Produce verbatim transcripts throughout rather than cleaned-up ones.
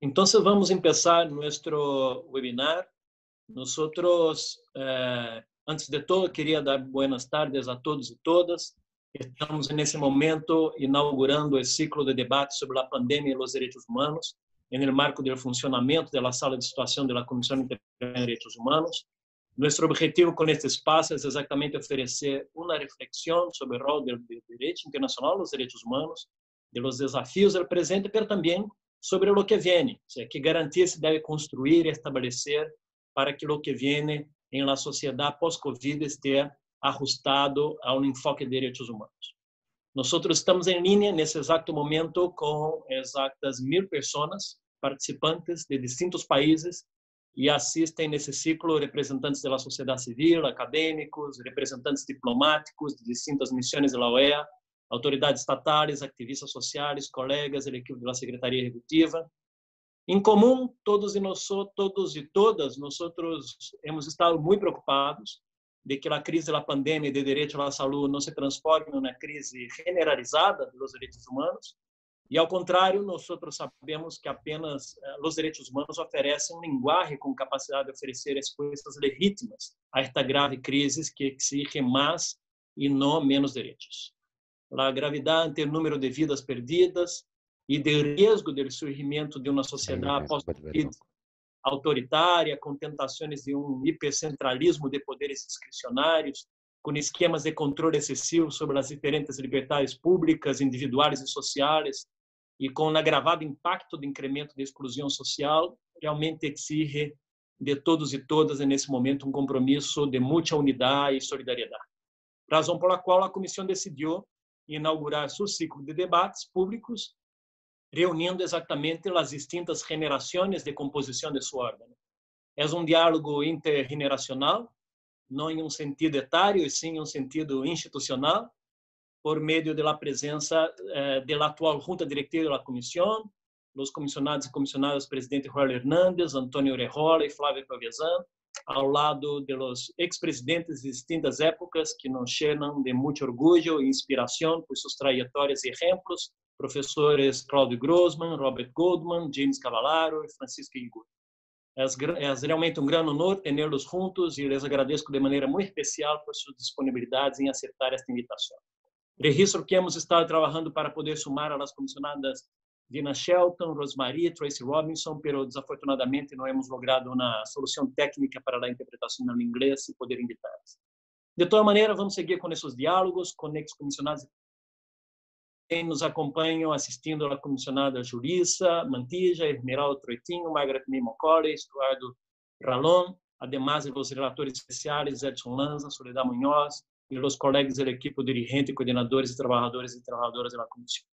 Entonces vamos a empezar nuestro webinar. Nosotros, eh, antes de todo, quería dar buenas tardes a todos y todas. Estamos en ese momento inaugurando el ciclo de debate sobre la pandemia y los derechos humanos, en el marco del funcionamiento de la sala de situación de la Comisión Interamericana de Derechos Humanos. Nuestro objetivo con este espacio es exactamente ofrecer una reflexión sobre el rol del, del derecho internacional, los derechos humanos, de los desafíos del presente, pero también sobre lo que viene, o sea, que garantías se debe construir y establecer para que lo que viene en la sociedad post-COVID esté ajustado a un enfoque de derechos humanos. Nosotros estamos en línea en ese exacto momento con exactas mil personas participantes de distintos países y asisten nesse ciclo representantes da sociedade civil, acadêmicos, representantes diplomáticos de distintas missões da O E A, autoridades estatais, ativistas sociais, colegas da equipe da Secretaria Executiva. Em comum, todos e nós, todos e todas, nós hemos estado muito preocupados de que a crise da pandemia de direito à saúde não se transforme em uma crise generalizada dos direitos humanos. E, ao contrário, nós sabemos que apenas eh, os direitos humanos oferecem um linguagem com capacidade de oferecer respostas legítimas a esta grave crise que exige mais e não menos direitos. A gravidade ante o número de vidas perdidas e do risco do surgimento de uma sociedade pós-Covid autoritária, com tentações de um hipercentralismo de poderes discricionários, com esquemas de controle excessivo sobre as diferentes liberdades públicas, individuais e sociais, e com um agravado impacto do incremento da exclusão social, realmente exige de todos e todas, nesse momento, um compromisso de muita unidade e solidariedade. Razão pela qual a Comissão decidiu inaugurar seu ciclo de debates públicos, reunindo exatamente as distintas gerações de composição de seu órgão. É um diálogo intergeneracional, não em um sentido etário, e sim em um sentido institucional, por meio da presença eh, da atual junta diretiva da comissão, os comissionados e comissionadas presidente Joel Hernández, Antônio Orejola e Flávio Pavezan, ao lado dos ex-presidentes de distintas épocas que nos cheiram de muito orgulho e inspiração por suas trajetórias e exemplos, professores Claudio Grossman, Robert Goldman, James Cavallaro e Francisco Igor. É, é realmente um grande honor tê-los juntos e lhes agradeço de maneira muito especial por suas disponibilidades em aceitar esta invitação. Registro que hemos estado trabalhando para poder sumar a las comisionadas Dina Shelton, Rosemary, Tracy Robinson, pero desafortunadamente não hemos logrado uma solução técnica para a interpretação em inglês e poder invitar-las. De toda maneira, vamos seguir com esses diálogos com ex-comissionados que nos acompanham assistindo a comissionada Julissa Mantilla, Esmeralda Troitinho, Margaret Macaulay, Eduardo Ralón, además de los relatores especiais Edson Lanza, Soledad Muñoz, e os colegas da equipe dirigente, coordenadores e trabalhadores e trabalhadoras da comissão.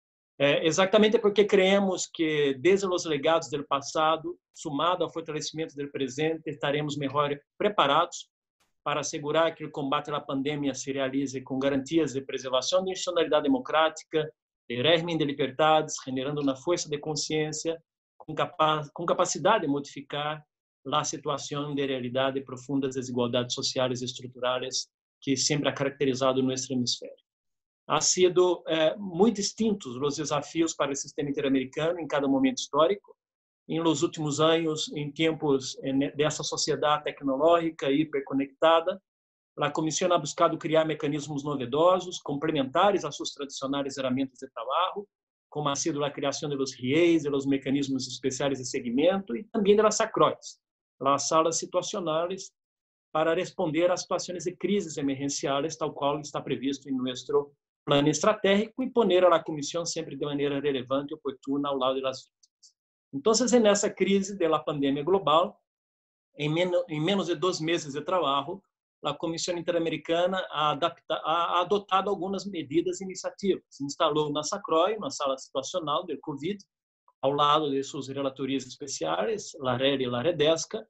É, exatamente porque creemos que, desde os legados do passado, somado ao fortalecimento do presente, estaremos melhor preparados para assegurar que o combate à pandemia se realize com garantias de preservação da institucionalidade democrática, de régimen de liberdades, generando uma força de consciência com, capa com capacidade de modificar a situação de realidade de profundas desigualdades sociais e estruturais que sempre ha caracterizado nosso hemisfério. Ha sido eh, muito distintos os desafios para o sistema interamericano em cada momento histórico. Em los últimos anos, em tempos eh, dessa sociedade tecnológica hiperconectada, a Comissão ha buscado criar mecanismos novedosos, complementares a suas tradicionais ferramentas de trabalho, como ha sido a criação dos R I Es, dos mecanismos especiais de seguimento e também das S A C R Os, as salas situacionais, para responder a situações de crises emergenciais, tal qual está previsto em nosso plano estratégico, e poner a comissão sempre de maneira relevante e oportuna ao lado das vítimas. Então, nessa crise da pandemia global, em menos, em menos de dois meses de trabalho, a Comissão Interamericana ha, adapta, ha adotado algumas medidas e iniciativas. Instalou na S A C R O, na sala situacional do Covid, ao lado de suas relatorias especiais, a R E L e a REDESCA,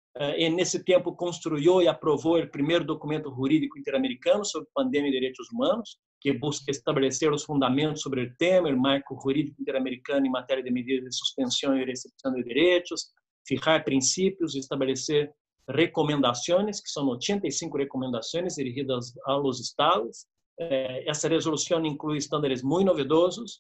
e nesse tempo construiu e aprovou o primeiro documento jurídico interamericano sobre pandemia e direitos humanos, que busca estabelecer os fundamentos sobre o tema, o marco jurídico interamericano em matéria de medidas de suspensão e recepção de direitos, fijar princípios e estabelecer recomendações, que são ochenta e cinco recomendações dirigidas aos estados. Essa resolução inclui estándares muito novedosos,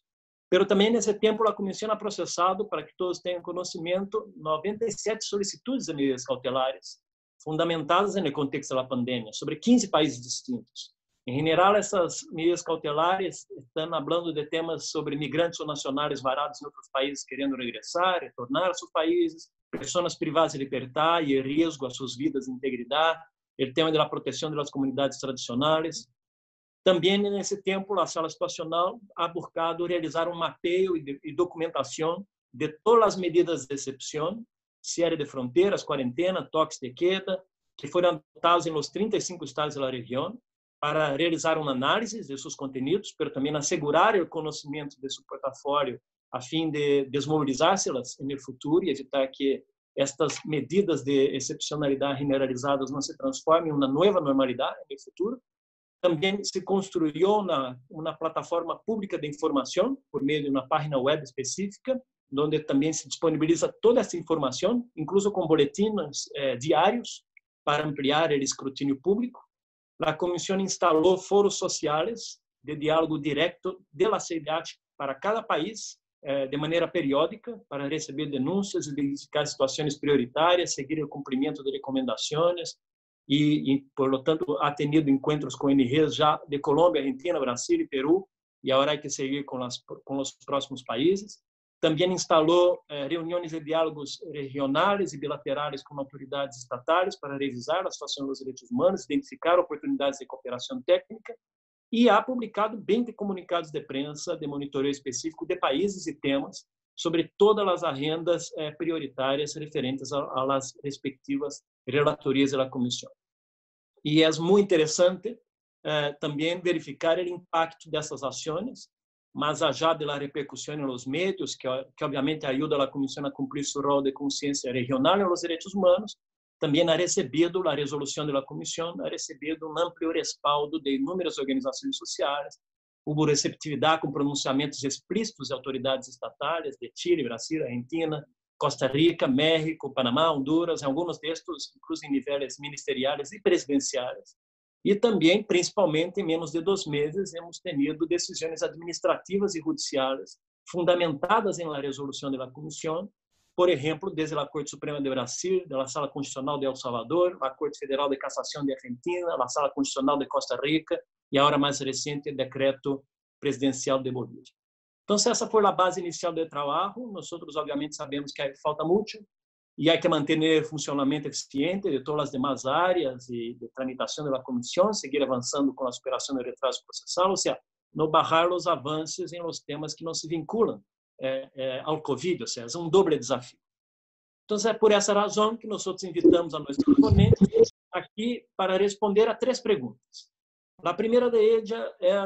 Pero também, nesse tempo, a comissão ha processado, para que todos tenham conhecimento, noventa e sete solicitudes de medidas cautelares, fundamentadas no contexto da pandemia, sobre quinze países distintos. Em geral, essas medidas cautelares estão falando de temas sobre migrantes ou nacionais varados em outros países querendo regressar, retornar a seus países, pessoas privadas de liberdade e risco a suas vidas e integridade, o tema da proteção das comunidades tradicionais. Também, nesse tempo, a sala situacional ha buscado realizar um mapeio e documentação de todas as medidas de exceção, cierre de fronteiras, quarentena, toques de queda, que foram adotados em los trinta e cinco estados da região, para realizar uma análise de seus conteúdos, mas também assegurar o conhecimento de seu portafólio, a fim de desmobilizá-las no futuro e evitar que estas medidas de excepcionalidade generalizadas não se transformem em uma nova normalidade no futuro. Também se construiu uma, uma plataforma pública de informação, por meio de uma página web específica, onde também se disponibiliza toda essa informação, incluso com boletins eh, diários, para ampliar o escrutínio público. A comissão instalou foros sociais de diálogo direto da C I D H para cada país, eh, de maneira periódica, para receber denúncias, identificar situações prioritárias, seguir o cumprimento de recomendações, e, e por lo tanto, ha tenido encontros com O N Gs já de Colômbia, Argentina, Brasil e Peru, e agora há que seguir com, as, com os próximos países. Também instalou eh, reuniões de diálogos regionais e bilaterais com autoridades estatais para revisar a situação dos direitos humanos, identificar oportunidades de cooperação técnica, e ha publicado vinte comunicados de prensa de monitoreio específico de países e temas sobre todas as agendas eh, prioritárias referentes às respectivas relatorias da comissão. E é muito interessante eh, também verificar o impacto dessas ações, mas allá de la repercussão nos medios, que, que obviamente ajuda a comissão a cumprir seu rol de consciência regional nos direitos humanos, também ha recebido a resolução da comissão, ha recebido um amplo respaldo de inúmeras organizações sociais, houve receptividade com pronunciamentos explícitos de autoridades estatais de Chile, Brasil, Argentina, Costa Rica, México, Panamá, Honduras, alguns destes, incluso em níveis ministeriais e presidenciais. E também, principalmente, em menos de dois meses, hemos tenido decisões administrativas e judiciais fundamentadas em la resolução da comissão, por exemplo, desde a Corte Suprema de Brasil, da Sala Constitucional de El Salvador, a Corte Federal de Cassação de Argentina, a Sala Constitucional de Costa Rica e, agora mais recente, o Decreto Presidencial de Bolívia. Então, essa foi a base inicial do trabalho. Nós, obviamente, sabemos que falta muito e há que manter o funcionamento eficiente de todas as demais áreas e de tramitação da comissão, seguir avançando com a superação do retraso processal, ou seja, não barrar os avanços em los temas que não se vinculam é, é, ao Covid, ou seja, é um doble desafio. Então, é por essa razão que nós invitamos a nossos ponentes aqui para responder a três perguntas. A primeira de ellas é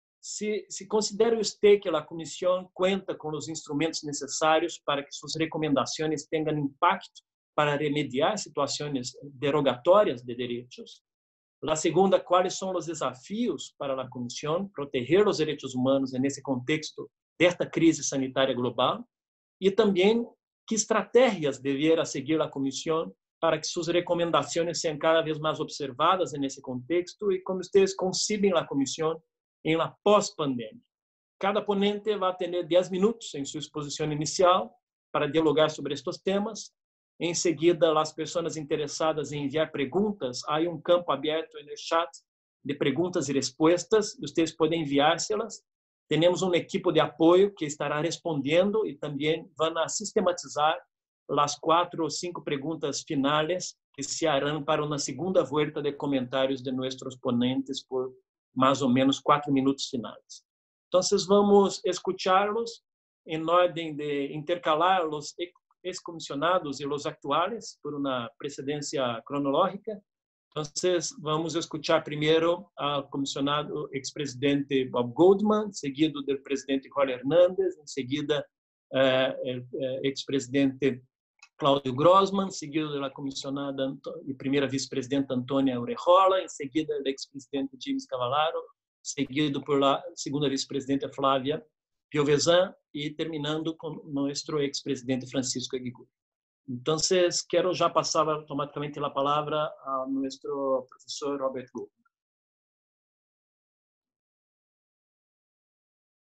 se, se considera usted que a comissão conta com os instrumentos necessários para que suas recomendações tenham impacto para remediar situações derogatórias de direitos. A segunda, quais são os desafios para a comissão proteger os direitos humanos nesse contexto desta crise sanitária global. E também, que estratégias deverá seguir a comissão para que suas recomendações sejam cada vez mais observadas nesse contexto e como vocês concebem a comissão em la pós-pandemia. Cada ponente vai ter dez minutos em sua exposição inicial para dialogar sobre estes temas. Em seguida, as pessoas interessadas em enviar perguntas, há um campo aberto no chat de perguntas e respostas, vocês podem enviar-se-las. Temos uma equipe de apoio que estará respondendo e também vão sistematizar as quatro ou cinco perguntas finais que se harão para uma segunda volta de comentários de nossos ponentes por mais ou menos quatro minutos finais. Então, vamos escuchá-los em ordem de intercalar os ex-comissionados e os atuais por uma precedência cronológica. Então, vamos escuchar primeiro ao comissionado ex-presidente Bob Goldman, seguido do presidente Jorge Hernández, em seguida, eh, ex-presidente Cláudio Grossman, seguido da comissionada e primeira vice-presidenta Antônia Orejola, em seguida do ex-presidente James Cavallaro, seguido por la segunda vice-presidenta Flávia Piovesan e terminando com nosso ex-presidente Francisco Eguigui. Então, quero já passar automaticamente a palavra a nosso professor Robert Goldman.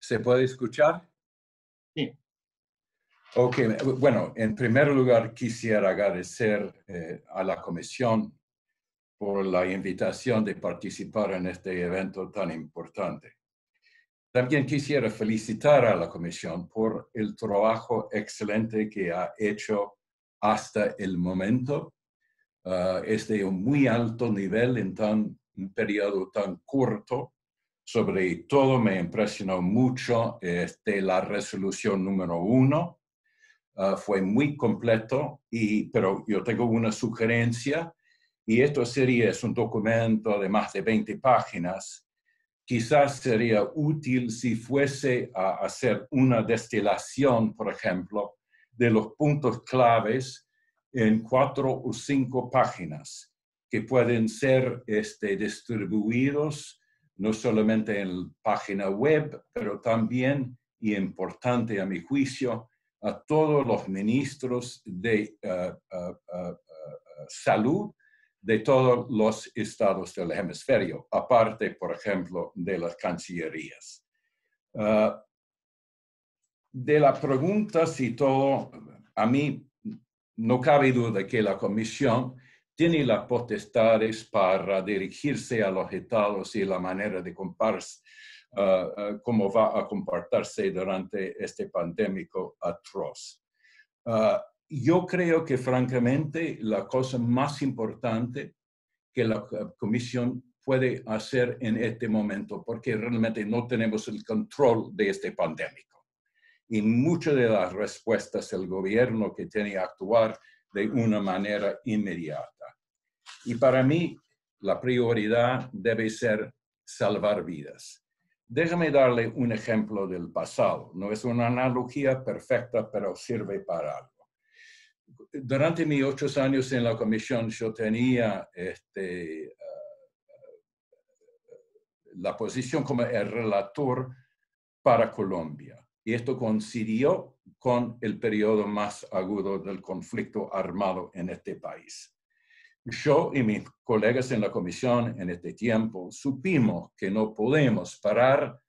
¿Se puede escuchar? Sí. Ok, bueno, en primer lugar quisiera agradecer eh, a la Comisión por la invitación de participar en este evento tan importante. También quisiera felicitar a la Comisión por el trabajo excelente que ha hecho hasta el momento. Uh, es de un muy alto nivel en tan, un periodo tan corto. Sobre todo me impresionó mucho este, la resolución número uno. Uh, fue muy completo, y, pero yo tengo una sugerencia, y esto sería, es un documento de más de veinte páginas. Quizás sería útil si fuese a hacer una destilación, por ejemplo, de los puntos claves en cuatro o cinco páginas que pueden ser este, distribuidos no solamente en la página web, pero también, y importante a mi juicio, a todos los ministros de uh, uh, uh, uh, salud de todos los estados del hemisferio, aparte, por ejemplo, de las cancillerías. Uh, de la pregunta si todo, a mí no cabe duda que la Comisión tiene las potestades para dirigirse a los estados y la manera de compararse, uh, uh, cómo va a comportarse durante este pandémico atroz. Uh, yo creo que, francamente, la cosa más importante que la Comisión puede hacer en este momento, porque realmente no tenemos el control de este pandémico. Y muchas de las respuestas del gobierno que tiene que actuar de una manera inmediata. Y para mí, la prioridad debe ser salvar vidas. Déjame darle un ejemplo del pasado. No es una analogía perfecta, pero sirve para algo. Durante mis ocho años en la Comisión, yo tenía este, la posición como el relator para Colombia. Y esto coincidió con el periodo más agudo del conflicto armado en este país. Yo y mis colegas en la Comisión en este tiempo supimos que no podemos parar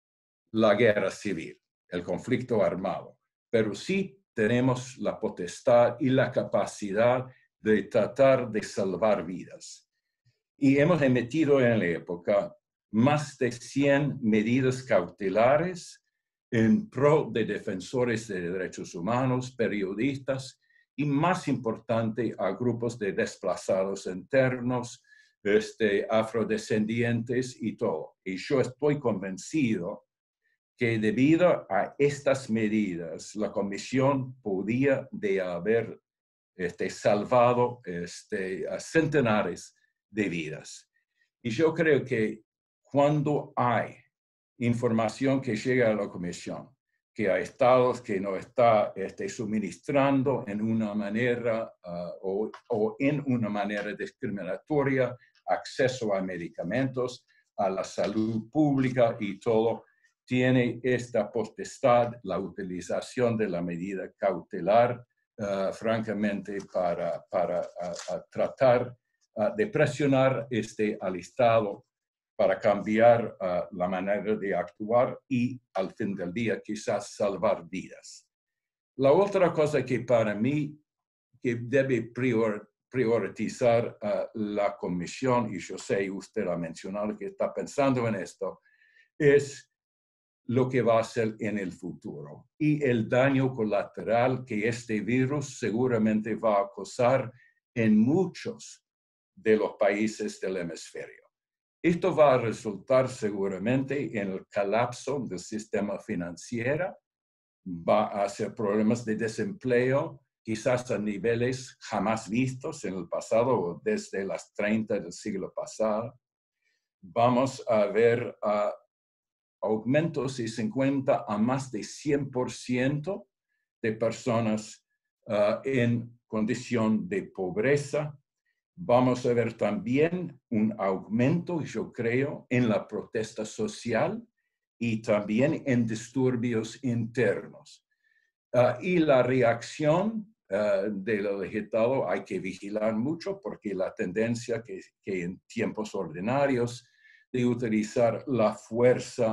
la guerra civil, el conflicto armado, pero sí tenemos la potestad y la capacidad de tratar de salvar vidas. Y hemos emitido en la época más de cien medidas cautelares en pro de defensores de derechos humanos, periodistas y, más importante, a grupos de desplazados internos, este, afrodescendientes y todo. Y yo estoy convencido que debido a estas medidas, la Comisión podía de haber este, salvado este, a centenares de vidas. Y yo creo que cuando hay información que llega a la Comisión, que hay estados que no está este, suministrando en una manera uh, o, o en una manera discriminatoria acceso a medicamentos, a la salud pública y todo, tiene esta potestad, la utilización de la medida cautelar, uh, francamente, para, para uh, uh, tratar uh, de presionar este, al Estado para cambiar uh, la manera de actuar y, al fin del día, quizás salvar vidas. La otra cosa que para mí que debe prior, priorizar uh, la Comisión, y yo sé, usted ha mencionado que está pensando en esto, es lo que va a ser en el futuro y el daño colateral que este virus seguramente va a causar en muchos de los países del hemisferio. Esto va a resultar seguramente en el colapso del sistema financiero, va a hacer problemas de desempleo, quizás a niveles jamás vistos en el pasado o desde las treinta del siglo pasado. Vamos a ver uh, aumentos de cincuenta a más de cien por ciento de personas uh, en condición de pobreza. Vamos a ver también un aumento, yo creo, en la protesta social y también en disturbios internos. Uh, y la reacción uh, de lo legislado hay que vigilar mucho porque la tendencia que, que en tiempos ordinarios de utilizar la fuerza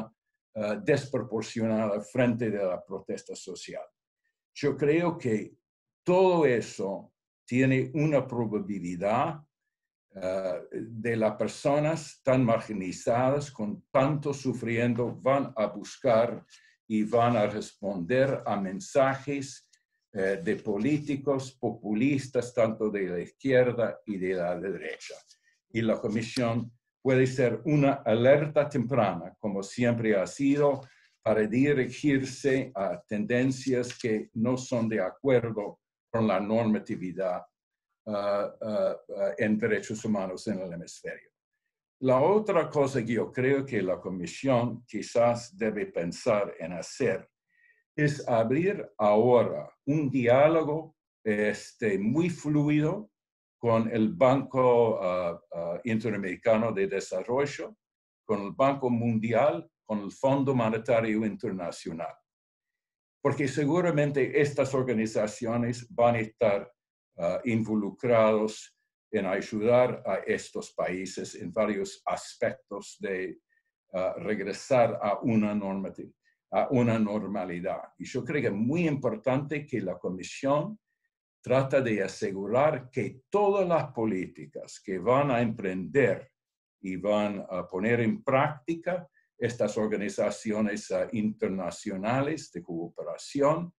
uh, desproporcionada frente de la protesta social. Yo creo que todo eso tiene una probabilidad uh, de las personas tan marginalizadas, con tanto sufriendo, van a buscar y van a responder a mensajes eh, de políticos populistas, tanto de la izquierda y de la derecha. Y la Comisión puede ser una alerta temprana, como siempre ha sido, para dirigirse a tendencias que no son de acuerdo con la normatividad uh, uh, uh, en derechos humanos en el hemisferio. La otra cosa que yo creo que la Comisión quizás debe pensar en hacer es abrir ahora un diálogo este, muy fluido con el Banco uh, uh, Interamericano de Desarrollo, con el Banco Mundial, con el Fondo Monetario Internacional. Porque seguramente estas organizaciones van a estar uh, involucrados en ayudar a estos países en varios aspectos de uh, regresar a una, normati- a una normalidad. Y yo creo que es muy importante que la Comisión trata de asegurar que todas las políticas que van a emprender y van a poner en práctica estas organizaciones uh, internacionales de cooperación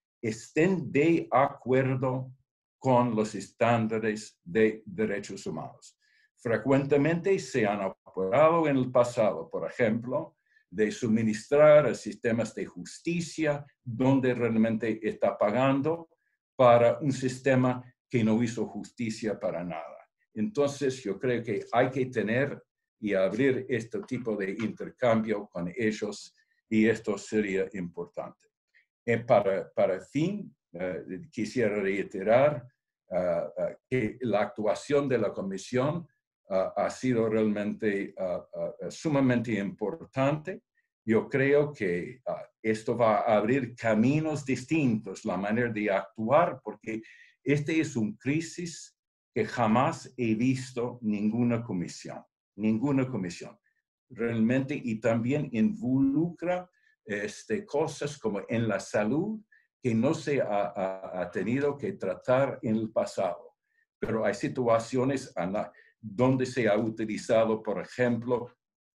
estén de acuerdo con los estándares de derechos humanos. Frecuentemente se han apurado en el pasado, por ejemplo, de suministrar a sistemas de justicia donde realmente está pagando para un sistema que no hizo justicia para nada. Entonces, yo creo que hay que tener y abrir este tipo de intercambio con ellos, y esto sería importante. Eh, para, para fin, uh, quisiera reiterar uh, uh, que la actuación de la Comisión uh, ha sido realmente uh, uh, sumamente importante. Yo creo que uh, esto va a abrir caminos distintos, la manera de actuar, porque este es una crisis que jamás he visto ninguna comisión, ninguna comisión, realmente, y también involucra Este, cosas como en la salud que no se ha, ha, ha tenido que tratar en el pasado. Pero hay situaciones donde se ha utilizado, por ejemplo,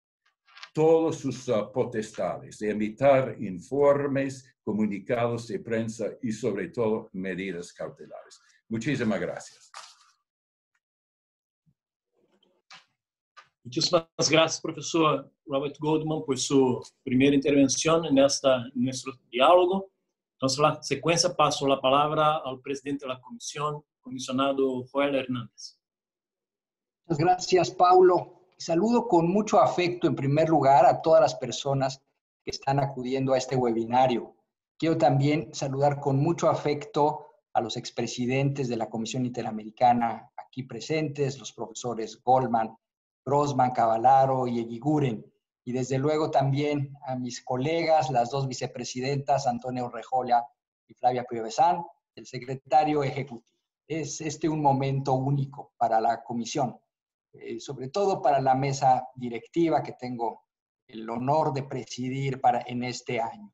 todas sus uh, potestades de emitir informes, comunicados de prensa y sobre todo medidas cautelares. Muchísimas gracias. Muchísimas gracias, profesor Robert Goldman, por su primera intervención en, esta, en nuestro diálogo. Entonces, la secuencia paso la palabra al presidente de la comisión, comisionado Joel Hernández. Muchas gracias, Paulo. Saludo con mucho afecto, en primer lugar, a todas las personas que están acudiendo a este webinario. Quiero también saludar con mucho afecto a los expresidentes de la Comisión Interamericana aquí presentes, los profesores Goldman, Grossman, Cavallaro y Eguiguren, y desde luego también a mis colegas, las dos vicepresidentas, Antonio Urrejola y Flavia Piovesan, el secretario ejecutivo. Es este un momento único para la comisión, eh, sobre todo para la mesa directiva que tengo el honor de presidir para, en este año.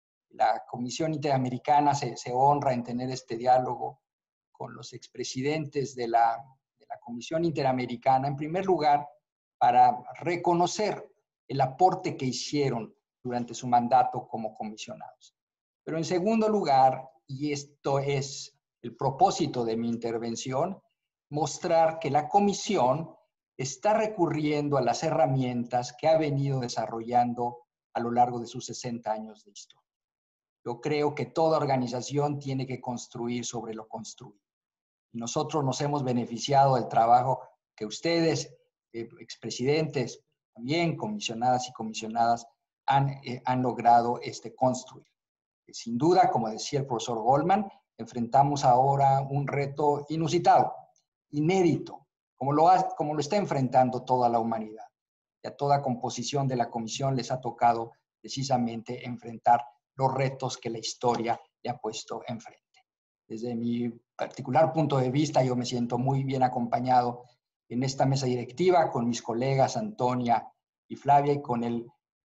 La Comisión Interamericana se, se honra en tener este diálogo con los expresidentes de la, de la Comisión Interamericana, en primer lugar, para reconocer el aporte que hicieron durante su mandato como comisionados. Pero en segundo lugar, y esto es el propósito de mi intervención, mostrar que la Comisión está recurriendo a las herramientas que ha venido desarrollando a lo largo de sus sesenta años de historia. Yo creo que toda organización tiene que construir sobre lo construido. Y nosotros nos hemos beneficiado del trabajo que ustedes, eh, expresidentes, también comisionadas y comisionadas, han, eh, han logrado este, construir. Eh, sin duda, como decía el profesor Goldman, enfrentamos ahora un reto inusitado, inédito, como lo, ha, como lo está enfrentando toda la humanidad. Y a toda composición de la comisión les ha tocado precisamente enfrentar los retos que la historia le ha puesto enfrente. Desde mi particular punto de vista, yo me siento muy bien acompañado en esta mesa directiva con mis colegas Antonia y Flavia y con el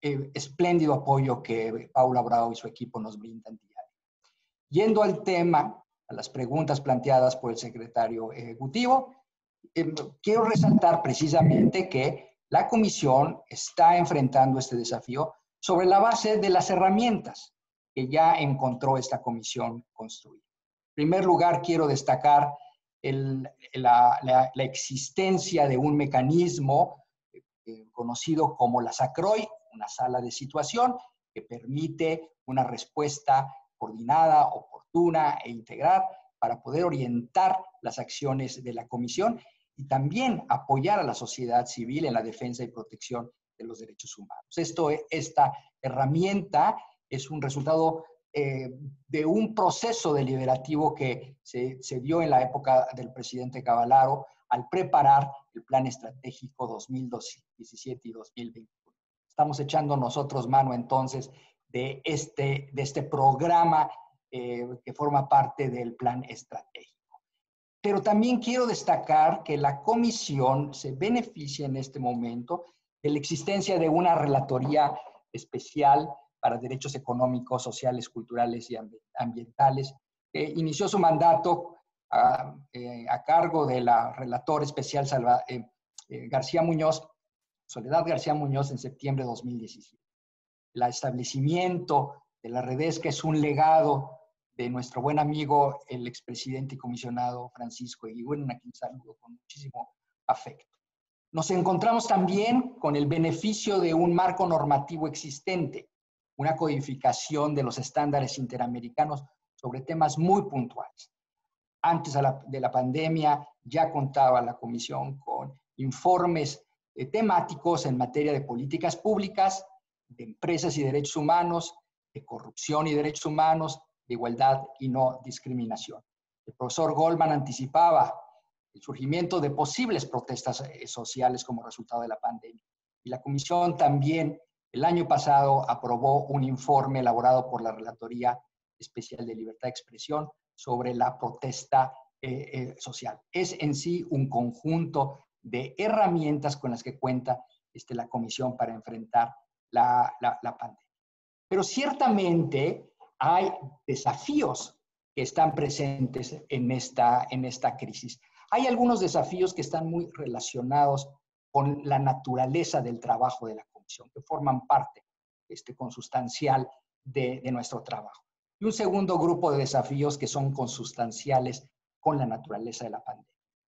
eh, espléndido apoyo que Paula Bravo y su equipo nos brindan diario. Yendo al tema, a las preguntas planteadas por el secretario ejecutivo, eh, quiero resaltar precisamente que la Comisión está enfrentando este desafío sobre la base de las herramientas que ya encontró esta Comisión construida. En primer lugar, quiero destacar el, la, la, la existencia de un mecanismo eh, conocido como la SACROI, una sala de situación que permite una respuesta coordinada, oportuna e integral para poder orientar las acciones de la Comisión y también apoyar a la sociedad civil en la defensa y protección de los derechos humanos. Esto, esta herramienta es un resultado eh, de un proceso deliberativo que se, se dio en la época del presidente Cavallaro al preparar el Plan Estratégico dos mil diecisiete y dos mil veintiuno. Estamos echando nosotros mano entonces de este, de este programa eh, que forma parte del Plan Estratégico. Pero también quiero destacar que la Comisión se beneficia en este momento de la existencia de una relatoría especial para derechos económicos, sociales, culturales y ambientales, que inició su mandato a, eh, a cargo de la relatora especial Salva, eh, eh, García Muñoz, Soledad García Muñoz, en septiembre de dos mil diecisiete. El establecimiento de la Redesca es un legado de nuestro buen amigo, el expresidente y comisionado Francisco Eguiguren, a quien saludo con muchísimo afecto. Nos encontramos también con el beneficio de un marco normativo existente, una codificación de los estándares interamericanos sobre temas muy puntuales. Antes de la, de la pandemia ya contaba la Comisión con informes eh, temáticos en materia de políticas públicas, de empresas y derechos humanos, de corrupción y derechos humanos, de igualdad y no discriminación. El profesor Goldman anticipaba el surgimiento de posibles protestas eh, sociales como resultado de la pandemia. Y la Comisión también el año pasado aprobó un informe elaborado por la Relatoría Especial de Libertad de Expresión sobre la protesta eh, eh, social. Es en sí un conjunto de herramientas con las que cuenta este, la Comisión para enfrentar la, la, la pandemia. Pero ciertamente hay desafíos que están presentes en esta, en esta crisis. Hay algunos desafíos que están muy relacionados con la naturaleza del trabajo de la Comisión, que forman parte este, consustancial de, de nuestro trabajo. Y un segundo grupo de desafíos que son consustanciales con la naturaleza de la pandemia.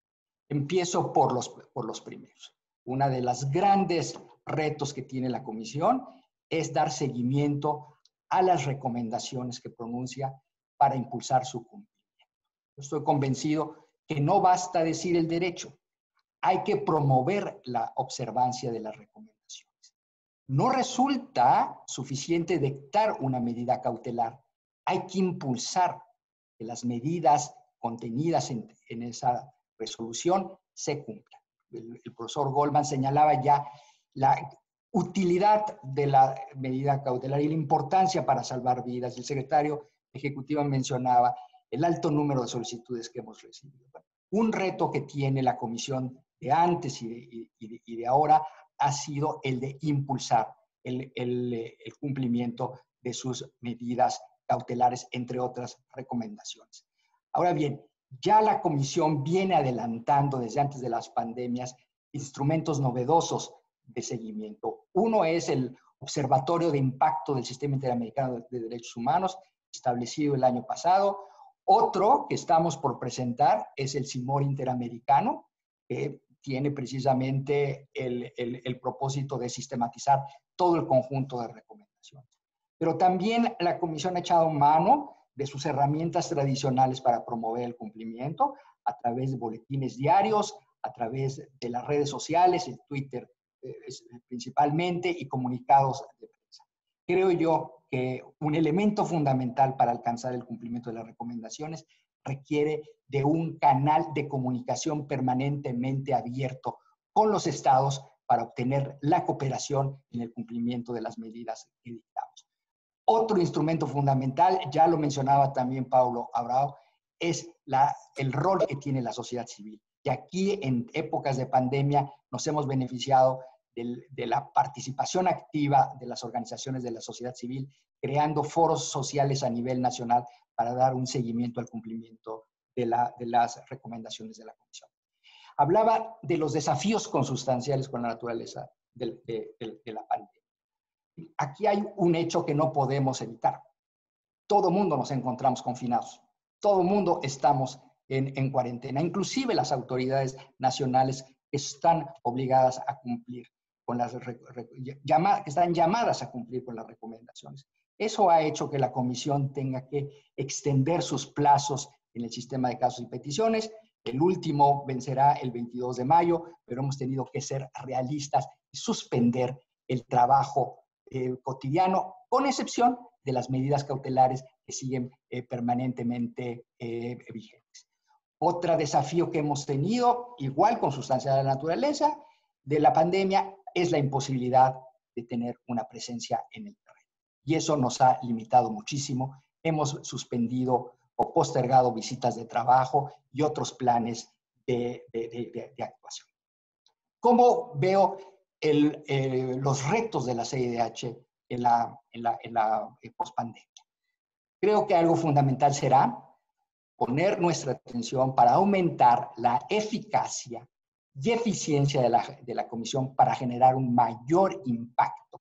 Empiezo por los, por los primeros. Uno de los grandes retos que tiene la Comisión es dar seguimiento a las recomendaciones que pronuncia para impulsar su cumplimiento. Estoy convencido que no basta decir el derecho, hay que promover la observancia de las recomendaciones. No resulta suficiente dictar una medida cautelar, hay que impulsar que las medidas contenidas en, en esa resolución se cumplan. El, el profesor Goldman señalaba ya la utilidad de la medida cautelar y la importancia para salvar vidas. El secretario ejecutivo mencionaba el alto número de solicitudes que hemos recibido. Bueno, un reto que tiene la Comisión de antes y de, y de, y de ahora ha sido el de impulsar el, el, el cumplimiento de sus medidas cautelares, entre otras recomendaciones. Ahora bien, ya la Comisión viene adelantando desde antes de las pandemias instrumentos novedosos de seguimiento. Uno es el Observatorio de Impacto del Sistema Interamericano de Derechos Humanos, establecido el año pasado. Otro que estamos por presentar es el CIMOR Interamericano, que tiene precisamente el, el, el propósito de sistematizar todo el conjunto de recomendaciones. Pero también la Comisión ha echado mano de sus herramientas tradicionales para promover el cumplimiento a través de boletines diarios, a través de las redes sociales, el Twitter eh, principalmente, y comunicados de prensa. Creo yo que un elemento fundamental para alcanzar el cumplimiento de las recomendaciones requiere de un canal de comunicación permanentemente abierto con los estados para obtener la cooperación en el cumplimiento de las medidas que dictamos. Otro instrumento fundamental, ya lo mencionaba también Paulo Abrao, es la, el rol que tiene la sociedad civil. Y aquí, en épocas de pandemia, nos hemos beneficiado del, de la participación activa de las organizaciones de la sociedad civil, creando foros sociales a nivel nacional para dar un seguimiento al cumplimiento de, la, de las recomendaciones de la Comisión. Hablaba de los desafíos consustanciales con la naturaleza de, de, de, de la pandemia. Aquí hay un hecho que no podemos evitar. Todo mundo nos encontramos confinados. Todo mundo estamos en, en cuarentena. Inclusive las autoridades nacionales que están obligadas a cumplir con las, llama, que están llamadas a cumplir con las recomendaciones. Eso ha hecho que la Comisión tenga que extender sus plazos en el sistema de casos y peticiones. El último vencerá el veintidós de mayo, pero hemos tenido que ser realistas y suspender el trabajo eh, cotidiano, con excepción de las medidas cautelares que siguen eh, permanentemente eh, vigentes. Otro desafío que hemos tenido, igual con sustancia de la naturaleza, de la pandemia, es la imposibilidad de tener una presencia en el terreno. Y eso nos ha limitado muchísimo. Hemos suspendido o postergado visitas de trabajo y otros planes de, de, de, de actuación. ¿Cómo veo el, eh, los retos de la C I D H en la, en la, en la pospandemia? Creo que algo fundamental será poner nuestra atención para aumentar la eficacia y eficiencia de la, de la Comisión para generar un mayor impacto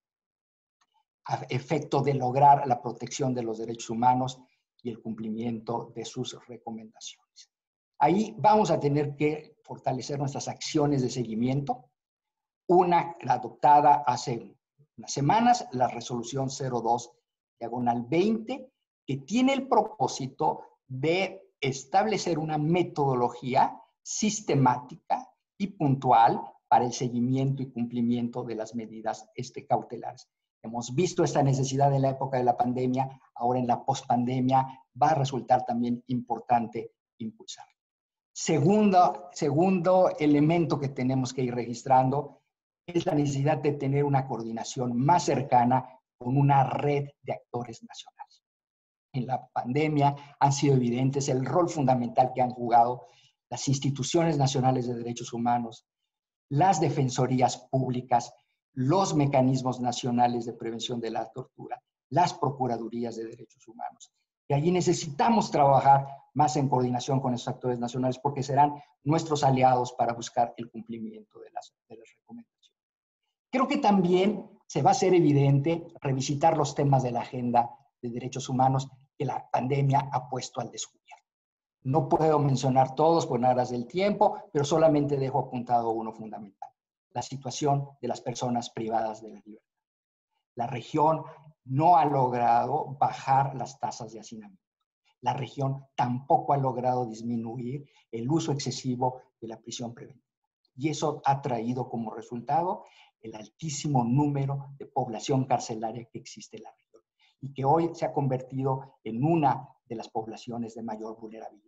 a efecto de lograr la protección de los derechos humanos y el cumplimiento de sus recomendaciones. Ahí vamos a tener que fortalecer nuestras acciones de seguimiento. Una adoptada hace unas semanas, la resolución cero dos diagonal veinte, que tiene el propósito de establecer una metodología sistemática y puntual para el seguimiento y cumplimiento de las medidas este, cautelares. Hemos visto esta necesidad en la época de la pandemia, ahora en la pospandemia va a resultar también importante impulsar. Segundo, segundo elemento que tenemos que ir registrando es la necesidad de tener una coordinación más cercana con una red de actores nacionales. En la pandemia han sido evidentes el rol fundamental que han jugado las instituciones nacionales de derechos humanos, las defensorías públicas, los mecanismos nacionales de prevención de la tortura, las procuradurías de derechos humanos. Y allí necesitamos trabajar más en coordinación con esos actores nacionales porque serán nuestros aliados para buscar el cumplimiento de las, de las recomendaciones. Creo que también se va a hacer evidente revisitar los temas de la agenda de derechos humanos que la pandemia ha puesto al descubierto. No puedo mencionar todos por aras del tiempo, pero solamente dejo apuntado uno fundamental: la situación de las personas privadas de la libertad. La región no ha logrado bajar las tasas de hacinamiento. La región tampoco ha logrado disminuir el uso excesivo de la prisión preventiva. Y eso ha traído como resultado el altísimo número de población carcelaria que existe en la región y que hoy se ha convertido en una de las poblaciones de mayor vulnerabilidad.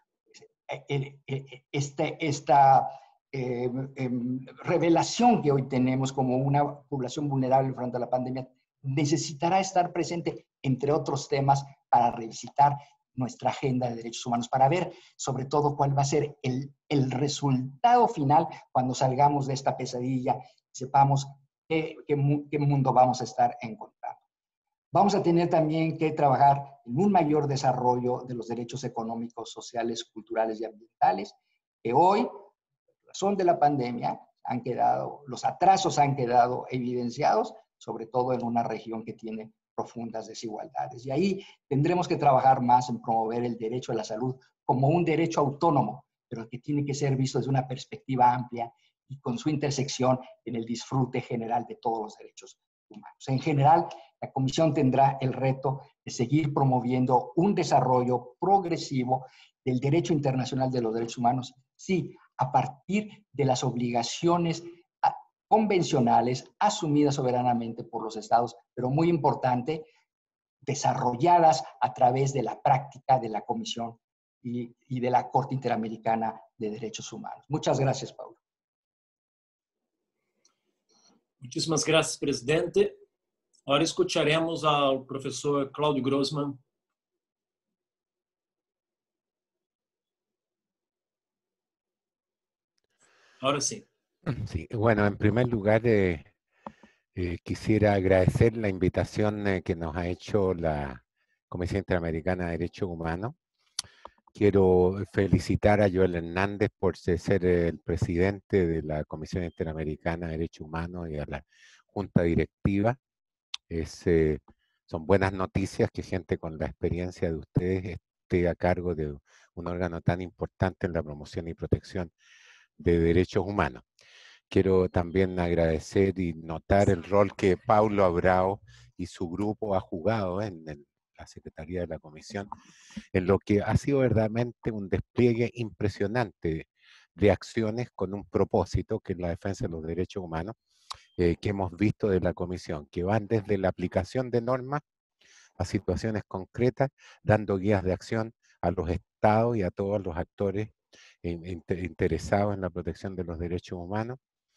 Este, esta eh, eh, revelación que hoy tenemos como una población vulnerable frente a la pandemia necesitará estar presente, entre otros temas, para revisitar nuestra agenda de derechos humanos, para ver sobre todo cuál va a ser el, el resultado final cuando salgamos de esta pesadilla y sepamos qué, qué, qué mundo vamos a estar encontrando. Vamos a tener también que trabajar en un mayor desarrollo de los derechos económicos, sociales, culturales y ambientales, que hoy, por razón de la pandemia, han quedado, los atrasos han quedado evidenciados, sobre todo en una región que tiene profundas desigualdades. Y ahí tendremos que trabajar más en promover el derecho a la salud como un derecho autónomo, pero que tiene que ser visto desde una perspectiva amplia y con su intersección en el disfrute general de todos los derechos humanos. En general, la Comisión tendrá el reto de seguir promoviendo un desarrollo progresivo del derecho internacional de los derechos humanos, sí, a partir de las obligaciones convencionales asumidas soberanamente por los estados, pero muy importante, desarrolladas a través de la práctica de la Comisión y, y de la Corte Interamericana de Derechos Humanos. Muchas gracias, Paulo. Muchísimas gracias, presidente. Ahora escucharemos al profesor Claudio Grossman. Ahora sí. Sí, bueno, en primer lugar, eh, eh, quisiera agradecer la invitación eh, que nos ha hecho la Comisión Interamericana de Derechos Humanos. Quiero felicitar a Joel Hernández por ser el presidente de la Comisión Interamericana de Derechos Humanos y a la Junta Directiva. Es, eh, son buenas noticias que gente con la experiencia de ustedes esté a cargo de un órgano tan importante en la promoción y protección de derechos humanos. Quiero también agradecer y notar el rol que Paulo Abrao y su grupo ha jugado en el, la Secretaría de la Comisión, en lo que ha sido verdaderamente un despliegue impresionante de acciones con un propósito, que es la defensa de los derechos humanos, eh, que hemos visto de la Comisión, que van desde la aplicación de normas a situaciones concretas, dando guías de acción a los estados y a todos los actores interesados en la protección de los derechos humanos,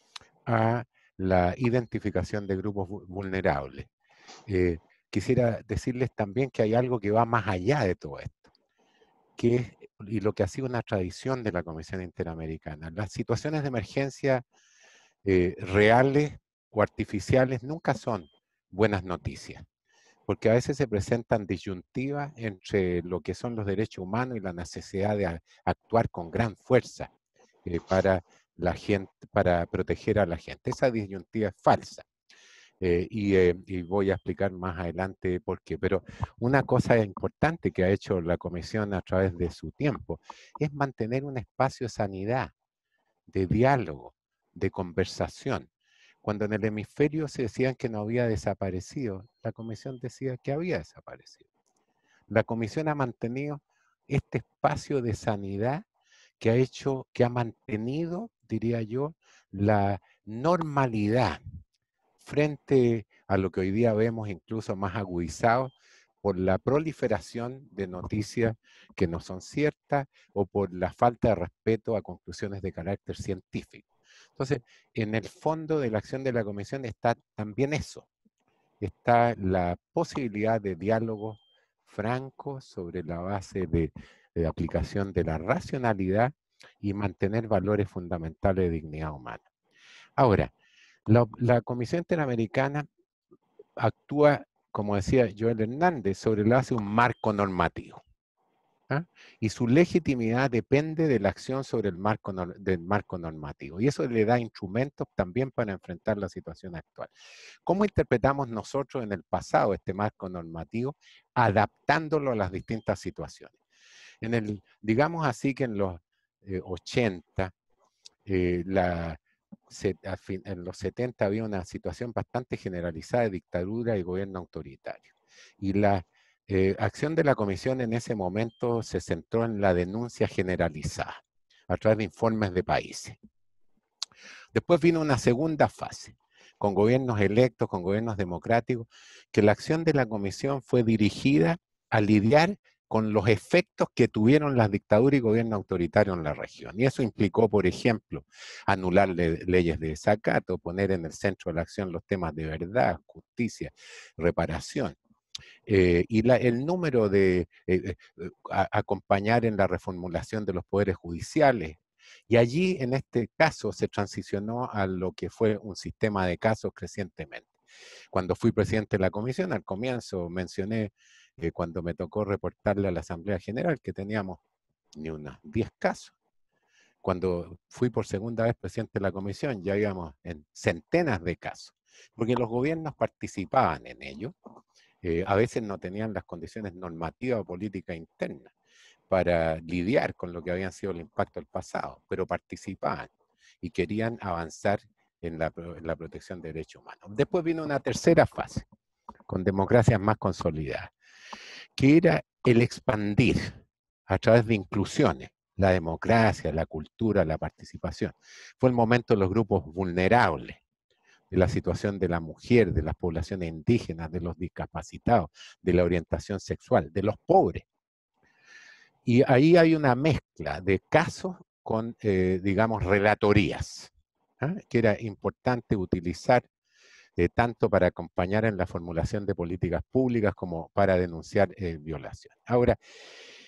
a la identificación de grupos vulnerables. Eh, quisiera decirles también que hay algo que va más allá de todo esto, que es, y lo que ha sido una tradición de la Comisión Interamericana. Las situaciones de emergencia eh, reales o artificiales nunca son buenas noticias, porque a veces se presentan disyuntivas entre lo que son los derechos humanos y la necesidad de actuar con gran fuerza eh, para la gente, para proteger a la gente. Esa disyuntiva es falsa. Eh, y, eh, y voy a explicar más adelante por qué. Pero una cosa importante que ha hecho la Comisión a través de su tiempo es mantener un espacio de sanidad, de diálogo, de conversación. Cuando en el hemisferio se decían que no había desaparecido, la Comisión decía que había desaparecido. La Comisión ha mantenido este espacio de sanidad que ha hecho, que ha mantenido, diría yo, la normalidad frente a lo que hoy día vemos incluso más agudizado por la proliferación de noticias que no son ciertas o por la falta de respeto a conclusiones de carácter científico. Entonces, en el fondo de la acción de la Comisión está también eso, está la posibilidad de diálogo franco sobre la base de, de aplicación de la racionalidad y mantener valores fundamentales de dignidad humana. Ahora, la, la Comisión Interamericana actúa, como decía Joel Hernández, sobre la base de un marco normativo. ¿Ah? Y su legitimidad depende de la acción sobre el marco, del marco normativo. Y eso le da instrumentos también para enfrentar la situación actual. ¿Cómo interpretamos nosotros en el pasado este marco normativo, adaptándolo a las distintas situaciones? En el, digamos así que en los eh, ochenta, eh, la, se, fin, en los setenta había una situación bastante generalizada de dictadura y gobierno autoritario. Y la eh, acción de la Comisión en ese momento se centró en la denuncia generalizada a través de informes de países. Después vino una segunda fase, con gobiernos electos, con gobiernos democráticos, que la acción de la Comisión fue dirigida a lidiar con los efectos que tuvieron las dictaduras y gobierno autoritario en la región. Y eso implicó, por ejemplo, anular le leyes de desacato, poner en el centro de la acción los temas de verdad, justicia, reparación. Eh, y la, el número de eh, eh, a, acompañar en la reformulación de los poderes judiciales. Y allí, en este caso, se transicionó a lo que fue un sistema de casos crecientemente. Cuando fui presidente de la comisión, al comienzo mencioné, eh, cuando me tocó reportarle a la Asamblea General, que teníamos ni unos diez casos. Cuando fui por segunda vez presidente de la comisión, ya íbamos en centenas de casos, porque los gobiernos participaban en ello. Eh, a veces no tenían las condiciones normativas o políticas internas para lidiar con lo que habían sido el impacto del pasado, pero participaban y querían avanzar en la, en la protección de derechos humanos. Después vino una tercera fase, con democracias más consolidadas, que era el expandir a través de inclusiones, la democracia, la cultura, la participación. Fue el momento de los grupos vulnerables, de la situación de la mujer, de las poblaciones indígenas, de los discapacitados, de la orientación sexual, de los pobres. Y ahí hay una mezcla de casos con, eh, digamos, relatorías, ¿eh? que era importante utilizar eh, tanto para acompañar en la formulación de políticas públicas como para denunciar eh, violación. Ahora,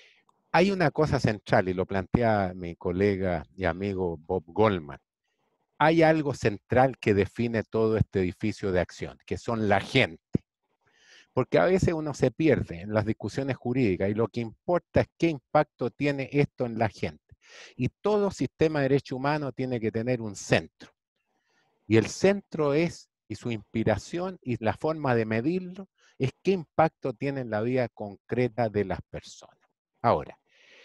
hay una cosa central, y lo plantea mi colega y amigo Bob Goldman, hay algo central que define todo este edificio de acción, que son la gente. Porque a veces uno se pierde en las discusiones jurídicas y lo que importa es qué impacto tiene esto en la gente. Y todo sistema de derecho humano tiene que tener un centro. Y el centro es, y su inspiración y la forma de medirlo, es qué impacto tiene en la vida concreta de las personas. Ahora,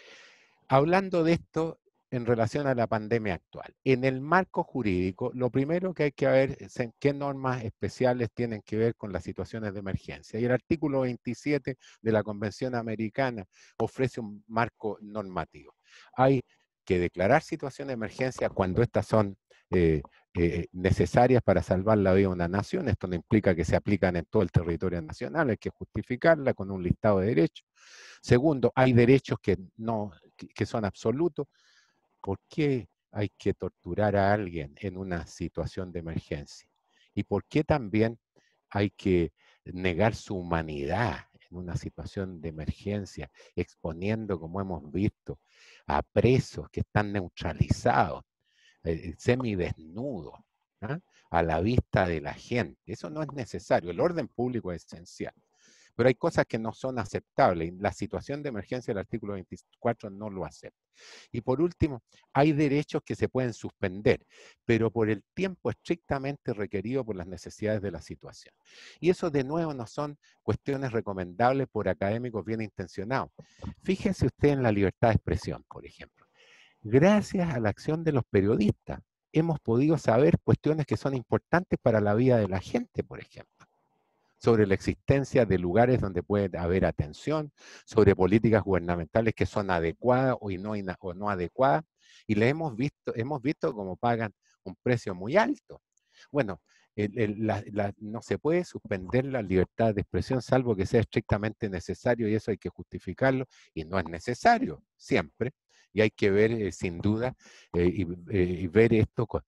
hablando de esto en relación a la pandemia actual, en el marco jurídico, lo primero que hay que ver es en qué normas especiales tienen que ver con las situaciones de emergencia. Y el artículo veintisiete de la Convención Americana ofrece un marco normativo. Hay que declarar situación de emergencia cuando estas son eh, eh, necesarias para salvar la vida de una nación. Esto no implica que se aplican en todo el territorio nacional, hay que justificarla con un listado de derechos. Segundo, hay derechos que, no, que, que son absolutos. ¿Por qué hay que torturar a alguien en una situación de emergencia? ¿Y por qué también hay que negar su humanidad en una situación de emergencia, exponiendo, como hemos visto, a presos que están neutralizados, eh, semidesnudos, ¿ah? a la vista de la gente? Eso no es necesario. El orden público es esencial. Pero hay cosas que no son aceptables. La situación de emergencia del artículo veinticuatro no lo acepta. Y por último, hay derechos que se pueden suspender, pero por el tiempo estrictamente requerido por las necesidades de la situación. Y eso de nuevo no son cuestiones recomendables por académicos bien intencionados. Fíjese usted en la libertad de expresión, por ejemplo. Gracias a la acción de los periodistas, hemos podido saber cuestiones que son importantes para la vida de la gente, por ejemplo, sobre la existencia de lugares donde puede haber atención, sobre políticas gubernamentales que son adecuadas o no, o no adecuadas, y le hemos visto, hemos visto cómo pagan un precio muy alto. Bueno, el, el, la, la, no se puede suspender la libertad de expresión salvo que sea estrictamente necesario, y eso hay que justificarlo, y no es necesario siempre, y hay que ver eh, sin duda eh, y, eh, y ver esto con,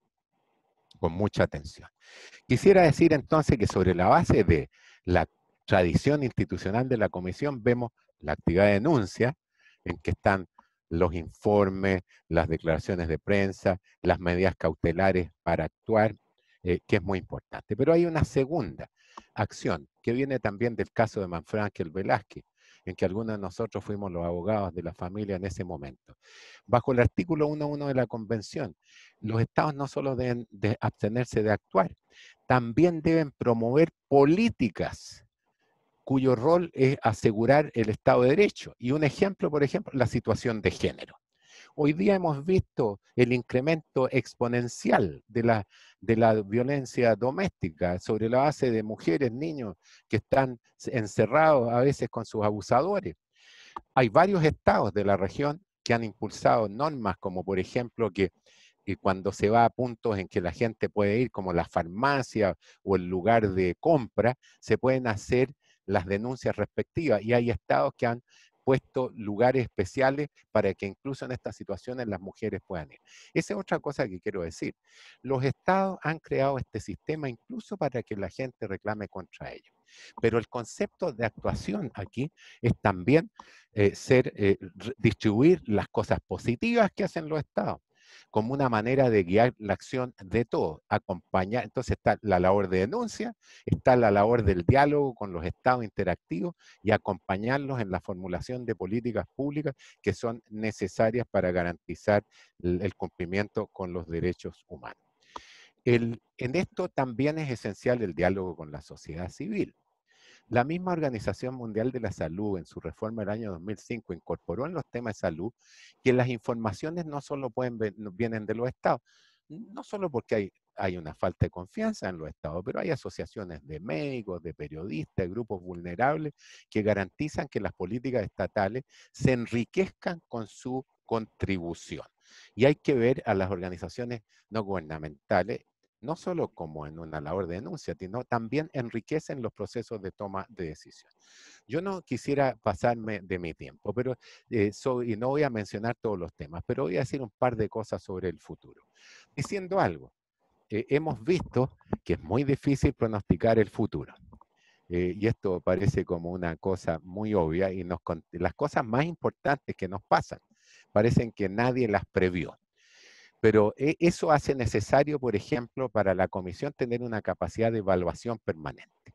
con mucha atención. Quisiera decir entonces que sobre la base de la tradición institucional de la comisión vemos la actividad de denuncia, en que están los informes, las declaraciones de prensa, las medidas cautelares para actuar, eh, que es muy importante. Pero hay una segunda acción, que viene también del caso de Manfred Ángel Velázquez, en que algunos de nosotros fuimos los abogados de la familia en ese momento. Bajo el artículo uno punto uno de la Convención, los estados no solo deben de abstenerse de actuar, también deben promover políticas cuyo rol es asegurar el Estado de Derecho. Y un ejemplo, por ejemplo, la situación de género. Hoy día hemos visto el incremento exponencial de la, de la violencia doméstica sobre la base de mujeres, niños que están encerrados a veces con sus abusadores. Hay varios estados de la región que han impulsado normas como, por ejemplo, que y cuando se va a puntos en que la gente puede ir, como la farmacia o el lugar de compra, se pueden hacer las denuncias respectivas. Y hay estados que han puesto lugares especiales para que incluso en estas situaciones las mujeres puedan ir. Esa es otra cosa que quiero decir. Los estados han creado este sistema incluso para que la gente reclame contra ellos. Pero el concepto de actuación aquí es también eh, ser, eh, distribuir las cosas positivas que hacen los estados como una manera de guiar la acción de todos, acompañar. Entonces está la labor de denuncia, está la labor del diálogo con los estados interactivos y acompañarlos en la formulación de políticas públicas que son necesarias para garantizar el, el cumplimiento con los derechos humanos. El, en esto también es esencial el diálogo con la sociedad civil. La misma Organización Mundial de la Salud, en su reforma del año dos mil cinco, incorporó en los temas de salud que las informaciones no solo pueden, vienen de los estados, no solo porque hay, hay una falta de confianza en los estados, pero hay asociaciones de médicos, de periodistas, de grupos vulnerables que garantizan que las políticas estatales se enriquezcan con su contribución. Y hay que ver a las organizaciones no gubernamentales no solo como en una labor de denuncia, sino también enriquecen los procesos de toma de decisión. Yo no quisiera pasarme de mi tiempo, pero eh, soy, y no voy a mencionar todos los temas, pero voy a decir un par de cosas sobre el futuro. Diciendo algo, eh, hemos visto que es muy difícil pronosticar el futuro. Eh, y esto parece como una cosa muy obvia, y nos, las cosas más importantes que nos pasan parecen que nadie las previó. Pero eso hace necesario, por ejemplo, para la comisión tener una capacidad de evaluación permanente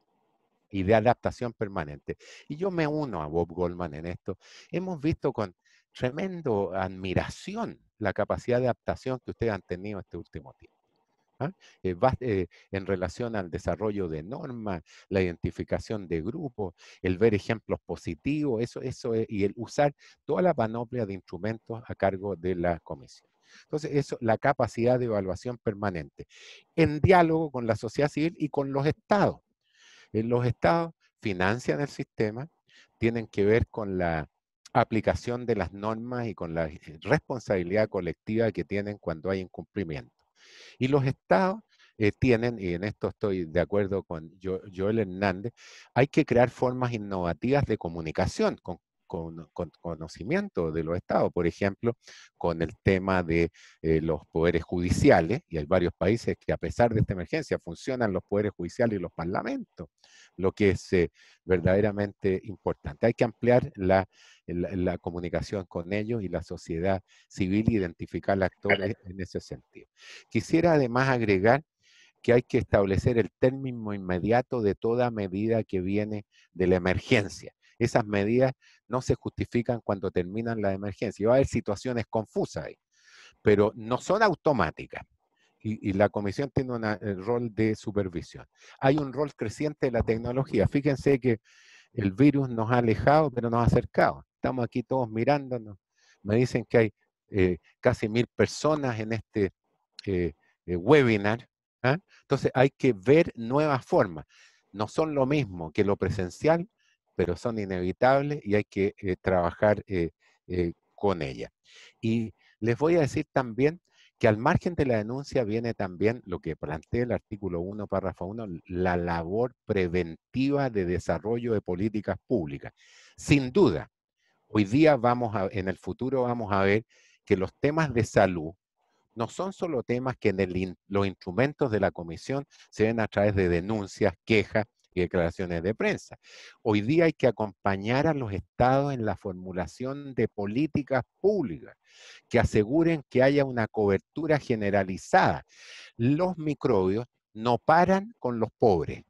y de adaptación permanente. Y yo me uno a Bob Goldman en esto. Hemos visto con tremendo admiración la capacidad de adaptación que ustedes han tenido este último tiempo. ¿Ah? Eh, va, eh, en relación al desarrollo de normas, la identificación de grupos, el ver ejemplos positivos, eso, eso es, y el usar toda la panoplia de instrumentos a cargo de la comisión. Entonces, eso, la capacidad de evaluación permanente, en diálogo con la sociedad civil y con los estados. Eh, los estados financian el sistema, tienen que ver con la aplicación de las normas y con la responsabilidad colectiva que tienen cuando hay incumplimiento. Y los estados eh, tienen, y en esto estoy de acuerdo con Joel Hernández, hay que crear formas innovativas de comunicación con, con, con conocimiento de los estados, por ejemplo, con el tema de eh, los poderes judiciales, y hay varios países que a pesar de esta emergencia funcionan los poderes judiciales y los parlamentos, lo que es eh, verdaderamente importante. Hay que ampliar la, la, la comunicación con ellos y la sociedad civil, identificar actores en ese sentido. Quisiera además agregar que hay que establecer el término inmediato de toda medida que viene de la emergencia. Esas medidas no se justifican cuando terminan la emergencia. Va a haber situaciones confusas ahí, pero no son automáticas. Y, y la comisión tiene una, el rol de supervisión. Hay un rol creciente de la tecnología. Fíjense que el virus nos ha alejado, pero nos ha acercado. Estamos aquí todos mirándonos. Me dicen que hay eh, casi mil personas en este eh, eh, webinar. ¿Ah? Entonces hay que ver nuevas formas. No son lo mismo que lo presencial, pero son inevitables y hay que eh, trabajar eh, eh, con ellas. Y les voy a decir también que al margen de la denuncia viene también lo que plantea el artículo uno, párrafo uno, la labor preventiva de desarrollo de políticas públicas. Sin duda, hoy día vamos a, en el futuro vamos a ver que los temas de salud no son solo temas que en el, los instrumentos de la comisión se ven a través de denuncias, quejas y declaraciones de prensa. Hoy día hay que acompañar a los estados en la formulación de políticas públicas que aseguren que haya una cobertura generalizada. Los microbios no paran con los pobres,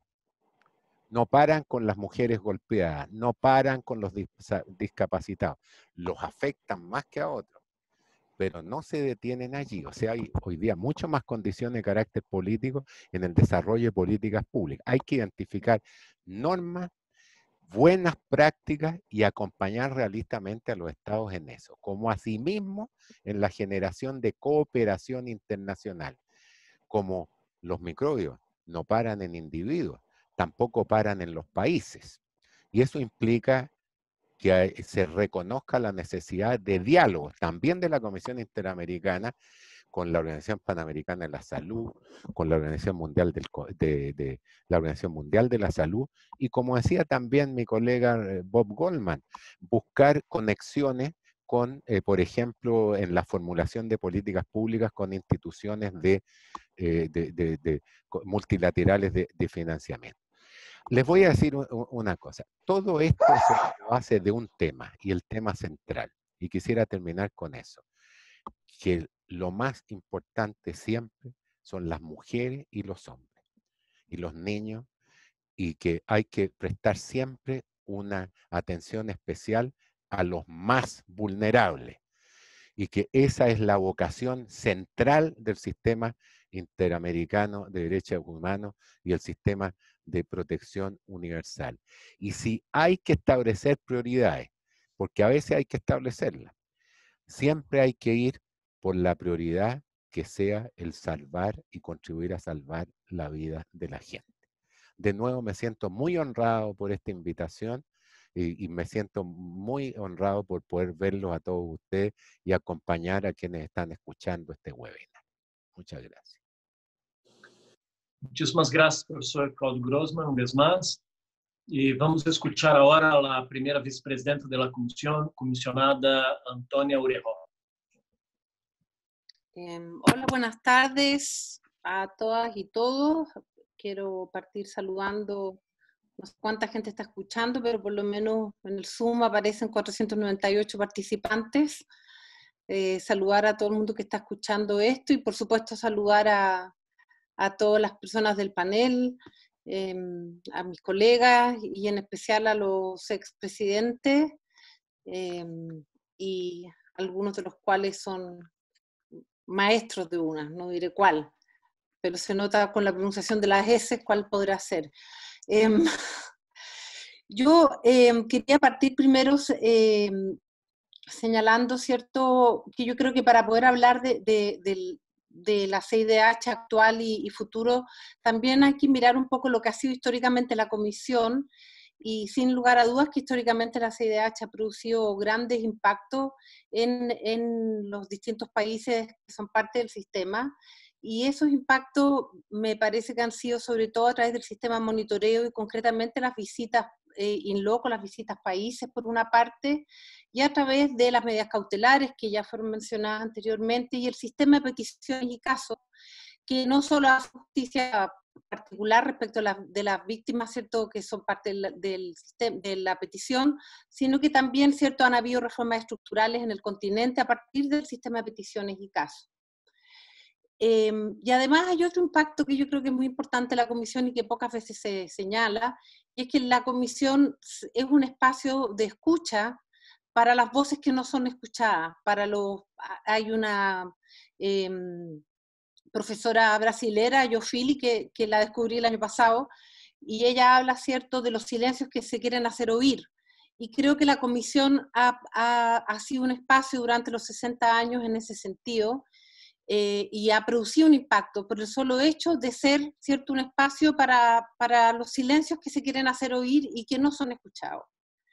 no paran con las mujeres golpeadas, no paran con los discapacitados, los afectan más que a otros, pero no se detienen allí. O sea, hay hoy día muchas más condiciones de carácter político en el desarrollo de políticas públicas. Hay que identificar normas, buenas prácticas y acompañar realistamente a los estados en eso, como asimismo en la generación de cooperación internacional, como los microbios no paran en individuos, tampoco paran en los países. Y eso implica que se reconozca la necesidad de diálogo también de la Comisión Interamericana con la Organización Panamericana de la Salud, con la Organización Mundial, del, de, de, la Organización Mundial de la Salud, y como decía también mi colega Bob Goldman, buscar conexiones con, eh, por ejemplo, en la formulación de políticas públicas con instituciones de, eh, de, de, de multilaterales de, de financiamiento. Les voy a decir una cosa, todo esto es a base de un tema, y el tema central, y quisiera terminar con eso, que lo más importante siempre son las mujeres y los hombres, y los niños, y que hay que prestar siempre una atención especial a los más vulnerables, y que esa es la vocación central del sistema interamericano de derechos humanos y el sistema de protección universal. Y si hay que establecer prioridades, porque a veces hay que establecerlas, siempre hay que ir por la prioridad que sea el salvar y contribuir a salvar la vida de la gente. De nuevo me siento muy honrado por esta invitación y, y me siento muy honrado por poder verlos a todos ustedes y acompañar a quienes están escuchando este webinar. Muchas gracias. Muchísimas gracias, profesor Claudio Grossman, una vez más. Y vamos a escuchar ahora a la primera vicepresidenta de la comisión, comisionada Antonia Urejón. Eh, hola, buenas tardes a todas y todos. Quiero partir saludando, no sé cuánta gente está escuchando, pero por lo menos en el Zoom aparecen cuatrocientos noventa y ocho participantes. eh, saludar a todo el mundo que está escuchando esto y por supuesto saludar a, a todas las personas del panel, eh, a mis colegas y en especial a los expresidentes, eh, y algunos de los cuales son maestros de una, no diré cuál, pero se nota con la pronunciación de las S cuál podrá ser. Eh, yo eh, quería partir primero eh, señalando, ¿cierto?, que yo creo que para poder hablar de, de, de, de la C I D H actual y, y futuro, también hay que mirar un poco lo que ha sido históricamente la Comisión, y sin lugar a dudas que históricamente la C I D H ha producido grandes impactos en, en los distintos países que son parte del sistema, y esos impactos me parece que han sido sobre todo a través del sistema de monitoreo y concretamente las visitas eh, in loco, las visitas países por una parte, y a través de las medidas cautelares que ya fueron mencionadas anteriormente, y el sistema de peticiones y casos, que no solo hace justicia particular respecto a la, de las víctimas, ¿cierto?, que son parte del, del sistema, de la petición, sino que también, ¿cierto?, han habido reformas estructurales en el continente a partir del sistema de peticiones y casos. Eh, y además hay otro impacto que yo creo que es muy importante en la Comisión y que pocas veces se señala, y es que la Comisión es un espacio de escucha para las voces que no son escuchadas. Para los, hay una eh, profesora brasilera, Jofili, que, que la descubrí el año pasado, y ella habla, ¿cierto?, de los silencios que se quieren hacer oír. Y creo que la Comisión ha, ha, ha sido un espacio durante los sesenta años en ese sentido, Eh, y ha producido un impacto por el solo hecho de ser, ¿cierto?, un espacio para, para los silencios que se quieren hacer oír y que no son escuchados.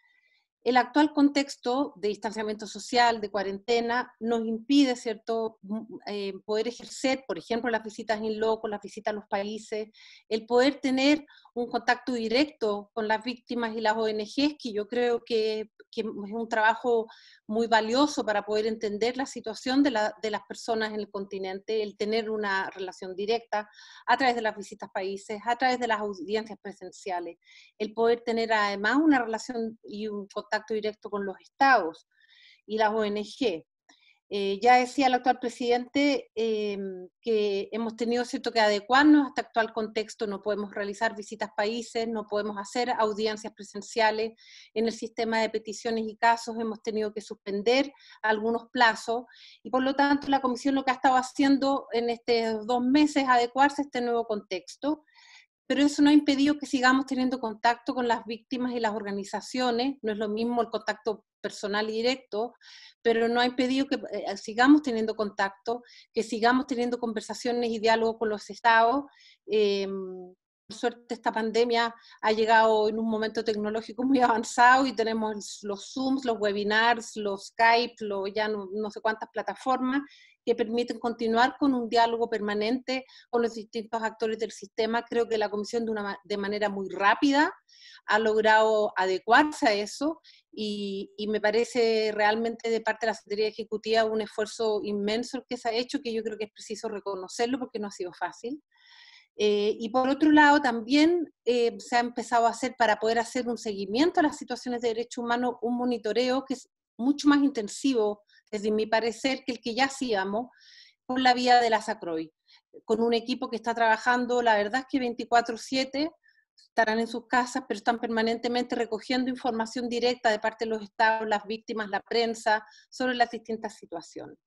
El actual contexto de distanciamiento social, de cuarentena, nos impide, ¿cierto?, eh, poder ejercer, por ejemplo, las visitas in loco, las visitas a los países, el poder tener un contacto directo con las víctimas y las O N Ges, que yo creo que, que es un trabajo muy valioso para poder entender la situación de, la, de las personas en el continente, el tener una relación directa a través de las visitas a países, a través de las audiencias presenciales, el poder tener además una relación y un contacto directo con los estados y las O N Ge. Eh, ya decía el actual presidente eh, que hemos tenido, ¿cierto?, que adecuarnos a este actual contexto, no podemos realizar visitas a países, no podemos hacer audiencias presenciales, en el sistema de peticiones y casos hemos tenido que suspender algunos plazos, y por lo tanto la Comisión lo que ha estado haciendo en estos dos meses es adecuarse a este nuevo contexto, pero eso no ha impedido que sigamos teniendo contacto con las víctimas y las organizaciones, no es lo mismo el contacto personal y directo, pero no ha impedido que eh, sigamos teniendo contacto, que sigamos teniendo conversaciones y diálogo con los estados. Eh, por suerte esta pandemia ha llegado en un momento tecnológico muy avanzado y tenemos los Zooms, los webinars, los Skype, los, ya no, no sé cuántas plataformas que permiten continuar con un diálogo permanente con los distintos actores del sistema. Creo que la Comisión de, una, de manera muy rápida ha logrado adecuarse a eso y, y me parece realmente de parte de la Secretaría Ejecutiva un esfuerzo inmenso que se ha hecho, que yo creo que es preciso reconocerlo porque no ha sido fácil. Eh, y por otro lado también eh, se ha empezado a hacer, para poder hacer un seguimiento a las situaciones de derechos humanos, un monitoreo que es mucho más intensivo, desde mi parecer, que el que ya hacíamos por la vía de la SACROI, con un equipo que está trabajando, la verdad es que veinticuatro siete, estarán en sus casas, pero están permanentemente recogiendo información directa de parte de los estados, las víctimas, la prensa, sobre las distintas situaciones.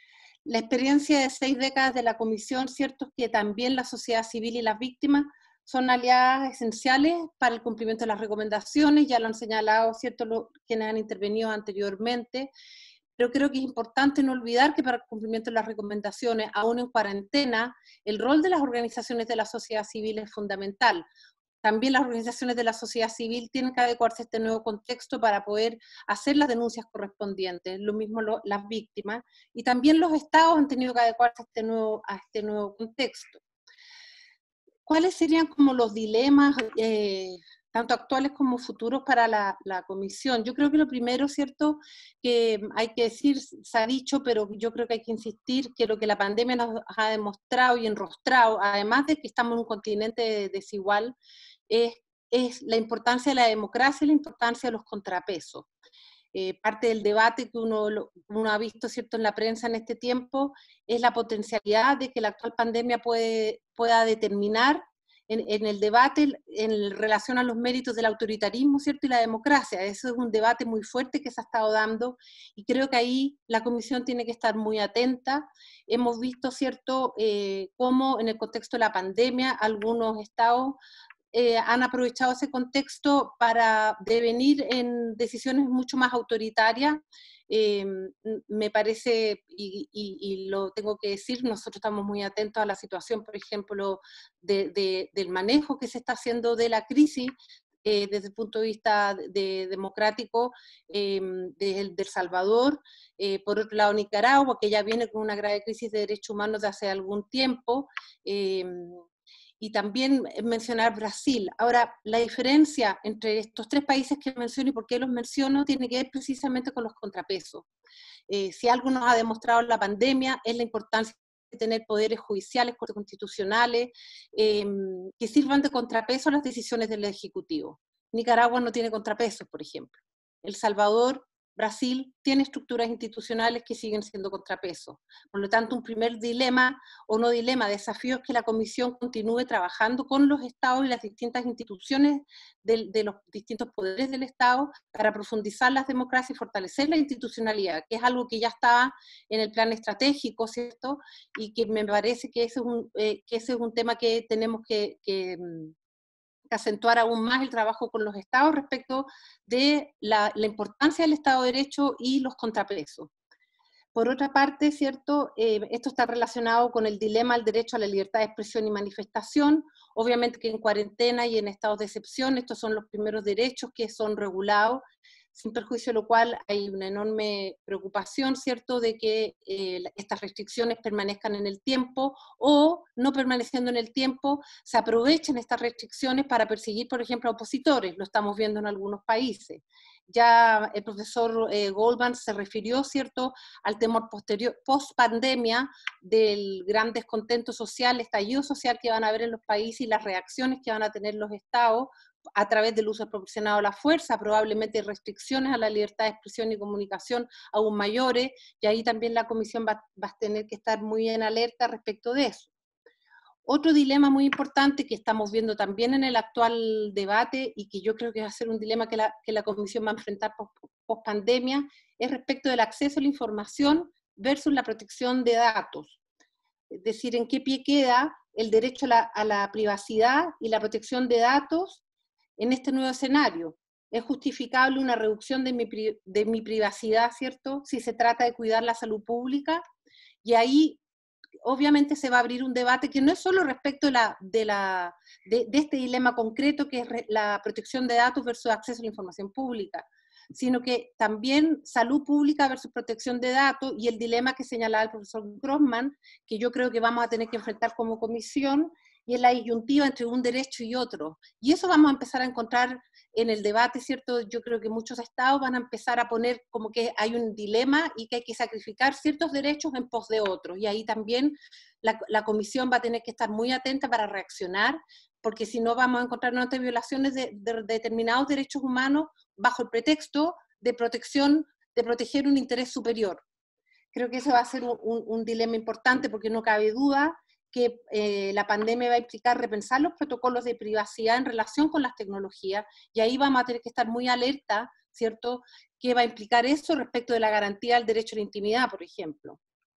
La experiencia de seis décadas de la Comisión, cierto es que también la sociedad civil y las víctimas son aliadas esenciales para el cumplimiento de las recomendaciones, ya lo han señalado, cierto, los, quienes han intervenido anteriormente, pero creo que es importante no olvidar que para el cumplimiento de las recomendaciones, aún en cuarentena, el rol de las organizaciones de la sociedad civil es fundamental. También las organizaciones de la sociedad civil tienen que adecuarse a este nuevo contexto para poder hacer las denuncias correspondientes, lo mismo lo, las víctimas, y también los estados han tenido que adecuarse a este nuevo, a este nuevo contexto. ¿Cuáles serían como los dilemas, eh, tanto actuales como futuros, para la, la Comisión? Yo creo que lo primero, ¿cierto?, que hay que decir, se ha dicho, pero yo creo que hay que insistir, que lo que la pandemia nos ha demostrado y enrostrado, además de que estamos en un continente desigual, es, es la importancia de la democracia y la importancia de los contrapesos. eh, parte del debate que uno, uno ha visto, ¿cierto?, en la prensa en este tiempo, es la potencialidad de que la actual pandemia puede, pueda determinar en, en el debate en relación a los méritos del autoritarismo, ¿cierto?, y la democracia. Eso es un debate muy fuerte que se ha estado dando, y creo que ahí la Comisión tiene que estar muy atenta. Hemos visto, ¿cierto?, eh, cómo en el contexto de la pandemia algunos estados eh, han aprovechado ese contexto para devenir en decisiones mucho más autoritarias. Eh, me parece, y, y, y lo tengo que decir, nosotros estamos muy atentos a la situación, por ejemplo, de, de, del manejo que se está haciendo de la crisis, eh, desde el punto de vista de, de democrático, eh, de, de El Salvador, eh, por otro lado Nicaragua, que ya viene con una grave crisis de derechos humanos de hace algún tiempo, eh, y también mencionar Brasil. Ahora, la diferencia entre estos tres países que menciono y por qué los menciono tiene que ver precisamente con los contrapesos. Eh, si algo nos ha demostrado la pandemia es la importancia de tener poderes judiciales, cortes constitucionales, eh, que sirvan de contrapeso a las decisiones del Ejecutivo. Nicaragua no tiene contrapesos, por ejemplo. El Salvador, Brasil, tiene estructuras institucionales que siguen siendo contrapesos. Por lo tanto, un primer dilema, o no dilema, desafío es que la Comisión continúe trabajando con los Estados y las distintas instituciones de, de los distintos poderes del Estado para profundizar las democracias y fortalecer la institucionalidad, que es algo que ya estaba en el plan estratégico, ¿cierto? Y que me parece que ese es un, eh, que ese es un tema que tenemos que... que acentuar aún más el trabajo con los estados respecto de la, la importancia del Estado de Derecho y los contrapesos. Por otra parte, ¿cierto? Eh, esto está relacionado con el dilema del derecho a la libertad de expresión y manifestación. Obviamente que en cuarentena y en estados de excepción, estos son los primeros derechos que son regulados, sin perjuicio de lo cual hay una enorme preocupación, ¿cierto?, de que eh, estas restricciones permanezcan en el tiempo, o no permaneciendo en el tiempo, se aprovechen estas restricciones para perseguir, por ejemplo, a opositores. Lo estamos viendo en algunos países. Ya el profesor eh, Goldman se refirió, ¿cierto?, al temor posterior, post-pandemia, del gran descontento social, estallido social que van a haber en los países y las reacciones que van a tener los estados a través del uso desproporcionado de la fuerza, probablemente restricciones a la libertad de expresión y comunicación aún mayores, y ahí también la Comisión va, va a tener que estar muy en alerta respecto de eso. Otro dilema muy importante que estamos viendo también en el actual debate, y que yo creo que va a ser un dilema que la, que la Comisión va a enfrentar post pandemia, es respecto del acceso a la información versus la protección de datos. Es decir, en qué pie queda el derecho a la, a la privacidad y la protección de datos en este nuevo escenario. ¿Es justificable una reducción de mi, de mi privacidad, ¿cierto?, si se trata de cuidar la salud pública? Y ahí obviamente se va a abrir un debate que no es solo respecto de, la, de, la, de, de este dilema concreto que es la protección de datos versus acceso a la información pública, sino que también salud pública versus protección de datos, y el dilema que señalaba el profesor Grossman, que yo creo que vamos a tener que enfrentar como comisión, y es la disyuntiva entre un derecho y otro. Y eso vamos a empezar a encontrar en el debate, ¿cierto? Yo creo que muchos estados van a empezar a poner como que hay un dilema y que hay que sacrificar ciertos derechos en pos de otros. Y ahí también la, la comisión va a tener que estar muy atenta para reaccionar, porque si no vamos a encontrar nuevas violaciones de, de, de determinados derechos humanos bajo el pretexto de protección, de proteger un interés superior. Creo que ese va a ser un, un, un dilema importante, porque no cabe duda que eh, la pandemia va a implicar repensar los protocolos de privacidad en relación con las tecnologías, y ahí vamos a tener que estar muy alerta, ¿cierto?, qué va a implicar eso respecto de la garantía del derecho a la intimidad, por ejemplo.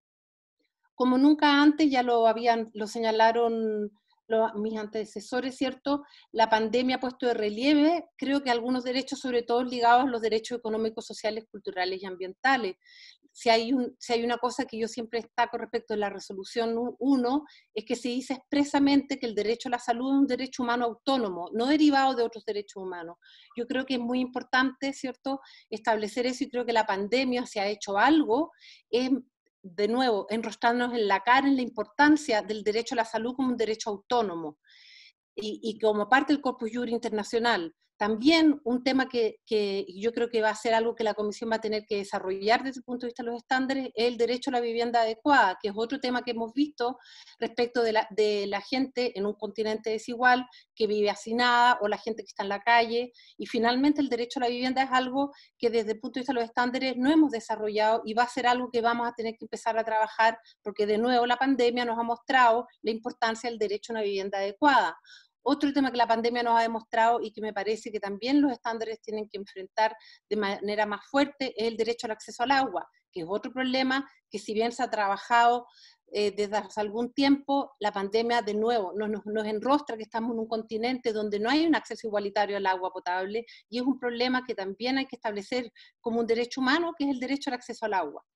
Como nunca antes, ya lo, habían, lo señalaron los, mis antecesores, ¿cierto?, la pandemia ha puesto de relieve, creo que algunos derechos, sobre todo ligados a los derechos económicos, sociales, culturales y ambientales. Si hay, un, si hay una cosa que yo siempre destaco respecto de la resolución uno, es que se dice expresamente que el derecho a la salud es un derecho humano autónomo, no derivado de otros derechos humanos. Yo creo que es muy importante, ¿cierto?, establecer eso, y creo que la pandemia, se ha hecho algo, es, de nuevo, enrostrarnos en la cara en la importancia del derecho a la salud como un derecho autónomo, y, y como parte del Corpus Juris internacional. También un tema que, que yo creo que va a ser algo que la Comisión va a tener que desarrollar desde el punto de vista de los estándares es el derecho a la vivienda adecuada, que es otro tema que hemos visto respecto de la, de la gente en un continente desigual que vive hacinada o la gente que está en la calle. Y finalmente el derecho a la vivienda es algo que desde el punto de vista de los estándares no hemos desarrollado y va a ser algo que vamos a tener que empezar a trabajar porque de nuevo la pandemia nos ha mostrado la importancia del derecho a una vivienda adecuada. Otro tema que la pandemia nos ha demostrado y que me parece que también los estándares tienen que enfrentar de manera más fuerte es el derecho al acceso al agua, que es otro problema que si bien se ha trabajado eh, desde hace algún tiempo, la pandemia de nuevo nos, nos, nos enrostra que estamos en un continente donde no hay un acceso igualitario al agua potable y es un problema que también hay que establecer como un derecho humano, que es el derecho al acceso al agua.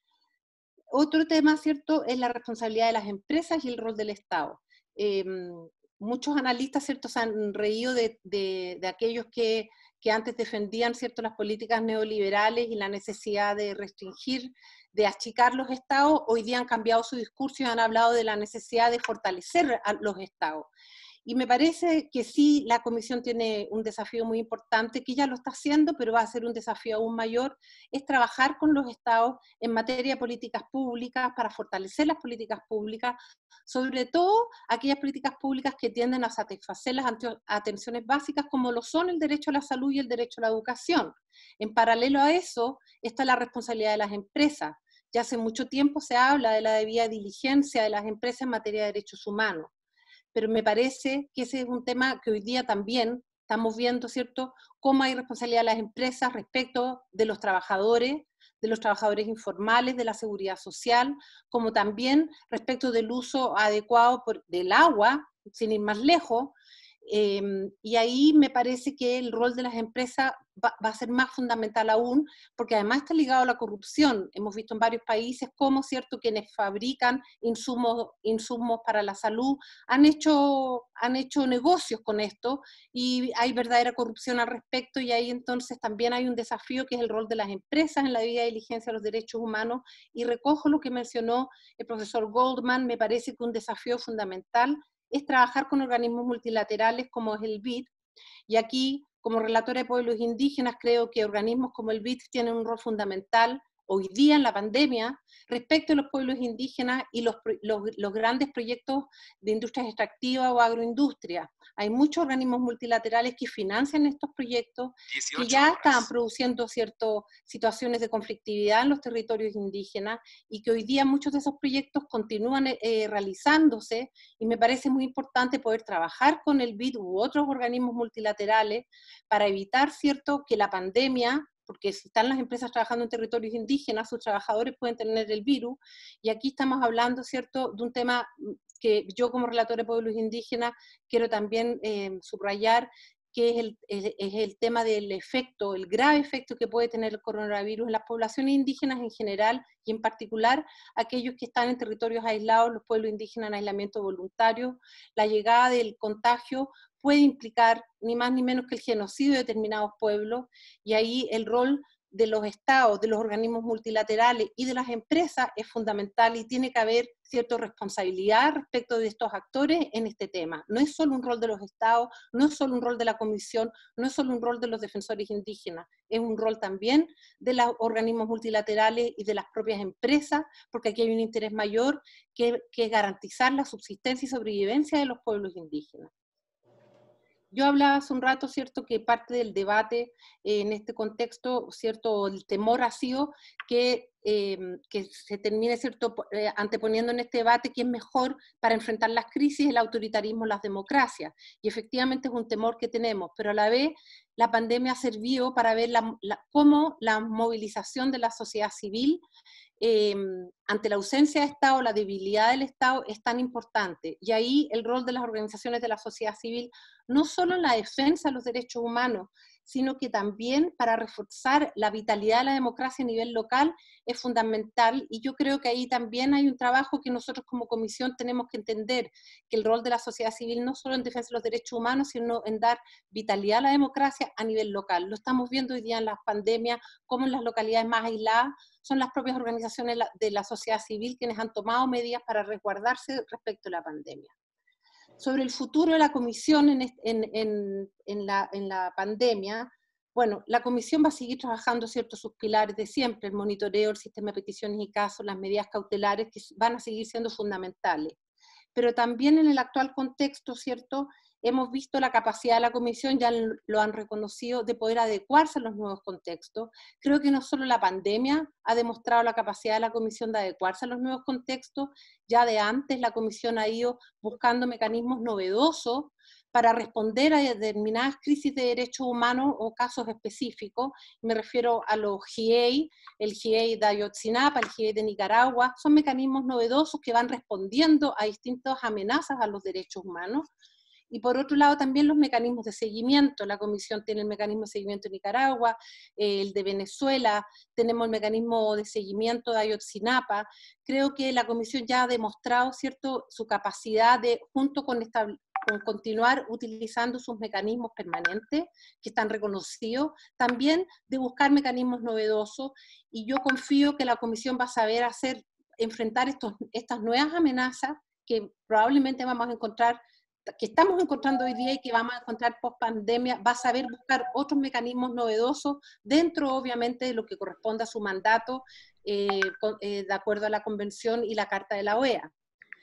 Otro tema, ¿cierto?, es la responsabilidad de las empresas y el rol del Estado. Eh, Muchos analistas, ¿cierto?, se han reído de, de, de aquellos que, que antes defendían, ¿cierto?, las políticas neoliberales y la necesidad de restringir, de achicar los estados. Hoy día han cambiado su discurso y han hablado de la necesidad de fortalecer a los estados. Y me parece que sí, la Comisión tiene un desafío muy importante, que ya lo está haciendo, pero va a ser un desafío aún mayor, es trabajar con los estados en materia de políticas públicas, para fortalecer las políticas públicas, sobre todo aquellas políticas públicas que tienden a satisfacer las atenciones básicas, como lo son el derecho a la salud y el derecho a la educación. En paralelo a eso, está la responsabilidad de las empresas. Ya hace mucho tiempo se habla de la debida diligencia de las empresas en materia de derechos humanos, pero me parece que ese es un tema que hoy día también estamos viendo, ¿cierto?, cómo hay responsabilidad de las empresas respecto de los trabajadores, de los trabajadores informales, de la seguridad social, como también respecto del uso adecuado por, del agua, sin ir más lejos. Eh, y ahí me parece que el rol de las empresas va, va a ser más fundamental aún, porque además está ligado a la corrupción. Hemos visto en varios países cómo, cierto, quienes fabrican insumos, insumos para la salud han hecho, han hecho negocios con esto y hay verdadera corrupción al respecto, y ahí entonces también hay un desafío que es el rol de las empresas en la debida diligencia de los derechos humanos, y recojo lo que mencionó el profesor Goldman. Me parece que un desafío fundamental es trabajar con organismos multilaterales como es el B I D, y aquí, como relatora de pueblos indígenas, creo que organismos como el B I D tienen un rol fundamental hoy día en la pandemia respecto a los pueblos indígenas y los, los, los grandes proyectos de industrias extractivas o agroindustria. Hay muchos organismos multilaterales que financian estos proyectos, que ya están produciendo ciertas situaciones de conflictividad en los territorios indígenas y que hoy día muchos de esos proyectos continúan eh, realizándose, y me parece muy importante poder trabajar con el B I D u otros organismos multilaterales para evitar, cierto, que la pandemia, porque si están las empresas trabajando en territorios indígenas, sus trabajadores pueden tener el virus, y aquí estamos hablando, ¿cierto?, de un tema que yo como relatora de pueblos indígenas quiero también eh, subrayar, que es el, es, es el tema del efecto, el grave efecto que puede tener el coronavirus en las poblaciones indígenas en general, y en particular aquellos que están en territorios aislados, los pueblos indígenas en aislamiento voluntario. La llegada del contagio puede implicar ni más ni menos que el genocidio de determinados pueblos, y ahí el rol de los estados, de los organismos multilaterales y de las empresas es fundamental, y tiene que haber cierta responsabilidad respecto de estos actores en este tema. No es solo un rol de los estados, no es solo un rol de la Comisión, no es solo un rol de los defensores indígenas, es un rol también de los organismos multilaterales y de las propias empresas, porque aquí hay un interés mayor que, que garantizar la subsistencia y sobrevivencia de los pueblos indígenas. Yo hablaba hace un rato, ¿cierto?, que parte del debate eh, en este contexto, ¿cierto?, el temor ha sido que, eh, que se termine, ¿cierto?, eh, anteponiendo en este debate que es mejor para enfrentar las crisis el autoritarismo, las democracias. Y efectivamente es un temor que tenemos, pero a la vez la pandemia ha servido para ver la, la, cómo la movilización de la sociedad civil Eh, ante la ausencia de Estado, la debilidad del Estado es tan importante, y ahí el rol de las organizaciones de la sociedad civil, no solo en la defensa de los derechos humanos, sino que también para reforzar la vitalidad de la democracia a nivel local es fundamental, y yo creo que ahí también hay un trabajo que nosotros como comisión tenemos que entender, que el rol de la sociedad civil no solo en defensa de los derechos humanos, sino en dar vitalidad a la democracia a nivel local. Lo estamos viendo hoy día en las pandemias, como en las localidades más aisladas, son las propias organizaciones de la sociedad civil quienes han tomado medidas para resguardarse respecto a la pandemia. Sobre el futuro de la comisión en, en, en, en, la, en la pandemia, bueno, la comisión va a seguir trabajando, ¿cierto?, sus pilares de siempre, el monitoreo, el sistema de peticiones y casos, las medidas cautelares que van a seguir siendo fundamentales. Pero también en el actual contexto, ¿cierto?, hemos visto la capacidad de la comisión, ya lo han reconocido, de poder adecuarse a los nuevos contextos. Creo que no solo la pandemia ha demostrado la capacidad de la comisión de adecuarse a los nuevos contextos, ya de antes la comisión ha ido buscando mecanismos novedosos para responder a determinadas crisis de derechos humanos o casos específicos. Me refiero a los G I E I, el G I E I de Ayotzinapa, el G I E I de Nicaragua. Son mecanismos novedosos que van respondiendo a distintas amenazas a los derechos humanos. Y por otro lado también los mecanismos de seguimiento. La comisión tiene el mecanismo de seguimiento de Nicaragua, eh, el de Venezuela, tenemos el mecanismo de seguimiento de Ayotzinapa. Creo que la comisión ya ha demostrado, ¿cierto?, su capacidad de, junto con, esta, con continuar utilizando sus mecanismos permanentes, que están reconocidos, también de buscar mecanismos novedosos, y yo confío que la comisión va a saber hacer, enfrentar estos, estas nuevas amenazas que probablemente vamos a encontrar, que estamos encontrando hoy día y que vamos a encontrar post pandemia, va a saber buscar otros mecanismos novedosos dentro, obviamente, de lo que corresponde a su mandato, eh, con, eh, de acuerdo a la Convención y la Carta de la O E A.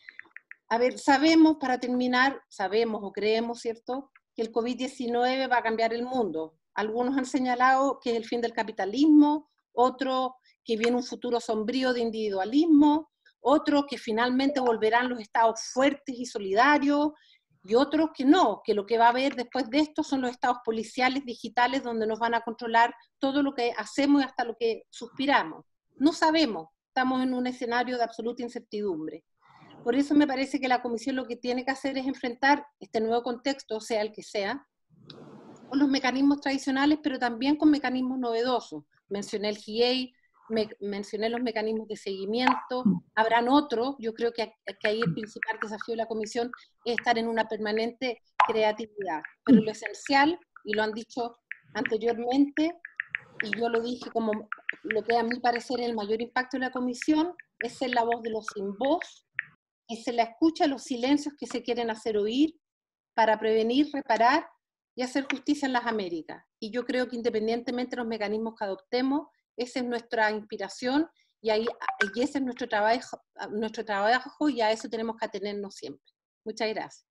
A ver, sabemos, para terminar, sabemos o creemos, ¿cierto?, que el COVID diecinueve va a cambiar el mundo. Algunos han señalado que es el fin del capitalismo, otros que viene un futuro sombrío de individualismo, otros que finalmente volverán los estados fuertes y solidarios, y otros que no, que lo que va a haber después de esto son los estados policiales digitales donde nos van a controlar todo lo que hacemos y hasta lo que suspiramos. No sabemos, estamos en un escenario de absoluta incertidumbre. Por eso me parece que la comisión lo que tiene que hacer es enfrentar este nuevo contexto, sea el que sea, con los mecanismos tradicionales, pero también con mecanismos novedosos. Mencioné el G I E I, me, mencioné los mecanismos de seguimiento, habrán otros. Yo creo que, que ahí el principal desafío de la comisión es estar en una permanente creatividad, pero lo esencial, y lo han dicho anteriormente, y yo lo dije como lo que a mi parecer es el mayor impacto de la comisión, es ser la voz de los sin voz, es ser la escucha de los silencios que se quieren hacer oír para prevenir, reparar y hacer justicia en las Américas. Y yo creo que independientemente de los mecanismos que adoptemos, esa es nuestra inspiración y, ahí, y ese es nuestro trabajo, nuestro trabajo y a eso tenemos que atenernos siempre. Muchas gracias.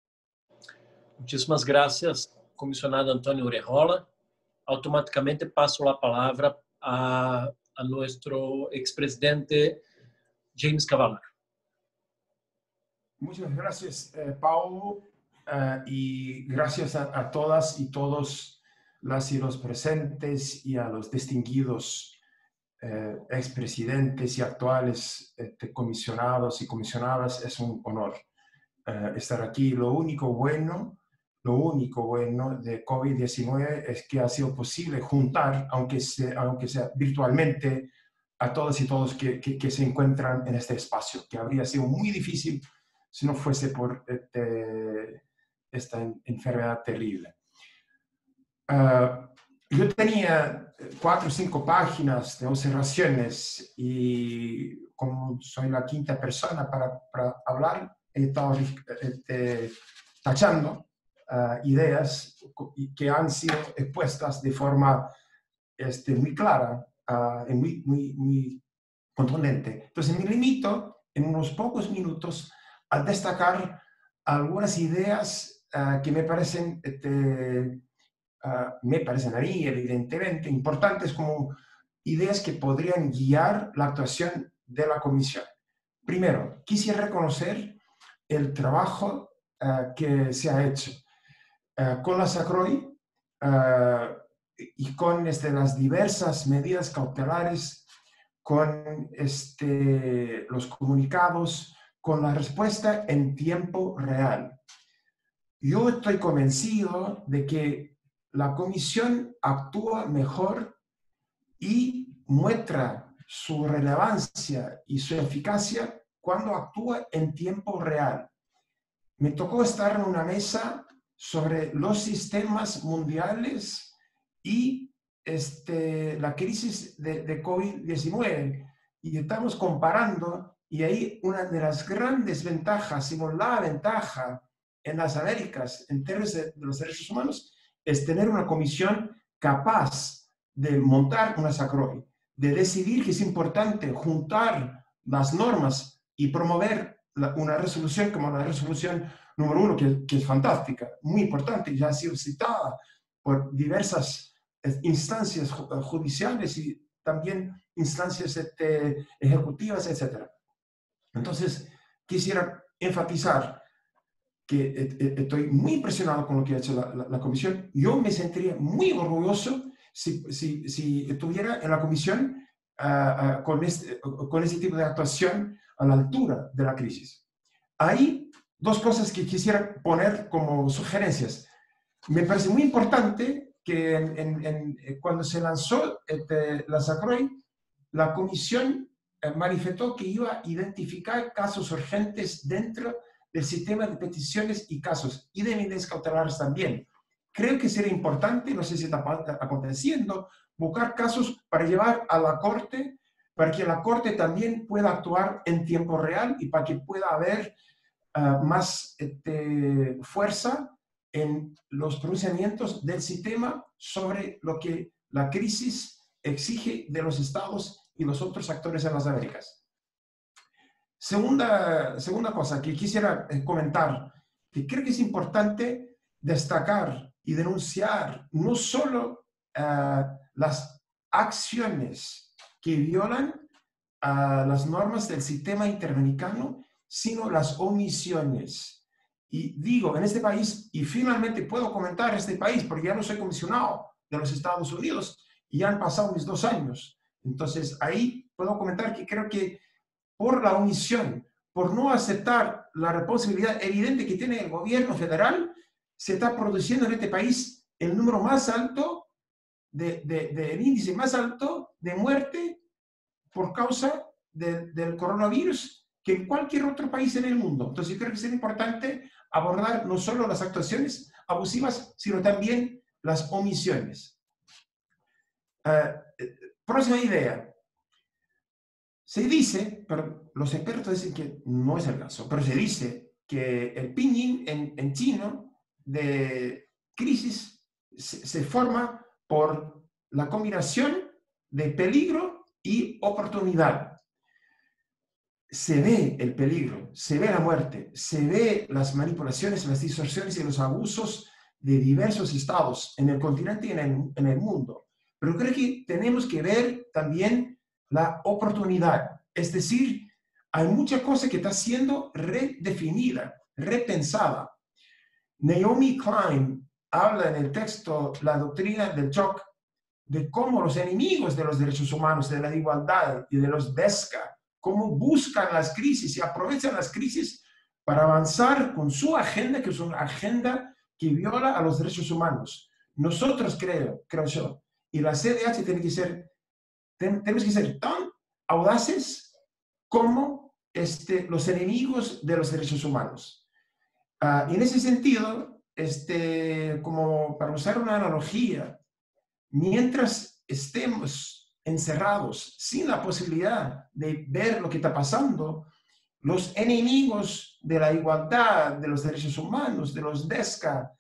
Muchísimas gracias, comisionado Antônio Urrejola. Automáticamente paso la palabra a, a nuestro expresidente James Cavallaro. Muchas gracias, eh, Paulo, uh, y gracias a, a todas y todos las y los presentes y a los distinguidos eh, expresidentes y actuales eh, comisionados y comisionadas. Es un honor eh, estar aquí. Lo único bueno, lo único bueno de COVID diecinueve es que ha sido posible juntar, aunque sea, aunque sea virtualmente, a todas y todos que, que, que se encuentran en este espacio, que habría sido muy difícil si no fuese por este, esta enfermedad terrible. Uh, yo tenía cuatro o cinco páginas de observaciones y como soy la quinta persona para, para hablar, he estado este, tachando uh, ideas que han sido expuestas de forma este, muy clara uh, y muy, muy, muy contundente. Entonces me limito en unos pocos minutos a destacar algunas ideas uh, que me parecen... Este, Uh, me parecen a mí, evidentemente, importantes como ideas que podrían guiar la actuación de la Comisión. Primero, quisiera reconocer el trabajo uh, que se ha hecho uh, con la SACROI uh, y con este, las diversas medidas cautelares, con este, los comunicados, con la respuesta en tiempo real. Yo estoy convencido de que la Comisión actúa mejor y muestra su relevancia y su eficacia cuando actúa en tiempo real. Me tocó estar en una mesa sobre los sistemas mundiales y este, la crisis de, de COVID diecinueve y estamos comparando, y ahí una de las grandes ventajas, sino la ventaja en las Américas, en términos de, de los derechos humanos, es tener una comisión capaz de montar una SACROI, de decidir que es importante juntar las normas y promover la, una resolución como la resolución número uno, que, que es fantástica, muy importante, ya ha sido citada por diversas instancias judiciales y también instancias este, ejecutivas, etcétera. Entonces, quisiera enfatizar que estoy muy impresionado con lo que ha hecho la, la, la comisión. Yo me sentiría muy orgulloso si, si, si estuviera en la comisión uh, uh, con, este, con este tipo de actuación a la altura de la crisis. Hay dos cosas que quisiera poner como sugerencias. Me parece muy importante que en, en, en, cuando se lanzó este, la SACROI, la comisión eh, manifestó que iba a identificar casos urgentes dentro del sistema de peticiones y casos, y de medidas cautelares también. Creo que sería importante, no sé si está aconteciendo, buscar casos para llevar a la Corte, para que la Corte también pueda actuar en tiempo real y para que pueda haber uh, más este, fuerza en los pronunciamientos del sistema sobre lo que la crisis exige de los estados y los otros actores en las Américas. Segunda, segunda cosa que quisiera comentar, que creo que es importante destacar y denunciar no solo uh, las acciones que violan uh, las normas del sistema interamericano, sino las omisiones. Y digo, en este país, y finalmente puedo comentar este país, porque ya no soy comisionado de los Estados Unidos, y ya han pasado mis dos años. Entonces, ahí puedo comentar que creo que por la omisión, por no aceptar la responsabilidad evidente que tiene el gobierno federal, se está produciendo en este país el número más alto, de, de, de, el índice más alto de muerte por causa de, del coronavirus que en cualquier otro país en el mundo. Entonces, yo creo que es importante abordar no solo las actuaciones abusivas, sino también las omisiones. Uh, próxima idea. Se dice, pero los expertos dicen que no es el caso, pero se dice que el pinyin en, en chino de crisis se, se forma por la combinación de peligro y oportunidad. Se ve el peligro, se ve la muerte, se ve las manipulaciones, las distorsiones y los abusos de diversos estados en el continente y en el, en el mundo. Pero creo que tenemos que ver también la oportunidad. Es decir, hay mucha cosa que está siendo redefinida, repensada. Naomi Klein habla en el texto La doctrina del shock de cómo los enemigos de los derechos humanos, de la igualdad y de los DESCA, cómo buscan las crisis y aprovechan las crisis para avanzar con su agenda, que es una agenda que viola a los derechos humanos. Nosotros, creo, creo yo, y la C D H tiene que ser, ten, tenemos que ser tan audaces como este, los enemigos de los derechos humanos. Uh, y en ese sentido, este, como para usar una analogía, mientras estemos encerrados sin la posibilidad de ver lo que está pasando, los enemigos de la igualdad, de los derechos humanos, de los DESCA,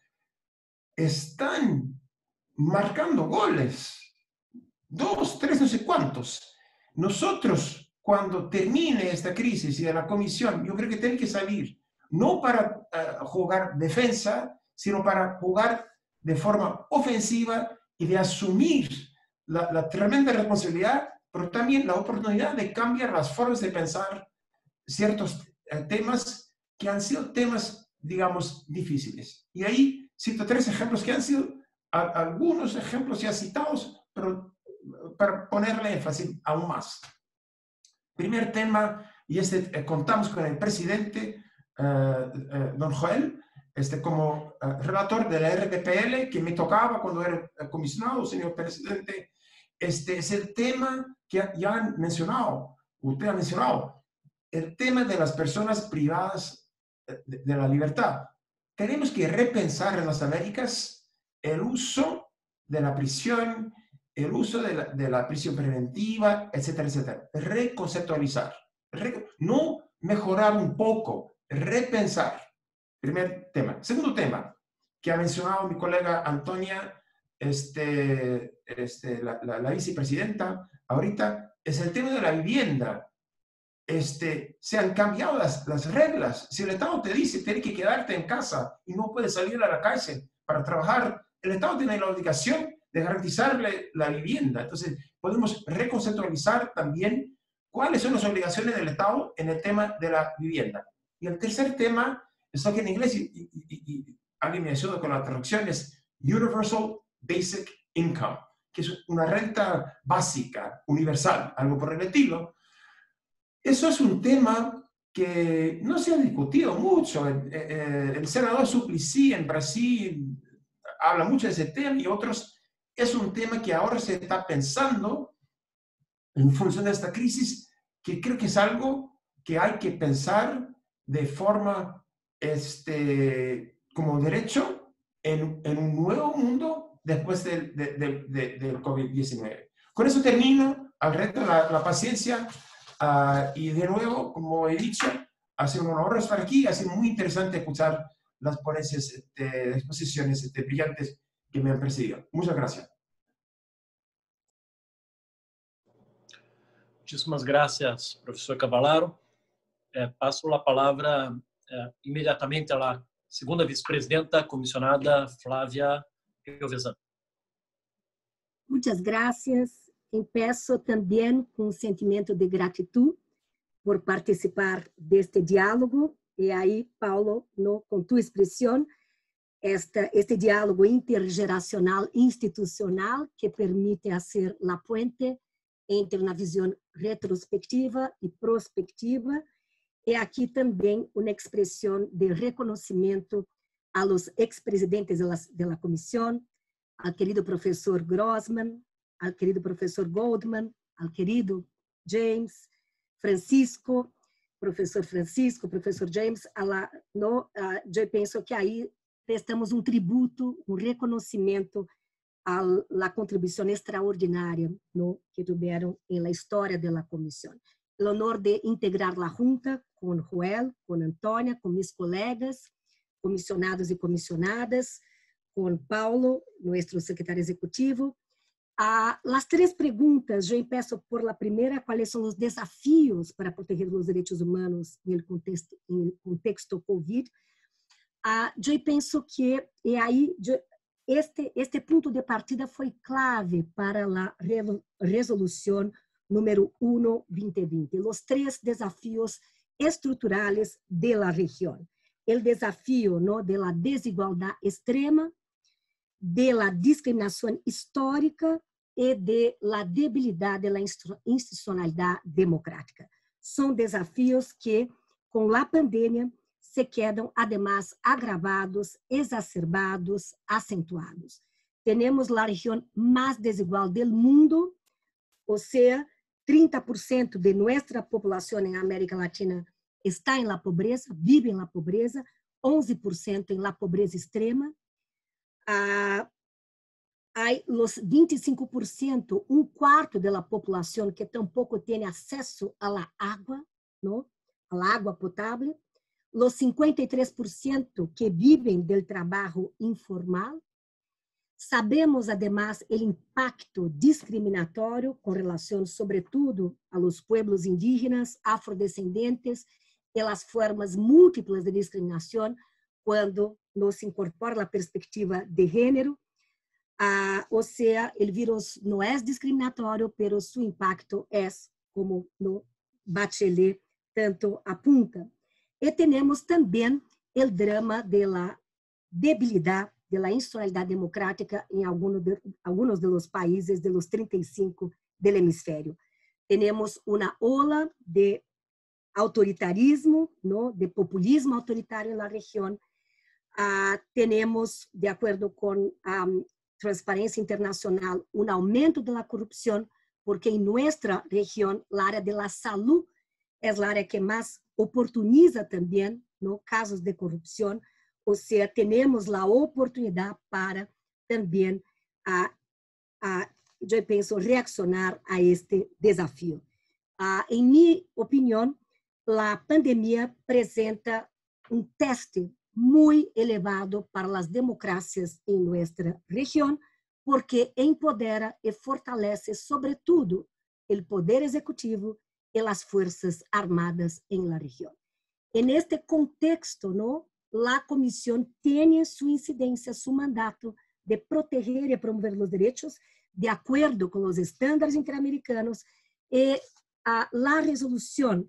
están marcando goles. Dos, tres, no sé cuántos. Nosotros, cuando termine esta crisis y de la comisión, yo creo que tienen que salir, no para uh, jugar defensa, sino para jugar de forma ofensiva y de asumir la, la tremenda responsabilidad, pero también la oportunidad de cambiar las formas de pensar ciertos uh, temas que han sido temas, digamos, difíciles. Y ahí cito tres ejemplos que han sido a, algunos ejemplos ya citados, pero para ponerle énfasis aún más. Primer tema, y este eh, contamos con el presidente, uh, uh, don Joel, este, como uh, relator de la R P P L, que me tocaba cuando era comisionado, señor presidente. Este es el tema que ya han mencionado, usted ha mencionado, el tema de las personas privadas de, de la libertad. Tenemos que repensar en las Américas el uso de la prisión, el uso de la, de la prisión preventiva, etcétera, etcétera. Reconceptualizar. Re, no mejorar un poco, repensar. Primer tema. Segundo tema, que ha mencionado mi colega Antonia, este, este, la, la, la vicepresidenta, ahorita, es el tema de la vivienda. Este, se han cambiado las, las reglas. Si el Estado te dice tienes que quedarte en casa y no puedes salir a la calle para trabajar, el Estado tiene la obligación de garantizarle la vivienda. Entonces, podemos reconceptualizar también cuáles son las obligaciones del Estado en el tema de la vivienda. Y el tercer tema, está aquí en inglés y, y, y, y alguien me ayuda con la traducción, es Universal Basic Income, que es una renta básica, universal, algo por el estilo. Eso es un tema que no se ha discutido mucho. El senador Suplicy en Brasil habla mucho de ese tema y otros. Es un tema que ahora se está pensando en función de esta crisis, que creo que es algo que hay que pensar de forma este, como derecho en, en un nuevo mundo después del, de, de, de, del COVID diecinueve. Con eso termino. Al resto, la, la paciencia. Uh, y de nuevo, como he dicho, ha sido un honor estar aquí. Ha sido muy interesante escuchar las ponencias, este, exposiciones este, brillantes que me han precedido. Muchas gracias. Muchísimas gracias, profesor Cavallaro. Eh, paso la palabra eh, inmediatamente a la segunda vicepresidenta comisionada Flávia Piovesan. Muchas gracias. Empiezo también con un sentimiento de gratitud por participar de este diálogo. Y ahí, Paulo, ¿no? Con tu expresión, esta, este diálogo intergeneracional institucional que permite hacer la puente entre una visión retrospectiva y prospectiva. Y aquí también una expresión de reconocimiento a los expresidentes de la, de la comisión, al querido profesor Grossman, al querido profesor Goldman, al querido James, Francisco, professor Francisco, professor James, a la, no, uh, eu penso que aí prestamos um tributo, um reconhecimento a la contribuição extraordinária no, que tiveram na história da comissão. O honor de integrar a junta com Joel, com Antônia, com meus colegas, comissionados e comissionadas, com Paulo, nosso secretário executivo. Ah, as três perguntas, eu peço por la primeira, quais são os desafios para proteger os direitos humanos no contexto, no contexto COVID. Ah, eu penso que, e aí, este, este ponto de partida foi clave para a resolução número um, veinte vinte, os três desafios estruturais da região. O desafio no, de la desigualdade extrema, de la discriminação histórica e de la debilidade da institucionalidade democrática. São desafios que, com a pandemia, se quedam, además, agravados, exacerbados, acentuados. Temos a região mais desigual do mundo, ou seja, trinta por cento de nossa população em América Latina está em la pobreza, vive em la pobreza, onze por cento em la pobreza extrema. Ah, Hay los vinte y cinco por ciento, un cuarto de la población que tampoco tiene acceso a la agua, ¿no? A la agua potable. Los cincuenta y tres por ciento que viven del trabajo informal. Sabemos, además, el impacto discriminatorio con relación, sobre todo, a los pueblos indígenas, afrodescendentes y las formas múltiples de discriminación cuando nos incorpora la perspectiva de género. Ah, ou seja, o vírus não é discriminatório, pero seu impacto é, como no Bachelet tanto apunta. E temos também o drama da debilidade da institucionalidade democrática em alguns de, alguns de los países de los trinta y cinco del hemisfério. Temos uma ola de autoritarismo, no, de populismo autoritário na região. Ah, temos, de acordo com a um, Transparência Internacional, um aumento da corrupção, porque em nossa região, a área da saúde é a área que mais oportuniza também no casos de corrupção, ou seja, temos a oportunidade para também, a, a, eu penso, reaccionar a este desafio. Ah, em minha opinião, a pandemia apresenta um teste muy elevado para las democracias en nuestra región, porque empodera y fortalece sobre todo el poder ejecutivo y las fuerzas armadas en la región. En este contexto, ¿no?, la Comisión tiene su incidencia, su mandato de proteger y promover los derechos de acuerdo con los estándares interamericanos, y a la resolución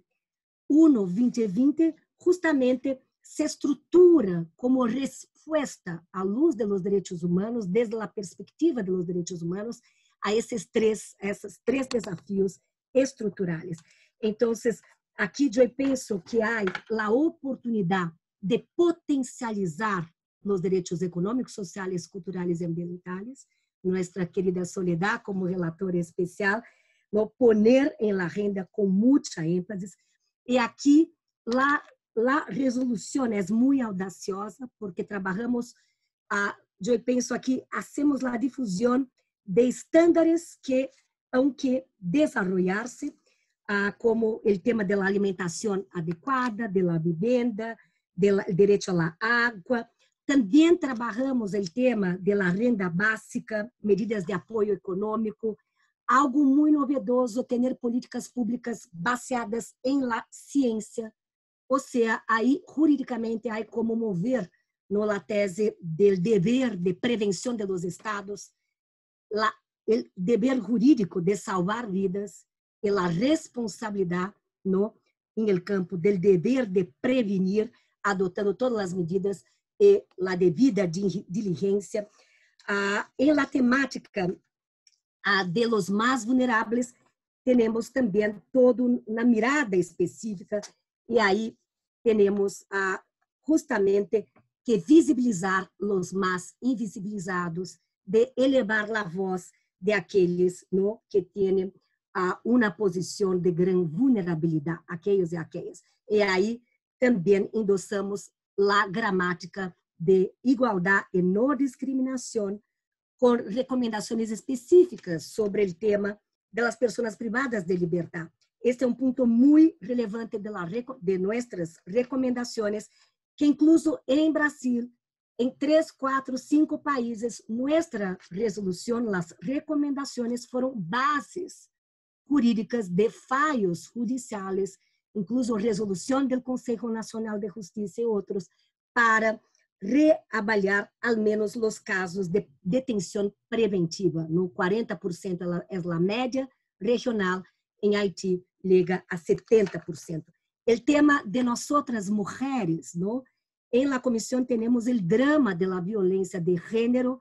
uno veinte veinte justamente se estructura como respuesta à luz de los derechos humanos, desde la perspectiva de los derechos humanos, a esses três, esses três desafios estruturales. Entonces, aqui eu penso que há a oportunidade de potencializar os direitos econômicos, sociais, culturais e ambientais. Nossa querida Soledad, como relatora especial, no poner em la agenda com muita ênfase. E aqui, la, la resolução é muito audaciosa, porque trabalhamos, ah, eu penso aqui, hacemos a difusão de estándares que hão que desarrollar-se, ah, como o tema da alimentação adequada, da vivenda, do direito à água. Também trabalhamos o tema da renda básica, medidas de apoio econômico, algo muito novedoso, ter políticas públicas baseadas em la ciência, ou seja, aí juridicamente há como mover no la tese del dever de prevenção de los estados, la, el deber jurídico de salvar vidas e la responsabilidade no em el campo del dever de prevenir, adotando todas as medidas e la devida diligência. Ah, em la temática ah, de los mais vulneráveis, temos também toda uma mirada específica, e aí temos ah, justamente que visibilizar os mais invisibilizados, de elevar a voz de aqueles, no, que têm ah, uma posição de grande vulnerabilidade, aqueles e aquelas. E aí também endossamos a gramática de igualdade e não discriminação, com recomendações específicas sobre o tema das pessoas privadas de liberdade. Este é um ponto muito relevante de, la, de nossas recomendações, que incluso em Brasil, em três, quatro, cinco países, nossa resolução, as recomendações foram bases jurídicas de fallos judiciais, incluso resolução do Conselho Nacional de Justiça e outros, para reavaliar ao menos os casos de detenção preventiva. No quarenta por cento é a média regional, em Haiti chega a setenta por cento. O tema de nós outras mulheres, não? Em la comissão temos o drama da violência de gênero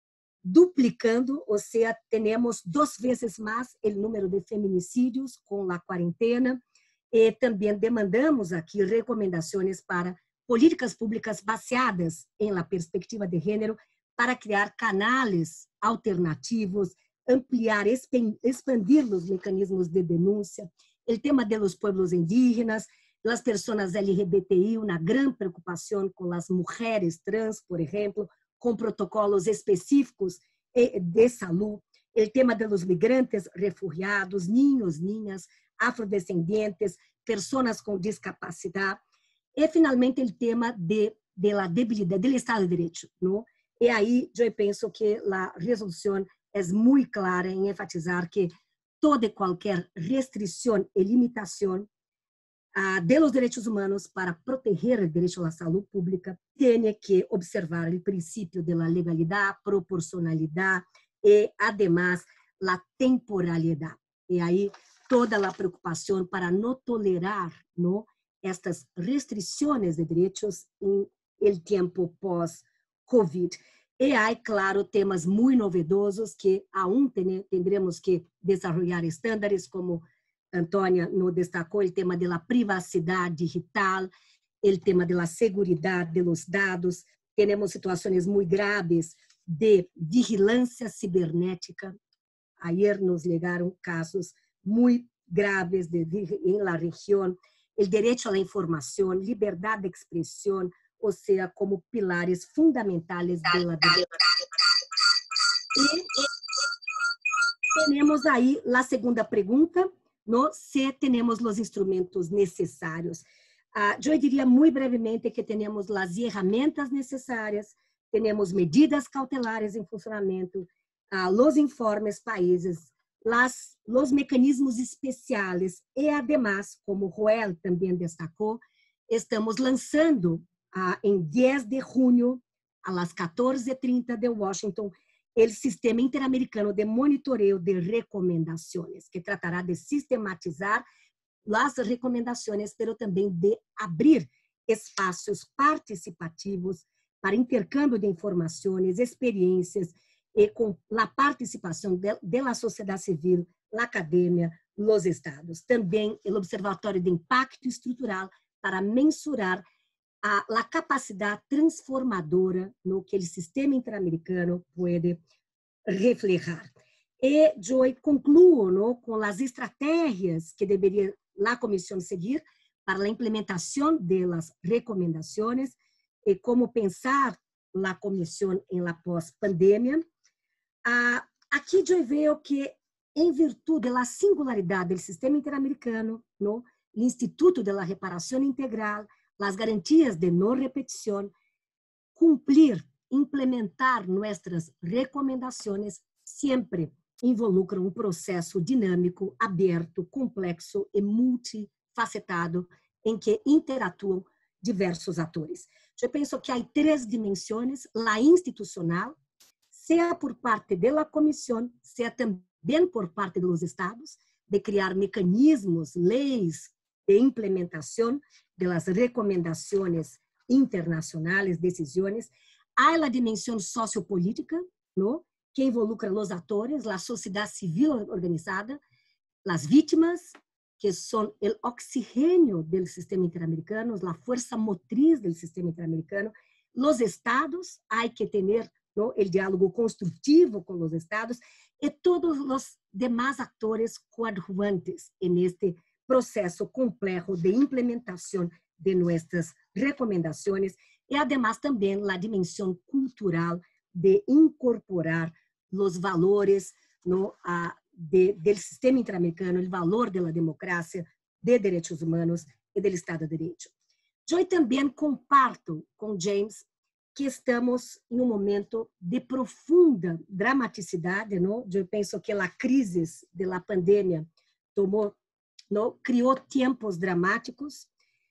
duplicando, ou seja, temos duas vezes mais o número de feminicídios com a quarentena, e também demandamos aqui recomendações para políticas públicas baseadas em la perspectiva de gênero, para criar canais alternativos, ampliar, expandir os mecanismos de denúncia, o tema de los pueblos indígenas, das pessoas L G B T I, uma grande preocupação com as mulheres trans, por exemplo, com protocolos específicos de saúde, o tema de los migrantes refugiados, niños, niñas, afrodescendentes, pessoas com discapacidade, e finalmente o tema de, de la debilidade do Estado de Direito, não? E aí eu penso que a resolução é muito clara em enfatizar que toda e qualquer restrição e limitação ah, de los direitos humanos para proteger o direito à saúde pública tem que observar o princípio da legalidade, proporcionalidade e, además, a temporalidade. E aí toda a preocupação para não tolerar, não, estas restrições de direitos em el tempo pós-Covid. E há, claro, temas muito novedosos que aún tendremos que desenvolver estándares, como Antônia nos destacou, o tema da privacidade digital, o tema da segurança dos dados. Temos situações muito graves de vigilância cibernética. Ayer nos chegaram casos muito graves de, em la região. O direito à informação, liberdade de expressão, ou seja, como pilares fundamentais da democracia. E temos aí a segunda pergunta, no, se temos os instrumentos necessários. Uh, yo diría muy brevemente que tenemos las herramientas necesarias, tenemos medidas cautelares en funcionamiento, uh, los informes países, las, los mecanismos especiales y además, como Joel también destacó, estamos lanzando uh, en diez de junio a las catorce treinta de Washington el Sistema Interamericano de Monitoreo de Recomendaciones, que tratará de sistematizar las recomendaciones, pero también de abrir espacios participativos para intercambio de informaciones, experiencias, y con la participación de, de la sociedad civil, la academia, los estados. También el Observatorio de Impacto Estrutural para mensurar a, la capacidad transformadora no que el sistema interamericano puede reflejar. E eu concluo no, com as estratégias que deveria a comissão seguir para a implementação das recomendações e como pensar a comissão em la pós-pandemia. Ah, aqui eu vejo que, em virtude da singularidade do sistema interamericano, no, o Instituto de la Reparação Integral, as garantias de não repetição, cumprir, implementar nossas recomendações sempre involucra um processo dinâmico, aberto, complexo e multifacetado em que interatuam diversos atores. Eu penso que há três dimensões: a institucional, seja por parte da comissão, seja também por parte dos estados, de criar mecanismos, leis de implementação das recomendações internacionais, decisões. Há a dimensão sociopolítica, não? Que involucra os atores, a sociedade civil organizada, as vítimas, que são o oxigênio do sistema interamericano, a força motriz do sistema interamericano, os estados, há que ter ¿no? o diálogo construtivo com os estados, e todos os demais atores coadjuvantes neste processo complexo de implementação de nossas recomendações, e además também a dimensão cultural de incorporar os valores no, a, de, do sistema interamericano, o valor da democracia, de direitos humanos e do Estado de Direito. Eu também comparto com James que estamos em um momento de profunda dramaticidade. Não? Eu penso que a crise da pandemia tomou, não? criou tempos dramáticos,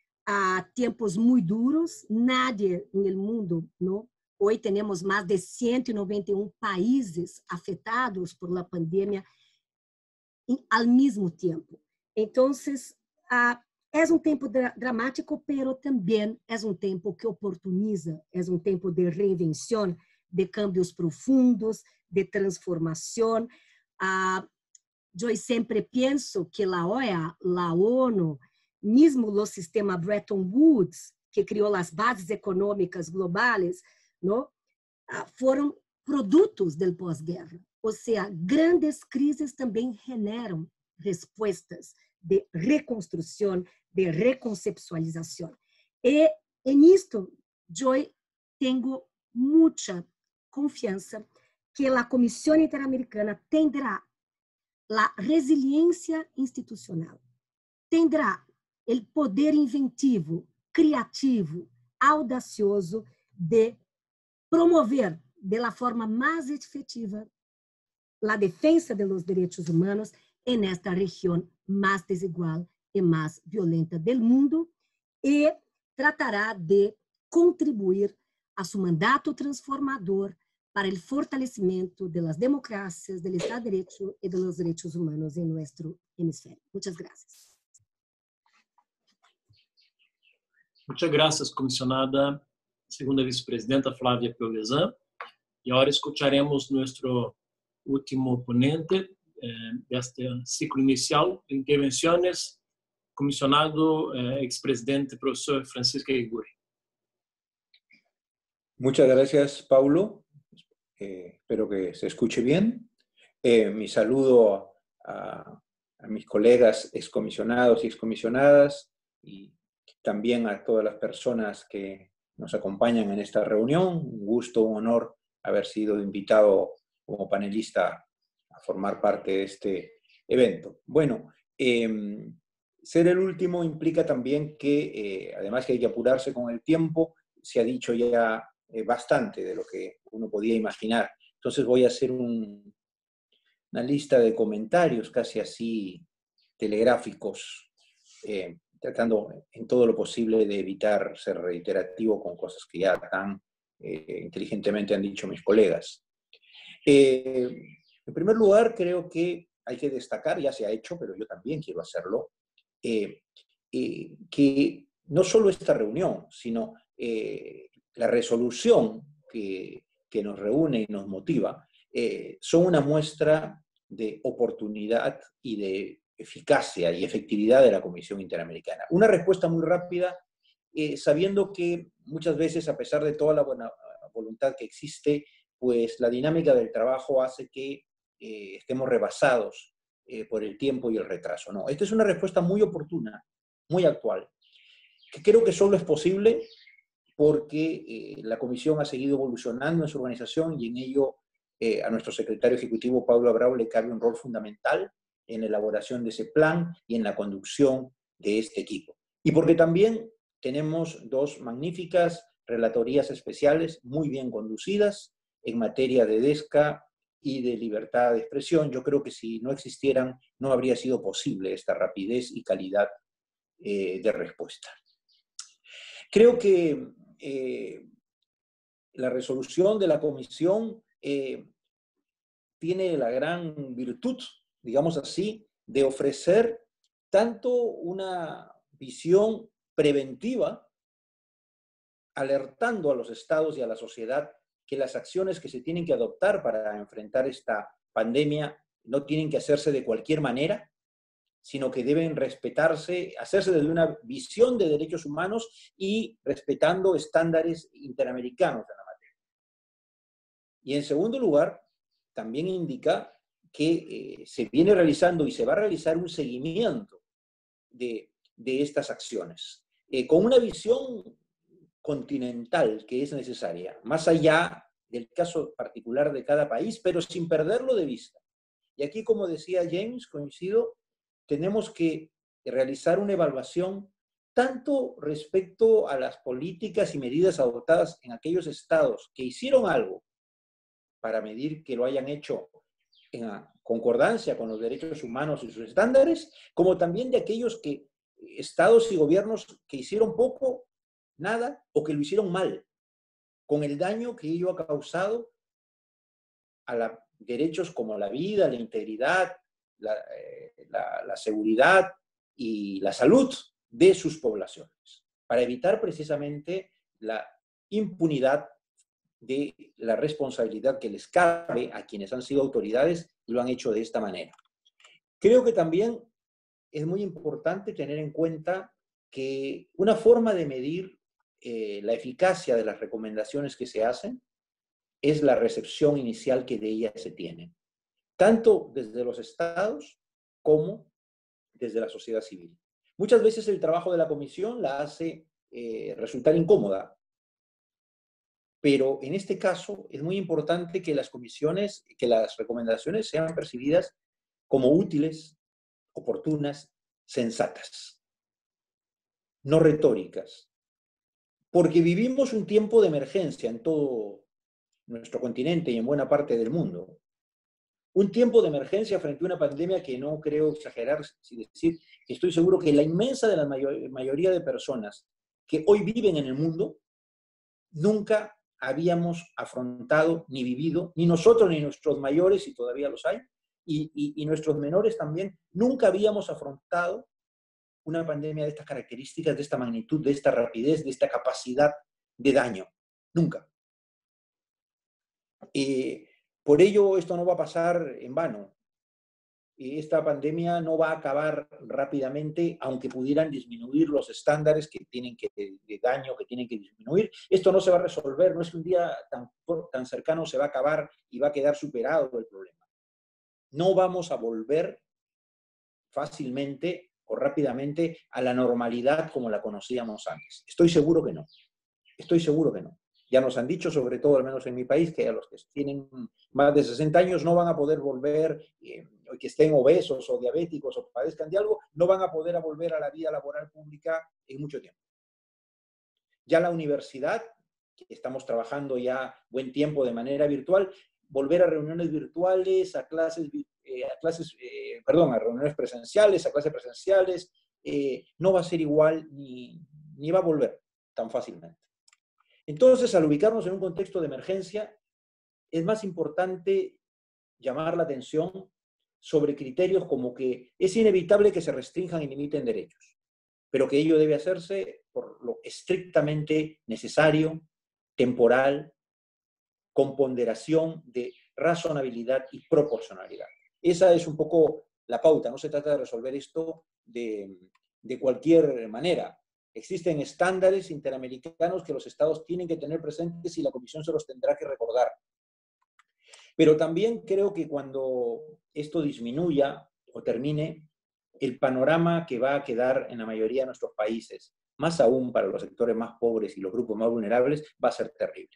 a tempos muito duros. Nadie no mundo, não? Hoje temos mais de ciento noventa e um países afetados por la pandemia ao mesmo tempo. Então, ah, é um tempo dra dramático, pero também é um tempo que oportuniza, é um tempo de reinvenção, de cambios profundos, de transformação. Ah, eu sempre penso que a O E A, a ONU, mesmo o sistema Bretton Woods, que criou as bases econômicas globais, ¿no? foram produtos do pós-guerra. Ou seja, grandes crises também generam respostas de reconstrução, de reconceptualização. E nisto, eu tenho muita confiança que a Comissão Interamericana terá a resiliência institucional, terá o poder inventivo, criativo, audacioso de promover de la forma mais efetiva a defesa de los direitos humanos en esta região mais desigual e mais violenta do mundo, e tratará de contribuir a seu mandato transformador para o fortalecimento das democracias, do Estado de Direito e dos direitos humanos em nosso hemisfério. Muitas graças. Muchas gracias, comisionada segunda vice-presidenta Flávia Piovesan. E agora escutaremos nosso último ponente eh, deste ciclo inicial de intervenções, comisionado eh, ex-presidente profesor Francisco Yaguri. Muchas gracias, Paulo. Eh, espero que se escuche bien. Eh, mi saludo a, a mis colegas excomisionados y excomisionadas, y también a todas las personas que nos acompañan en esta reunión. Un gusto, un honor haber sido invitado como panelista a formar parte de este evento. Bueno, eh, ser el último implica también que, eh, además que hay que apurarse con el tiempo, se ha dicho ya eh, bastante de lo que uno podía imaginar. Entonces voy a hacer un, una lista de comentarios casi así telegráficos, eh, tratando en todo lo posible de evitar ser reiterativo con cosas que ya tan eh, inteligentemente han dicho mis colegas. Eh, en primer lugar, creo que hay que destacar, ya se ha hecho, pero yo también quiero hacerlo, eh, eh, que no solo esta reunión, sino eh, la resolución que, que nos reúne y nos motiva, eh, son una muestra de oportunidad y de eficacia y efectividad de la Comisión Interamericana. Una respuesta muy rápida, eh, sabiendo que muchas veces, a pesar de toda la buena voluntad que existe, pues la dinámica del trabajo hace que eh, estemos rebasados eh, por el tiempo y el retraso. No, esta es una respuesta muy oportuna, muy actual, que creo que solo es posible porque eh, la Comisión ha seguido evolucionando en su organización y en ello eh, a nuestro secretario ejecutivo, Pablo Abrao, le cabe un rol fundamental en la elaboración de ese plan y en la conducción de este equipo. Y porque también tenemos dos magníficas relatorías especiales muy bien conducidas en materia de DESCA y de libertad de expresión. Yo creo que si no existieran, no habría sido posible esta rapidez y calidad eh, de respuesta. Creo que eh, la resolución de la Comisión eh, tiene la gran virtud, digamos así, de ofrecer tanto una visión preventiva, alertando a los estados y a la sociedad que las acciones que se tienen que adoptar para enfrentar esta pandemia no tienen que hacerse de cualquier manera, sino que deben respetarse, hacerse desde una visión de derechos humanos y respetando estándares interamericanos de la materia. Y en segundo lugar, también indica que eh, se viene realizando y se va a realizar un seguimiento de, de estas acciones, eh, con una visión continental que es necesaria, más allá del caso particular de cada país, pero sin perderlo de vista. Y aquí, como decía James, coincido, tenemos que realizar una evaluación tanto respecto a las políticas y medidas adoptadas en aquellos estados que hicieron algo para medir que lo hayan hecho en concordancia con los derechos humanos y sus estándares, como también de aquellos que, estados y gobiernos que hicieron poco, nada, o que lo hicieron mal, con el daño que ello ha causado a los derechos como la vida, la integridad, la, eh, la, la seguridad y la salud de sus poblaciones, para evitar precisamente la impunidad de la responsabilidad que les cabe a quienes han sido autoridades y lo han hecho de esta manera. Creo que también es muy importante tener en cuenta que una forma de medir eh, la eficacia de las recomendaciones que se hacen es la recepción inicial que de ellas se tiene, tanto desde los estados como desde la sociedad civil. Muchas veces el trabajo de la comisión la hace eh, resultar incómoda, pero en este caso es muy importante que las comisiones, que las recomendaciones sean percibidas como útiles, oportunas, sensatas, no retóricas, porque vivimos un tiempo de emergencia en todo nuestro continente y en buena parte del mundo. Un tiempo de emergencia frente a una pandemia que no creo exagerar si decir que estoy seguro que la inmensa de la mayor, mayoría de personas que hoy viven en el mundo nunca habíamos afrontado ni vivido, ni nosotros ni nuestros mayores, y todavía los hay, y, y, y nuestros menores también, nunca habíamos afrontado una pandemia de estas características, de esta magnitud, de esta rapidez, de esta capacidad de daño. Nunca. Eh, por ello, esto no va a pasar en vano. Esta pandemia no va a acabar rápidamente, aunque pudieran disminuir los estándares que tienen que, de daño que tienen que disminuir. Esto no se va a resolver, no es que un día tan, tan cercano se va a acabar y va a quedar superado el problema. No vamos a volver fácilmente o rápidamente a la normalidad como la conocíamos antes. Estoy seguro que no. Estoy seguro que no. Ya nos han dicho, sobre todo, al menos en mi país, que a los que tienen más de sesenta años no van a poder volver, eh, que estén obesos o diabéticos o padezcan de algo, no van a poder volver a la vida laboral pública en mucho tiempo. Ya la universidad, que estamos trabajando ya buen tiempo de manera virtual, volver a reuniones virtuales, a clases, eh, a clases eh, perdón, a reuniones presenciales, a clases presenciales, eh, no va a ser igual ni, ni va a volver tan fácilmente. Entonces, al ubicarnos en un contexto de emergencia, es más importante llamar la atención sobre criterios como que es inevitable que se restrinjan y limiten derechos, pero que ello debe hacerse por lo estrictamente necesario, temporal, con ponderación de razonabilidad y proporcionalidad. Esa es un poco la pauta, no se trata de resolver esto de, de cualquier manera. Existen estándares interamericanos que los estados tienen que tener presentes y la Comisión se los tendrá que recordar. Pero también creo que cuando esto disminuya o termine, el panorama que va a quedar en la mayoría de nuestros países, más aún para los sectores más pobres y los grupos más vulnerables, va a ser terrible.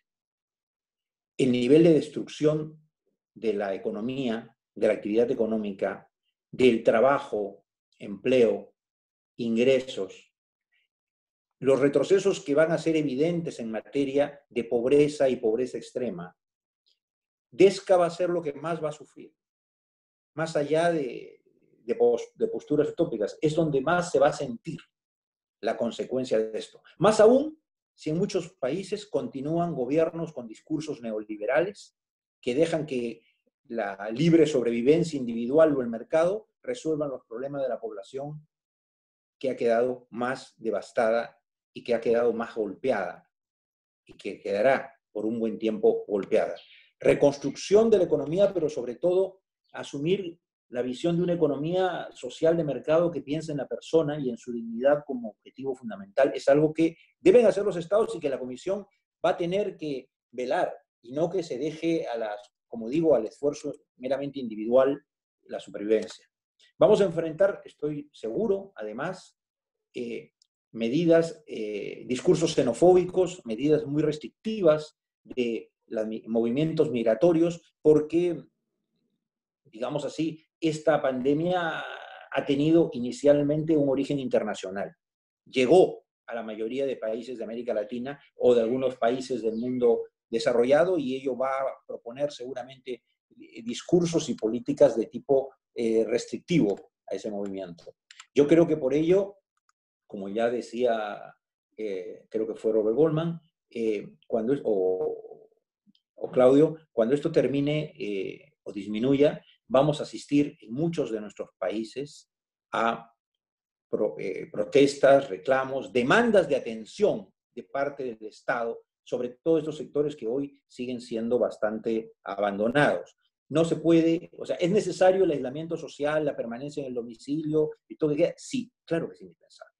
El nivel de destrucción de la economía, de la actividad económica, del trabajo, empleo, ingresos, los retrocesos que van a ser evidentes en materia de pobreza y pobreza extrema, Desca va a ser lo que más va a sufrir. Más allá de, de, de posturas utópicas, es donde más se va a sentir la consecuencia de esto. Más aún, si en muchos países continúan gobiernos con discursos neoliberales que dejan que la libre sobrevivencia individual o el mercado resuelvan los problemas de la población que ha quedado más devastada y que ha quedado más golpeada y que quedará por un buen tiempo golpeada. Reconstrucción de la economía, pero sobre todo asumir la visión de una economía social de mercado que piensa en la persona y en su dignidad como objetivo fundamental, es algo que deben hacer los estados y que la Comisión va a tener que velar, y no que se deje, a las, como digo, al esfuerzo meramente individual, la supervivencia. Vamos a enfrentar, estoy seguro, además, eh, medidas, eh, discursos xenofóbicos, medidas muy restrictivas de los movimientos migratorios, porque, digamos así, esta pandemia ha tenido inicialmente un origen internacional. Llegó a la mayoría de países de América Latina o de algunos países del mundo desarrollado y ello va a proponer seguramente discursos y políticas de tipo eh, restrictivo a ese movimiento. Yo creo que por ello, como ya decía, eh, creo que fue Robert Goldman, eh, cuando, o, o Claudio, cuando esto termine eh, o disminuya, vamos a asistir en muchos de nuestros países a pro, eh, protestas, reclamos, demandas de atención de parte del Estado sobre todos estos sectores que hoy siguen siendo bastante abandonados. No se puede, o sea, ¿es necesario el aislamiento social, la permanencia en el domicilio y todo lo que queda? Sí, claro que es indispensable.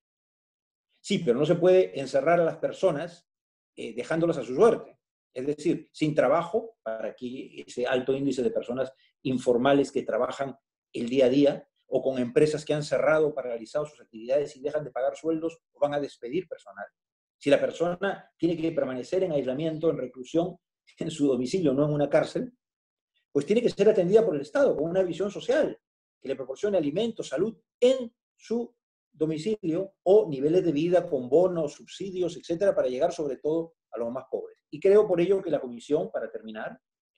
Sí, pero no se puede encerrar a las personas eh, dejándolas a su suerte. Es decir, sin trabajo, para que ese alto índice de personas informales que trabajan el día a día, o con empresas que han cerrado o paralizado sus actividades y dejan de pagar sueldos o van a despedir personal. Si la persona tiene que permanecer en aislamiento, en reclusión, en su domicilio, no en una cárcel, pues tiene que ser atendida por el Estado con una visión social que le proporcione alimentos, salud en su domicilio o niveles de vida con bonos, subsidios, etcétera, para llegar sobre todo a los más pobres. Y creo por ello que la Comisión, para terminar,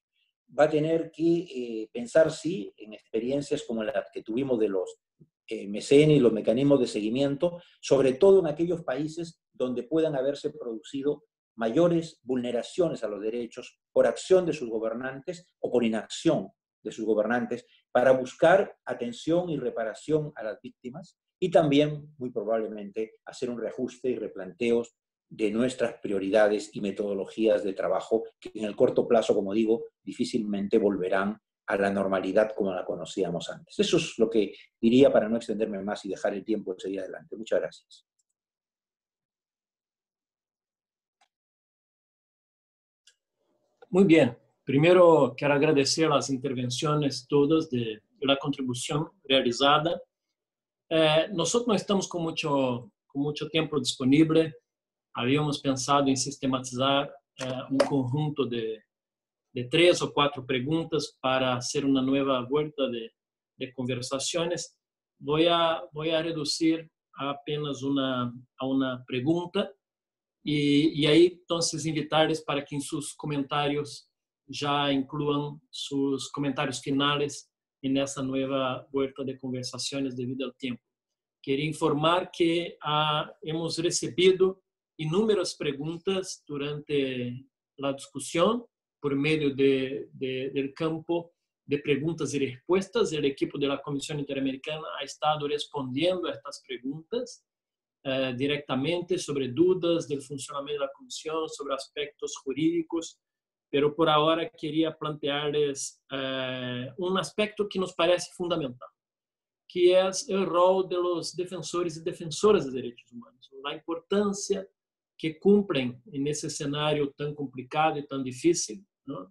va a tener que eh, pensar, sí, en experiencias como las que tuvimos de los eh, mecenas y los mecanismos de seguimiento, sobre todo en aquellos países donde puedan haberse producido mayores vulneraciones a los derechos por acción de sus gobernantes o por inacción de sus gobernantes, para buscar atención y reparación a las víctimas y también, muy probablemente, hacer un reajuste y replanteos de nuestras prioridades y metodologías de trabajo que en el corto plazo, como digo, difícilmente volverán a la normalidad como la conocíamos antes. Eso es lo que diría para no extenderme más y dejar el tiempo de seguir adelante. Muchas gracias. Muy bien. Primero quiero agradecer las intervenciones todas de, de la contribución realizada. Eh, nosotros no estamos con mucho, con mucho tiempo disponible. Habíamos pensado en sistematizar eh, un conjunto de, de tres o cuatro preguntas para hacer una nueva vuelta de, de conversaciones. Voy a, voy a reducir a apenas una, a una pregunta y, y ahí entonces invitarles para que en sus comentarios ya incluyan sus comentarios finales en esa nueva vuelta de conversaciones debido al tiempo. Quería informar que ah, hemos recibido inúmeras preguntas durante la discusión por medio de, de, del campo de preguntas y respuestas. El equipo de la Comisión Interamericana ha estado respondiendo a estas preguntas eh, directamente sobre dudas del funcionamiento de la Comisión, sobre aspectos jurídicos, pero por ahora quería plantearles eh, un aspecto que nos parece fundamental, que es el rol de los defensores y defensoras de derechos humanos, la importancia que cumplen en ese escenario tan complicado y tan difícil, ¿no?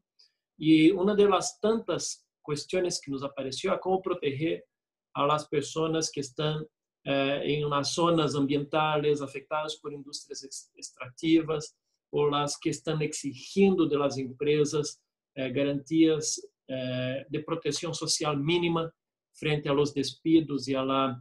Y una de las tantas cuestiones que nos apareció es cómo proteger a las personas que están eh, en las zonas ambientales afectadas por industrias extractivas o las que están exigiendo de las empresas eh, garantías eh, de protección social mínima frente a los despidos y, a la,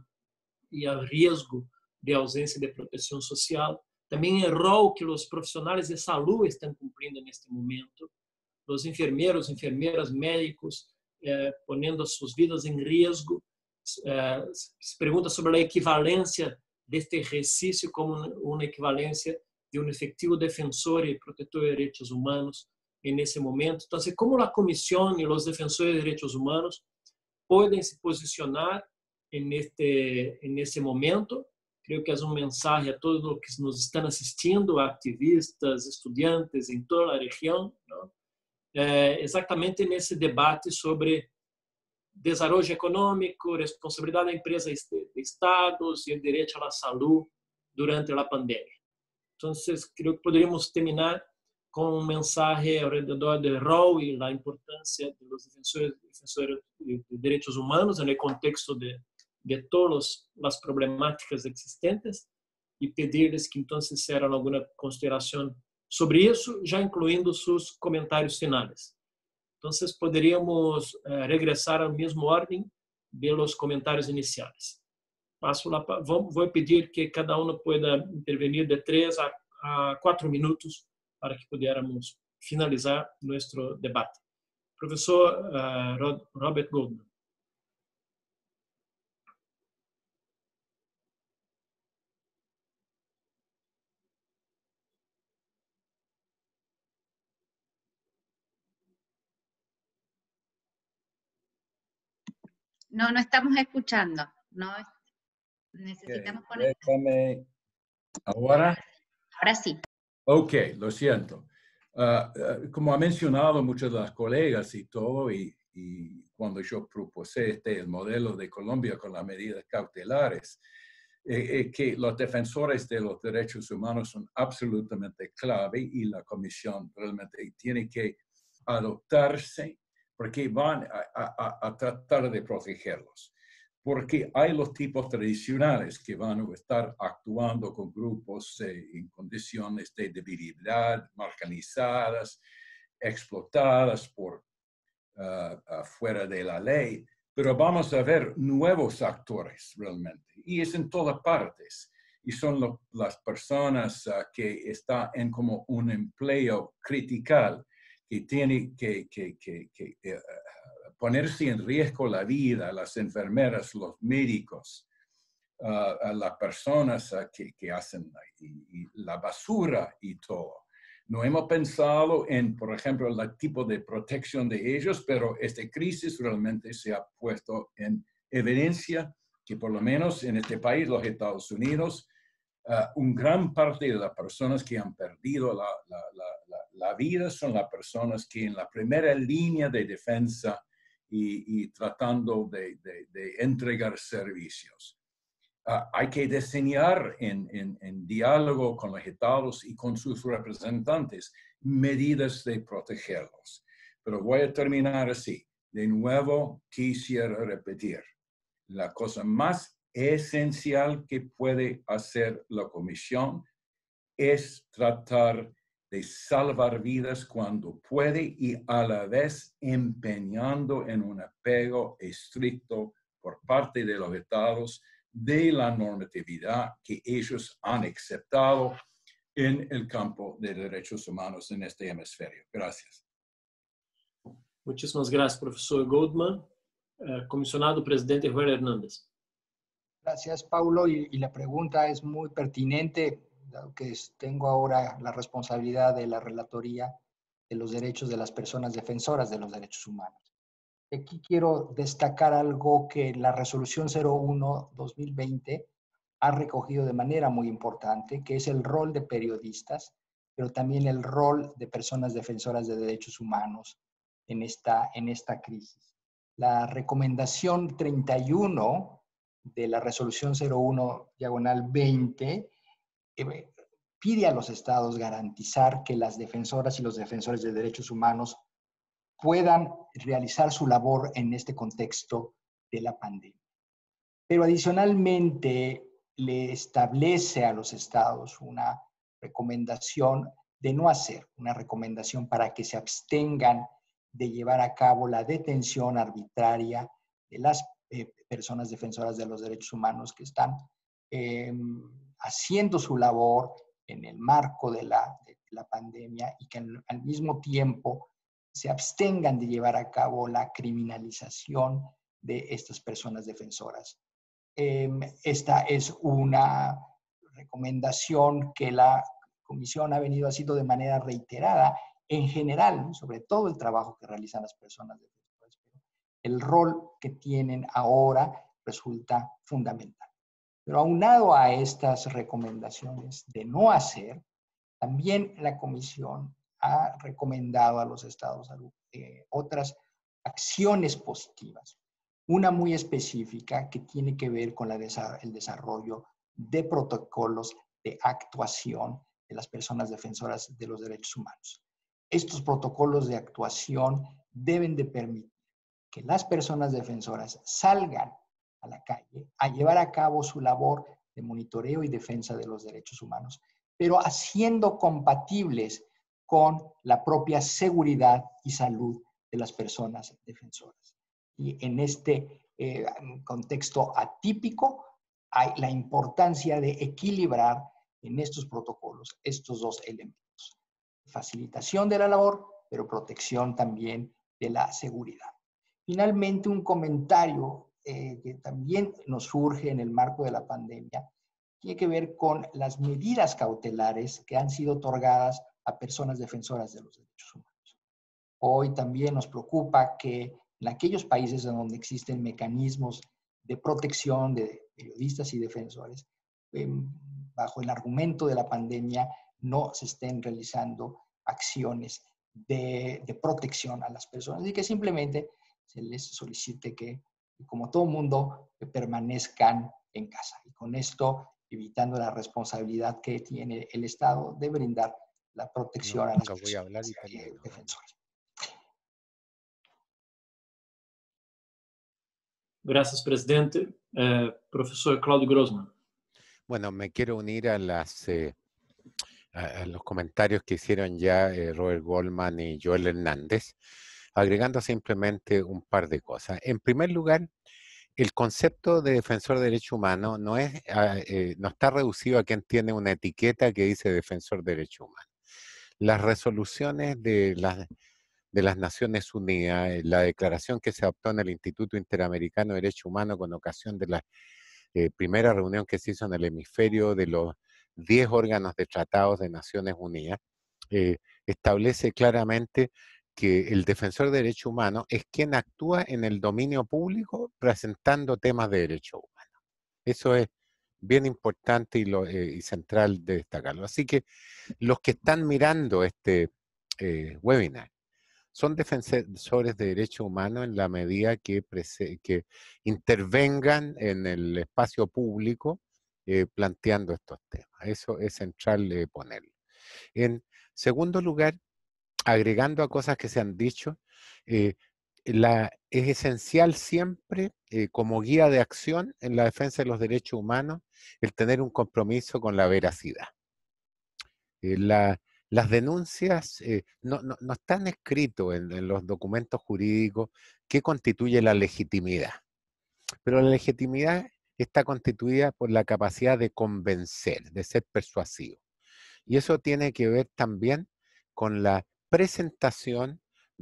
y al riesgo de ausencia de protección social. También el rol que los profesionales de salud están cumpliendo en este momento, los enfermeros, enfermeras, médicos, eh, poniendo sus vidas en riesgo. Eh, se pregunta sobre la equivalencia de este ejercicio como una equivalencia de un efectivo defensor y protector de derechos humanos en ese momento. Entonces, ¿cómo la Comisión y los defensores de derechos humanos pueden se posicionar en este, en ese momento? Creo que es un mensaje a todos los que nos están asistiendo, activistas, estudiantes en toda la región, ¿no? Eh, exactamente en ese debate sobre desarrollo económico, responsabilidad de empresas de estados y el derecho a la salud durante la pandemia. Entonces, creo que podríamos terminar con un mensaje alrededor del rol y la importancia de los defensores, defensores de derechos humanos en el contexto de de todas las problemáticas existentes y pedirles que entonces hicieran alguna consideración sobre eso, ya incluyendo sus comentarios finales. Entonces, podríamos eh, regresar al mismo orden de los comentarios iniciales. Paso la, voy a pedir que cada uno pueda intervenir de tres a, a cuatro minutos para que pudiéramos finalizar nuestro debate. Profesor uh, Rod, Robert Goldman. No, no estamos escuchando. No, necesitamos Okay, conectar. déjame. ¿Ahora? Ahora sí. Ok, lo siento. Uh, uh, como ha mencionado muchas de las colegas y todo, y, y cuando yo propuse este, el modelo de Colombia con las medidas cautelares, eh, eh, que los defensores de los derechos humanos son absolutamente clave y la Comisión realmente tiene que adoptarse porque van a, a, a tratar de protegerlos. Porque hay los tipos tradicionales que van a estar actuando con grupos eh, en condiciones de debilidad, marginalizadas, explotadas por uh, fuera de la ley, pero vamos a ver nuevos actores realmente, y es en todas partes, y son lo, las personas uh, que están en como un empleo critical, que tienen que, que, que, que uh, ponerse en riesgo la vida, las enfermeras, los médicos, uh, las personas uh, que, que hacen y, y la basura y todo. No hemos pensado en, por ejemplo, el tipo de protección de ellos, pero esta crisis realmente se ha puesto en evidencia que por lo menos en este país, los Estados Unidos, uh, un gran parte de las personas que han perdido la, la, la, la, la vida son las personas que en la primera línea de defensa Y, y tratando de, de, de entregar servicios. Uh, hay que diseñar en, en, en diálogo con los estados y con sus representantes medidas de protegerlos. Pero voy a terminar así. De nuevo, quisiera repetir. La cosa más esencial que puede hacer la Comisión es tratar de salvar vidas cuando puede y a la vez empeñando en un apego estricto por parte de los estados de la normatividad que ellos han aceptado en el campo de derechos humanos en este hemisferio. Gracias. Muchísimas gracias, profesor Goldman. Uh, comisionado presidente Joel Hernández. Gracias, Paulo. Y, y la pregunta es muy pertinente, dado que tengo ahora la responsabilidad de la relatoría de los derechos de las personas defensoras de los derechos humanos. Aquí quiero destacar algo que la resolución cero uno guión dos mil veinte ha recogido de manera muy importante, que es el rol de periodistas, pero también el rol de personas defensoras de derechos humanos en esta, en esta crisis. La recomendación treinta y uno de la resolución cero uno diagonal veinte eh, pide a los estados garantizar que las defensoras y los defensores de derechos humanos puedan realizar su labor en este contexto de la pandemia. Pero adicionalmente le establece a los estados una recomendación de no hacer, una recomendación para que se abstengan de llevar a cabo la detención arbitraria de las eh, personas defensoras de los derechos humanos que están eh, haciendo su labor en el marco de la, de la pandemia y que al, al mismo tiempo se abstengan de llevar a cabo la criminalización de estas personas defensoras. Eh, esta es una recomendación que la Comisión ha venido haciendo de manera reiterada en general, sobre todo el trabajo que realizan las personas defensoras. El rol que tienen ahora resulta fundamental. Pero aunado a estas recomendaciones de no hacer, también la Comisión ha recomendado a los estados eh, otras acciones positivas. Una muy específica que tiene que ver con la desa- el desarrollo de protocolos de actuación de las personas defensoras de los derechos humanos. Estos protocolos de actuación deben de permitir que las personas defensoras salgan a la calle a llevar a cabo su labor de monitoreo y defensa de los derechos humanos, pero haciendo compatibles con la propia seguridad y salud de las personas defensoras. Y en este eh, contexto atípico hay la importancia de equilibrar en estos protocolos estos dos elementos. Facilitación de la labor, pero protección también de la seguridad. Finalmente, un comentario eh, que también nos surge en el marco de la pandemia tiene que ver con las medidas cautelares que han sido otorgadas a personas defensoras de los derechos humanos. Hoy también nos preocupa que en aquellos países en donde existen mecanismos de protección de periodistas y defensores, eh, bajo el argumento de la pandemia, no se estén realizando acciones de, de protección a las personas y que simplemente se les solicite que, como todo mundo, permanezcan en casa. Y con esto, evitando la responsabilidad que tiene el Estado de brindar la protección No, a las no voy a hablar personas italiano. defensoras. Gracias, presidente. Eh, profesor Claudio Grossman. Bueno, me quiero unir a, las, eh, a, a los comentarios que hicieron ya eh, Robert Goldman y Joel Hernández, agregando simplemente un par de cosas. En primer lugar, el concepto de defensor de derechos humanos no, es, eh, no está reducido a quien tiene una etiqueta que dice defensor de derechos humanos. Las resoluciones de las, de las Naciones Unidas, la declaración que se adoptó en el Instituto Interamericano de Derechos Humanos con ocasión de la eh, primera reunión que se hizo en el hemisferio de los diez órganos de tratados de Naciones Unidas, eh, establece claramente que el defensor de derechos humanos es quien actúa en el dominio público presentando temas de derechos humanos. Eso es bien importante y, lo, eh, y central de destacarlo. Así que los que están mirando este eh, webinar son defensores de derechos humanos en la medida que, que intervengan en el espacio público eh, planteando estos temas. Eso es central eh, ponerlo. En segundo lugar, agregando a cosas que se han dicho, eh, la, es esencial siempre, eh, como guía de acción en la defensa de los derechos humanos, el tener un compromiso con la veracidad. Eh, la, las denuncias eh, no, no, no están escritos en, en los documentos jurídicos qué constituye la legitimidad, pero la legitimidad está constituida por la capacidad de convencer, de ser persuasivo. Y eso tiene que ver también con la presentación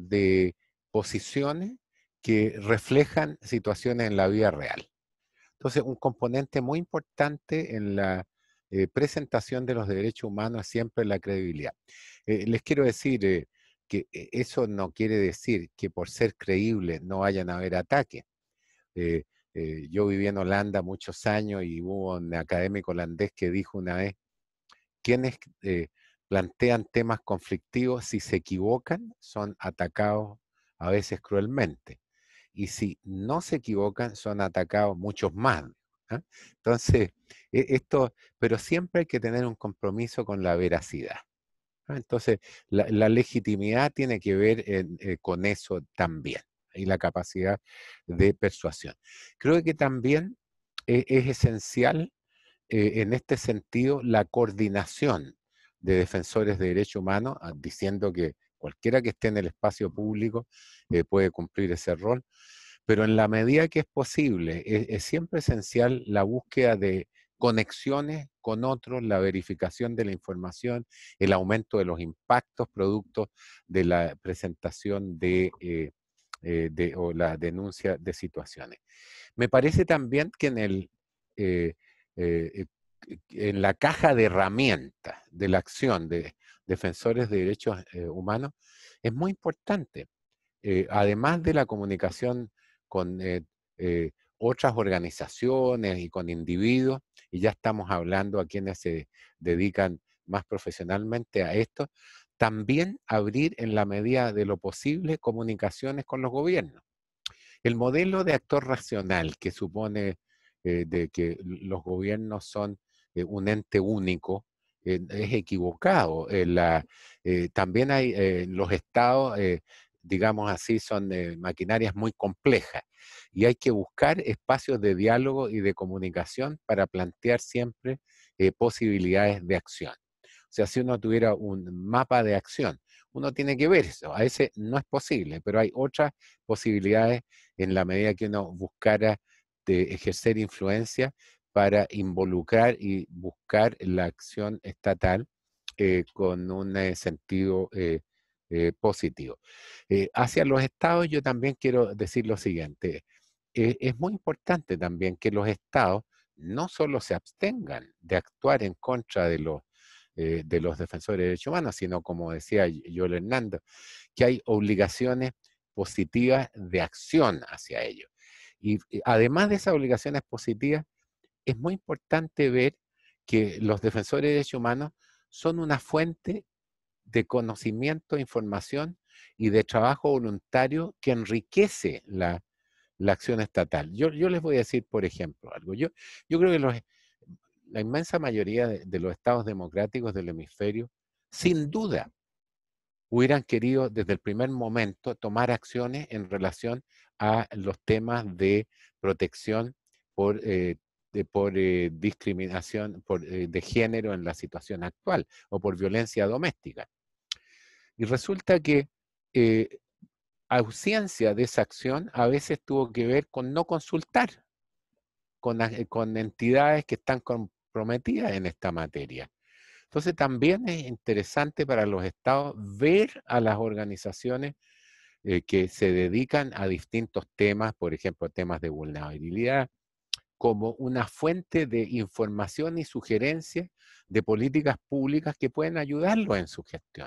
de posiciones que reflejan situaciones en la vida real. Entonces, un componente muy importante en la eh, presentación de los derechos humanos es siempre la credibilidad. Eh, les quiero decir eh, que eso no quiere decir que por ser creíble no vayan a haber ataques. Eh, eh, yo viví en Holanda muchos años y hubo un académico holandés que dijo una vez, quienes eh, plantean temas conflictivos, si se equivocan, son atacados a veces cruelmente. Y si no se equivocan, son atacados muchos más. ¿eh? Entonces, esto, pero siempre hay que tener un compromiso con la veracidad. ¿eh? Entonces, la, la legitimidad tiene que ver en, eh, con eso también, y la capacidad de persuasión. Creo que también eh, es esencial eh, en este sentido la coordinación de defensores de derechos humanos, diciendo que cualquiera que esté en el espacio público eh, puede cumplir ese rol, pero en la medida que es posible, es, es siempre esencial la búsqueda de conexiones con otros, la verificación de la información, el aumento de los impactos producto de la presentación de, eh, eh, de o la denuncia de situaciones. Me parece también que en el eh, eh, en la caja de herramientas de la acción de defensores de derechos eh, humanos es muy importante, eh, además de la comunicación con eh, eh, otras organizaciones y con individuos, y ya estamos hablando a quienes se dedican más profesionalmente a esto, también abrir en la medida de lo posible comunicaciones con los gobiernos. El modelo de actor racional que supone eh, de que los gobiernos son eh, un ente único eh, es equivocado. Eh, la, eh, también hay eh, los estados, eh, digamos así, son eh, maquinarias muy complejas y hay que buscar espacios de diálogo y de comunicación para plantear siempre eh, posibilidades de acción. O sea, si uno tuviera un mapa de acción, uno tiene que ver eso. A veces no es posible, pero hay otras posibilidades en la medida que uno buscara de ejercer influencia para involucrar y buscar la acción estatal eh, con un eh, sentido eh, eh, positivo. Eh, hacia los estados yo también quiero decir lo siguiente. Eh, es muy importante también que los estados no solo se abstengan de actuar en contra de los Eh, de los defensores de derechos humanos, sino como decía Joel Hernando, que hay obligaciones positivas de acción hacia ellos. Y, y además de esas obligaciones positivas, es muy importante ver que los defensores de derechos humanos son una fuente de conocimiento, información y de trabajo voluntario que enriquece la, la acción estatal. Yo, yo les voy a decir, por ejemplo, algo. Yo, yo creo que los la inmensa mayoría de, de los estados democráticos del hemisferio, sin duda, hubieran querido desde el primer momento tomar acciones en relación a los temas de protección por, eh, de, por eh, discriminación por, eh, de género en la situación actual o por violencia doméstica. Y resulta que eh, ausencia de esa acción a veces tuvo que ver con no consultar con, con entidades que están comprometidas en esta materia. Entonces también es interesante para los estados ver a las organizaciones eh, que se dedican a distintos temas, por ejemplo, temas de vulnerabilidad, como una fuente de información y sugerencias de políticas públicas que pueden ayudarlos en su gestión.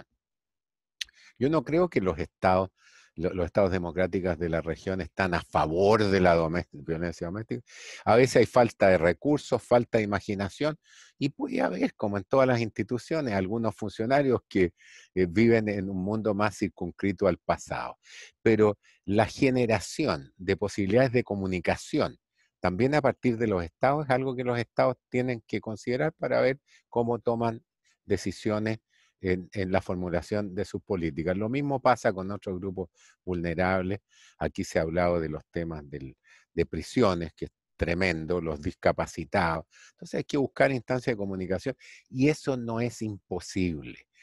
Yo no creo que los estados, los estados democráticos de la región están a favor de la doméstica, violencia doméstica. A veces hay falta de recursos, falta de imaginación, y puede haber, como en todas las instituciones, algunos funcionarios que eh, viven en un mundo más circunscrito al pasado. Pero la generación de posibilidades de comunicación, también a partir de los estados, es algo que los estados tienen que considerar para ver cómo toman decisiones En, en la formulación de sus políticas. Lo mismo pasa con otros grupos vulnerables. Aquí se ha hablado de los temas del, de prisiones, que es tremendo, los discapacitados. Entonces hay que buscar instancias de comunicación y eso no es imposible.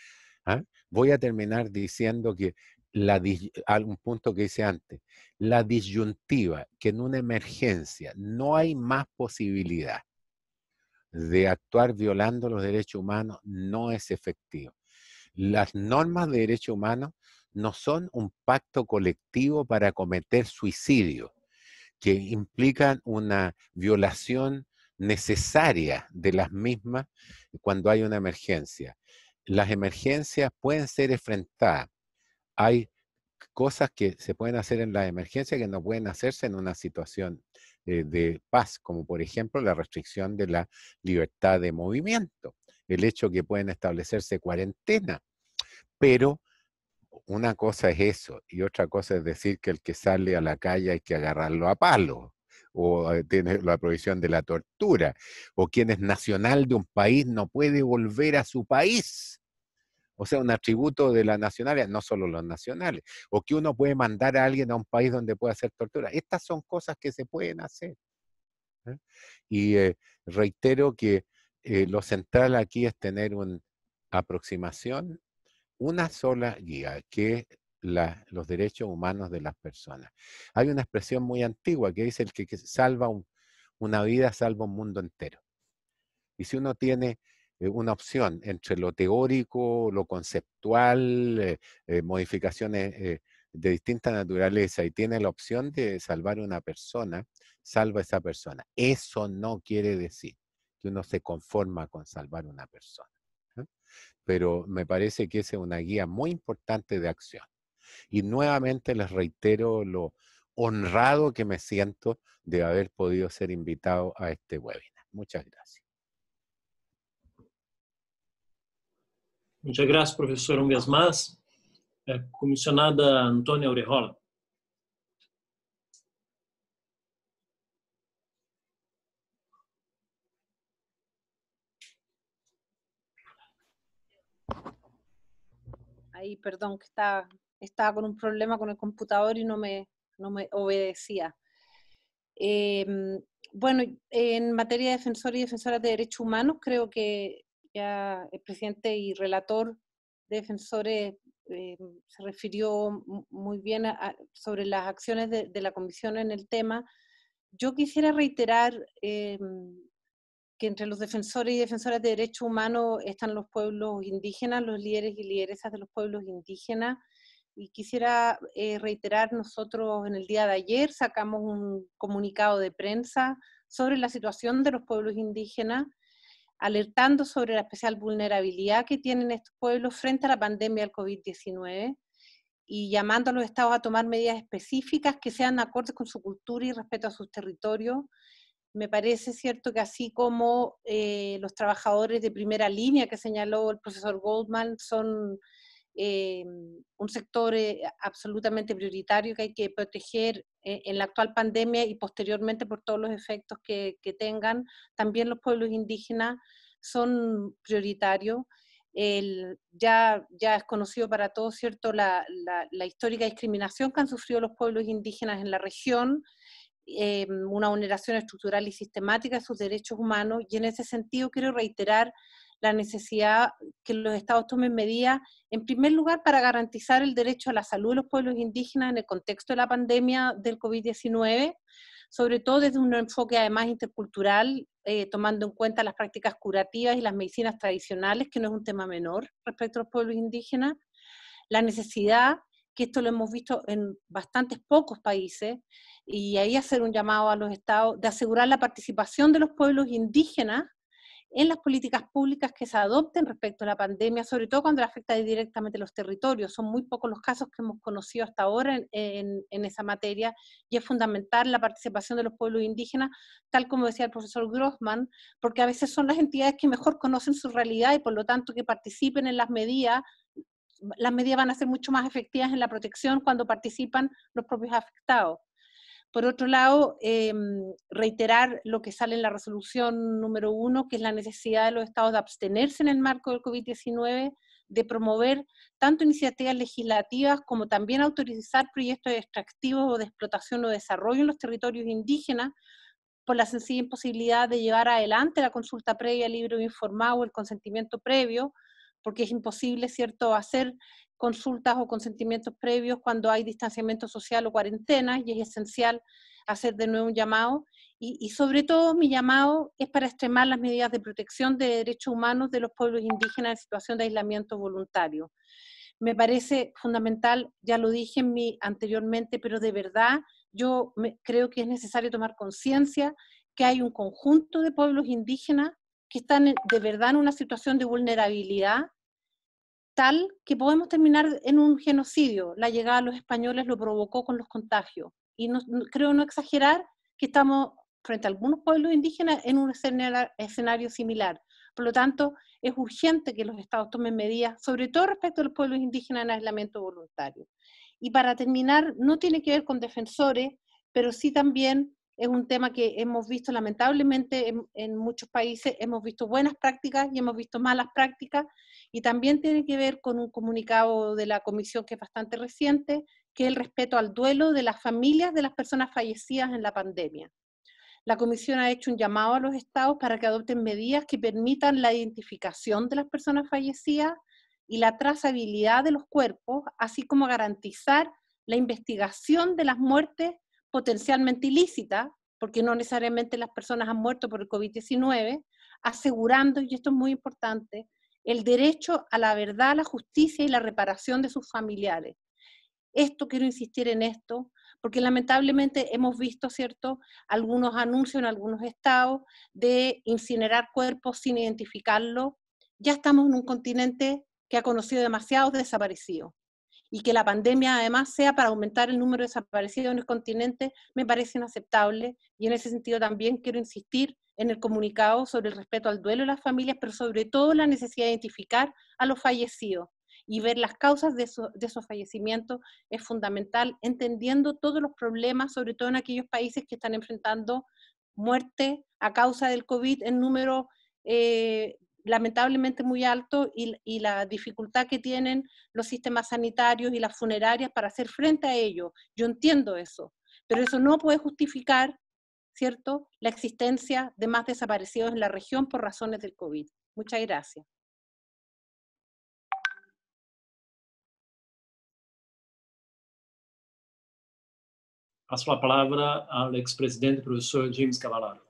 ¿Ah? Voy a terminar diciendo que la, algún punto que hice antes, la disyuntiva, que en una emergencia no hay más posibilidad de actuar violando los derechos humanos, no es efectivo. Las normas de derechos humanos no son un pacto colectivo para cometer suicidio, que implican una violación necesaria de las mismas cuando hay una emergencia. Las emergencias pueden ser enfrentadas. Hay cosas que se pueden hacer en la emergencia que no pueden hacerse en una situación eh, de paz, como por ejemplo la restricción de la libertad de movimiento, el hecho que pueden establecerse cuarentena, pero una cosa es eso y otra cosa es decir que el que sale a la calle hay que agarrarlo a palo, o eh, tiene la prohibición de la tortura, o quien es nacional de un país no puede volver a su país. O sea, un atributo de la nacionalidad, no solo los nacionales, o que uno puede mandar a alguien a un país donde pueda hacer tortura. Estas son cosas que se pueden hacer. ¿eh? Y eh, reitero que eh, lo central aquí es tener una aproximación, una sola guía, que es la, los derechos humanos de las personas. Hay una expresión muy antigua que dice el que, que salva un, una vida, salva un mundo entero. Y si uno tiene una opción entre lo teórico, lo conceptual, eh, eh, modificaciones eh, de distinta naturaleza y tiene la opción de salvar una persona, salva a esa persona. Eso no quiere decir que uno se conforma con salvar una persona. ¿eh? Pero me parece que esa es una guía muy importante de acción. Y nuevamente les reitero lo honrado que me siento de haber podido ser invitado a este webinar. Muchas gracias. Muchas gracias, professor, uma vez mais. É, comissionada Antônia Orejola. Ahí, perdón, que estaba, estaba con un problema con el computador y no me, no me obedecía. Eh, bueno, en materia de defensores y defensoras de derechos humanos, creo que ya el presidente y relator de defensores eh, se refirió muy bien a, a, sobre las acciones de, de la Comisión en el tema. Yo quisiera reiterar eh, que entre los defensores y defensoras de derechos humanos están los pueblos indígenas, los líderes y lideresas de los pueblos indígenas, y quisiera eh, reiterar, nosotros en el día de ayer sacamos un comunicado de prensa sobre la situación de los pueblos indígenas, alertando sobre la especial vulnerabilidad que tienen estos pueblos frente a la pandemia del COVID diecinueve, y llamando a los estados a tomar medidas específicas que sean acordes con su cultura y respeto a sus territorios. Me parece cierto que así como eh, los trabajadores de primera línea que señaló el profesor Goldman son eh, un sector eh, absolutamente prioritario que hay que proteger eh, en la actual pandemia y posteriormente por todos los efectos que, que tengan, también los pueblos indígenas son prioritarios. El, ya, ya es conocido para todos, ¿cierto?, la, la, la histórica discriminación que han sufrido los pueblos indígenas en la región, Eh, una vulneración estructural y sistemática de sus derechos humanos, y en ese sentido quiero reiterar la necesidad que los estados tomen medidas, en primer lugar, para garantizar el derecho a la salud de los pueblos indígenas en el contexto de la pandemia del COVID diecinueve, sobre todo desde un enfoque además intercultural, eh, tomando en cuenta las prácticas curativas y las medicinas tradicionales, que no es un tema menor respecto a los pueblos indígenas, la necesidad, que esto lo hemos visto en bastantes pocos países, y ahí hacer un llamado a los estados de asegurar la participación de los pueblos indígenas en las políticas públicas que se adopten respecto a la pandemia, sobre todo cuando afecta directamente a los territorios. Son muy pocos los casos que hemos conocido hasta ahora en, en, en esa materia, y es fundamental la participación de los pueblos indígenas, tal como decía el profesor Grossman, porque a veces son las entidades que mejor conocen su realidad y por lo tanto que participen en las medidas. Las medidas van a ser mucho más efectivas en la protección cuando participan los propios afectados. Por otro lado, eh, reiterar lo que sale en la resolución número uno, que es la necesidad de los estados de abstenerse en el marco del COVID diecinueve, de promover tanto iniciativas legislativas como también autorizar proyectos extractivos o de explotación o desarrollo en los territorios indígenas, por la sencilla imposibilidad de llevar adelante la consulta previa, libre o informada o el consentimiento previo, porque es imposible, ¿cierto?, hacer consultas o consentimientos previos cuando hay distanciamiento social o cuarentena, y es esencial hacer de nuevo un llamado. Y, y sobre todo mi llamado es para extremar las medidas de protección de derechos humanos de los pueblos indígenas en situación de aislamiento voluntario. Me parece fundamental, ya lo dije en mi, anteriormente, pero de verdad yo me, creo que es necesario tomar conciencia que hay un conjunto de pueblos indígenas que están en, de verdad en una situación de vulnerabilidad tal que podemos terminar en un genocidio. La llegada de los españoles lo provocó con los contagios. Y no, no, creo no exagerar que estamos frente a algunos pueblos indígenas en un escenario, escenario similar. Por lo tanto, es urgente que los estados tomen medidas, sobre todo respecto a los pueblos indígenas en aislamiento voluntario. Y para terminar, no tiene que ver con defensores, pero sí también es un tema que hemos visto lamentablemente en, en muchos países, hemos visto buenas prácticas y hemos visto malas prácticas, y también tiene que ver con un comunicado de la Comisión que es bastante reciente, que es el respeto al duelo de las familias de las personas fallecidas en la pandemia. La Comisión ha hecho un llamado a los estados para que adopten medidas que permitan la identificación de las personas fallecidas y la trazabilidad de los cuerpos, así como garantizar la investigación de las muertes potencialmente ilícitas, porque no necesariamente las personas han muerto por el COVID diecinueve, asegurando, y esto es muy importante, el derecho a la verdad, a la justicia y la reparación de sus familiares. Esto, quiero insistir en esto, porque lamentablemente hemos visto, ¿cierto?, algunos anuncios en algunos estados de incinerar cuerpos sin identificarlos. Ya estamos en un continente que ha conocido demasiados desaparecidos. Y que la pandemia además sea para aumentar el número de desaparecidos en el continente, me parece inaceptable, y en ese sentido también quiero insistir en el comunicado sobre el respeto al duelo de las familias, pero sobre todo la necesidad de identificar a los fallecidos y ver las causas de, eso, de esos fallecimientos es fundamental, entendiendo todos los problemas, sobre todo en aquellos países que están enfrentando muerte a causa del COVID en número eh, lamentablemente muy alto, y, y la dificultad que tienen los sistemas sanitarios y las funerarias para hacer frente a ello. Yo entiendo eso, pero eso no puede justificar, ¿cierto?, la existencia de más desaparecidos en la región por razones del COVID. Muchas gracias. Paso la palabra al expresidente profesor James Cavallaro.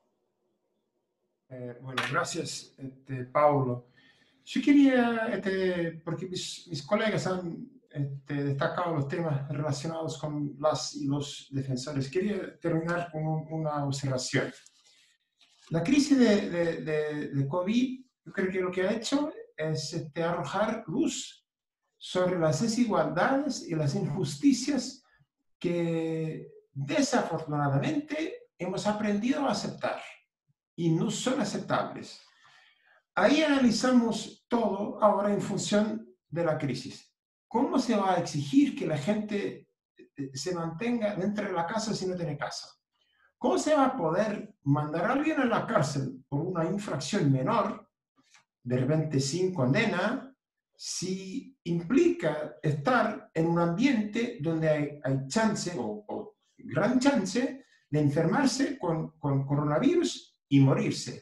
Eh, bueno, gracias, este, Paulo. Yo quería, este, porque mis, mis colegas han este, destacado los temas relacionados con las y los defensores, quería terminar con un, una observación. La crisis de, de, de, de COVID, yo creo que lo que ha hecho es este, arrojar luz sobre las desigualdades y las injusticias que desafortunadamente hemos aprendido a aceptar y no son aceptables. Ahí analizamos todo ahora en función de la crisis. ¿Cómo se va a exigir que la gente se mantenga dentro de la casa si no tiene casa? ¿Cómo se va a poder mandar a alguien a la cárcel por una infracción menor, de repente sin condena, si implica estar en un ambiente donde hay, hay chance o, o gran chance de enfermarse con, con coronavirus y morirse?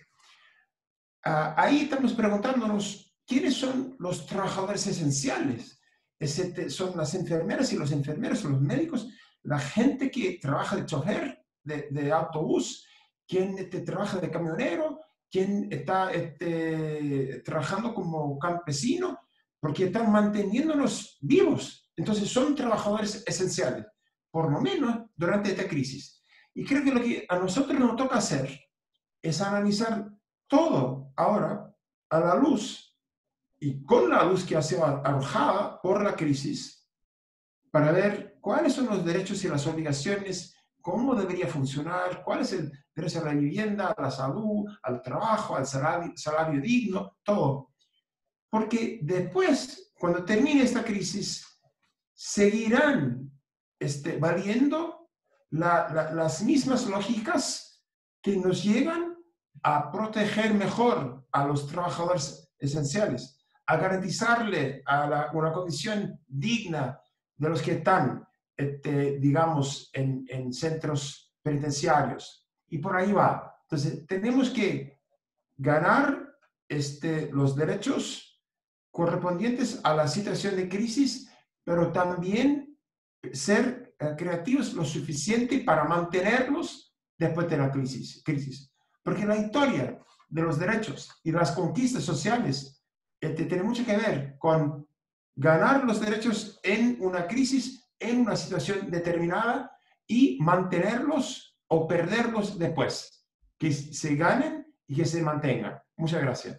Uh, ahí estamos preguntándonos quiénes son los trabajadores esenciales. Ese, son las enfermeras y los enfermeros, son los médicos, la gente que trabaja de chofer de, de autobús, quien este, trabaja de camionero, quien está este, trabajando como campesino, porque están manteniéndonos vivos. Entonces son trabajadores esenciales, por lo menos durante esta crisis. Y creo que lo que a nosotros nos toca hacer es analizar todo ahora a la luz y con la luz que ha sido arrojada por la crisis para ver cuáles son los derechos y las obligaciones, cómo debería funcionar, cuál es el derecho a la vivienda, a la salud, al trabajo, al salario, salario digno, todo. Porque después, cuando termine esta crisis, seguirán este, valiendo la, la, las mismas lógicas que nos llevan a proteger mejor a los trabajadores esenciales, a garantizarle a la, una condición digna de los que están, este, digamos, en, en centros penitenciarios. Y por ahí va. Entonces, tenemos que ganar este, los derechos correspondientes a la situación de crisis, pero también ser eh, creativos lo suficiente para mantenerlos después de la crisis, crisis. Porque la historia de los derechos y las conquistas sociales este, tiene mucho que ver con ganar los derechos en una crisis, en una situación determinada, y mantenerlos o perderlos después. Que se ganen y que se mantengan. Muchas gracias.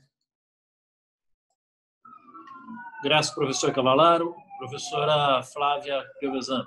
Gracias, professor Cavallaro. Professora Flávia Piovesan.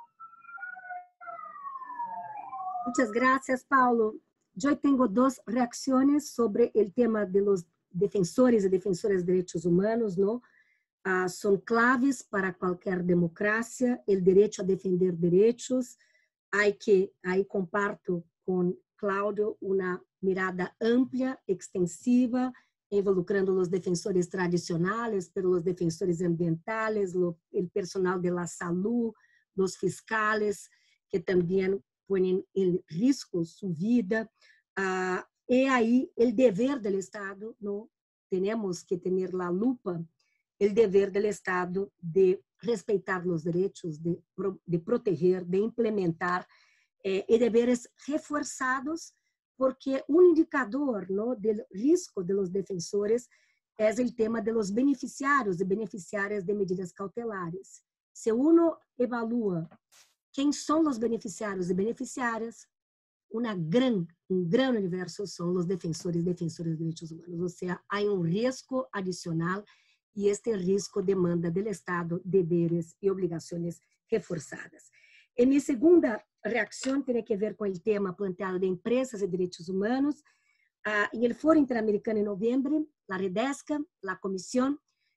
Muchas gracias, Paulo. Yo tengo dos reacciones sobre el tema de los defensores y defensoras de derechos humanos, ¿no? Ah, son claves para cualquier democracia, el derecho a defender derechos. Hay que, ahí comparto con Cláudio una mirada amplia, extensiva, involucrando los defensores tradicionales, pero los defensores ambientales, lo, el personal de la salud, los fiscales, que también ponen en riesgo su vida. Uh, y ahí el deber del Estado, ¿no? Tenemos que tener la lupa, el deber del Estado de respetar los derechos, de, de proteger, de implementar, eh, y deberes reforzados, porque un indicador, ¿no? Del riesgo de los defensores es el tema de los beneficiarios y beneficiarias de medidas cautelares. Si uno evalúa quién son los beneficiarios y beneficiarias, una gran, un gran universo son los defensores y defensoras de derechos humanos. O sea, hay un riesgo adicional y este riesgo demanda del Estado deberes y obligaciones reforzadas. En mi segunda reacción tiene que ver con el tema planteado de empresas y derechos humanos. Uh, en el Foro Interamericano en noviembre, la Redesca, la Comisión,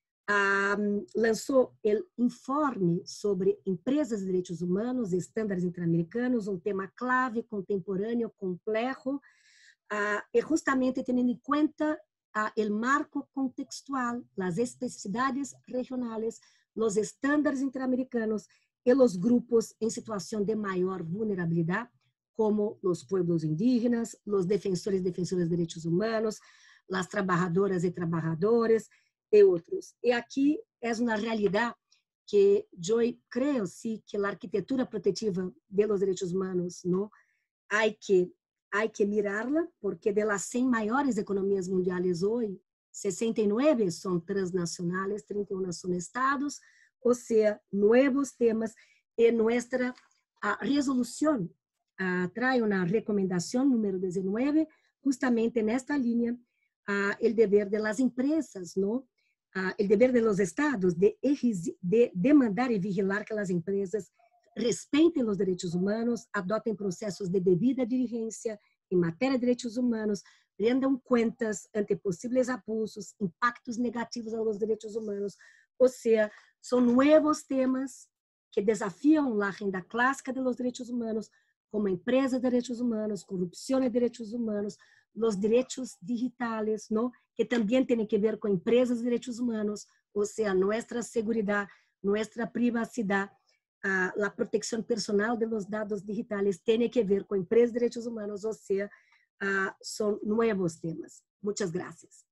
uh, lanzó el informe sobre empresas de derechos humanos y estándares interamericanos, un tema clave, contemporáneo, complejo, uh, y justamente teniendo en cuenta uh, el marco contextual, las especificidades regionales, los estándares interamericanos y los grupos en situación de mayor vulnerabilidad, como los pueblos indígenas, los defensores y defensoras de derechos humanos, las trabajadoras y trabajadores, y otros. Y aquí es una realidad que yo creo, sí, que la arquitectura protectiva de los derechos humanos, ¿no? Hay que, hay que mirarla, porque de las cien mayores economías mundiales hoy, sesenta y nueve son transnacionales, treinta y uno son estados, o sea, nuevos temas. En nuestra uh, resolución uh, trae una recomendación número diecinueve, justamente en esta línea, uh, el deber de las empresas, ¿no? Uh, el deber de los estados de, de demandar y vigilar que las empresas respeten los derechos humanos, adoten procesos de debida diligencia en materia de derechos humanos, rendam cuentas ante posibles abusos, impactos negativos a los derechos humanos. O sea, son nuevos temas que desafían la agenda clásica de los derechos humanos, como empresas de derechos humanos, corrupción de derechos humanos, los derechos digitales, ¿no? Que también tienen que ver con empresas de derechos humanos, o sea, nuestra seguridad, nuestra privacidad, uh, la protección personal de los datos digitales tiene que ver con empresas de derechos humanos, o sea, uh, son nuevos temas. Muchas gracias.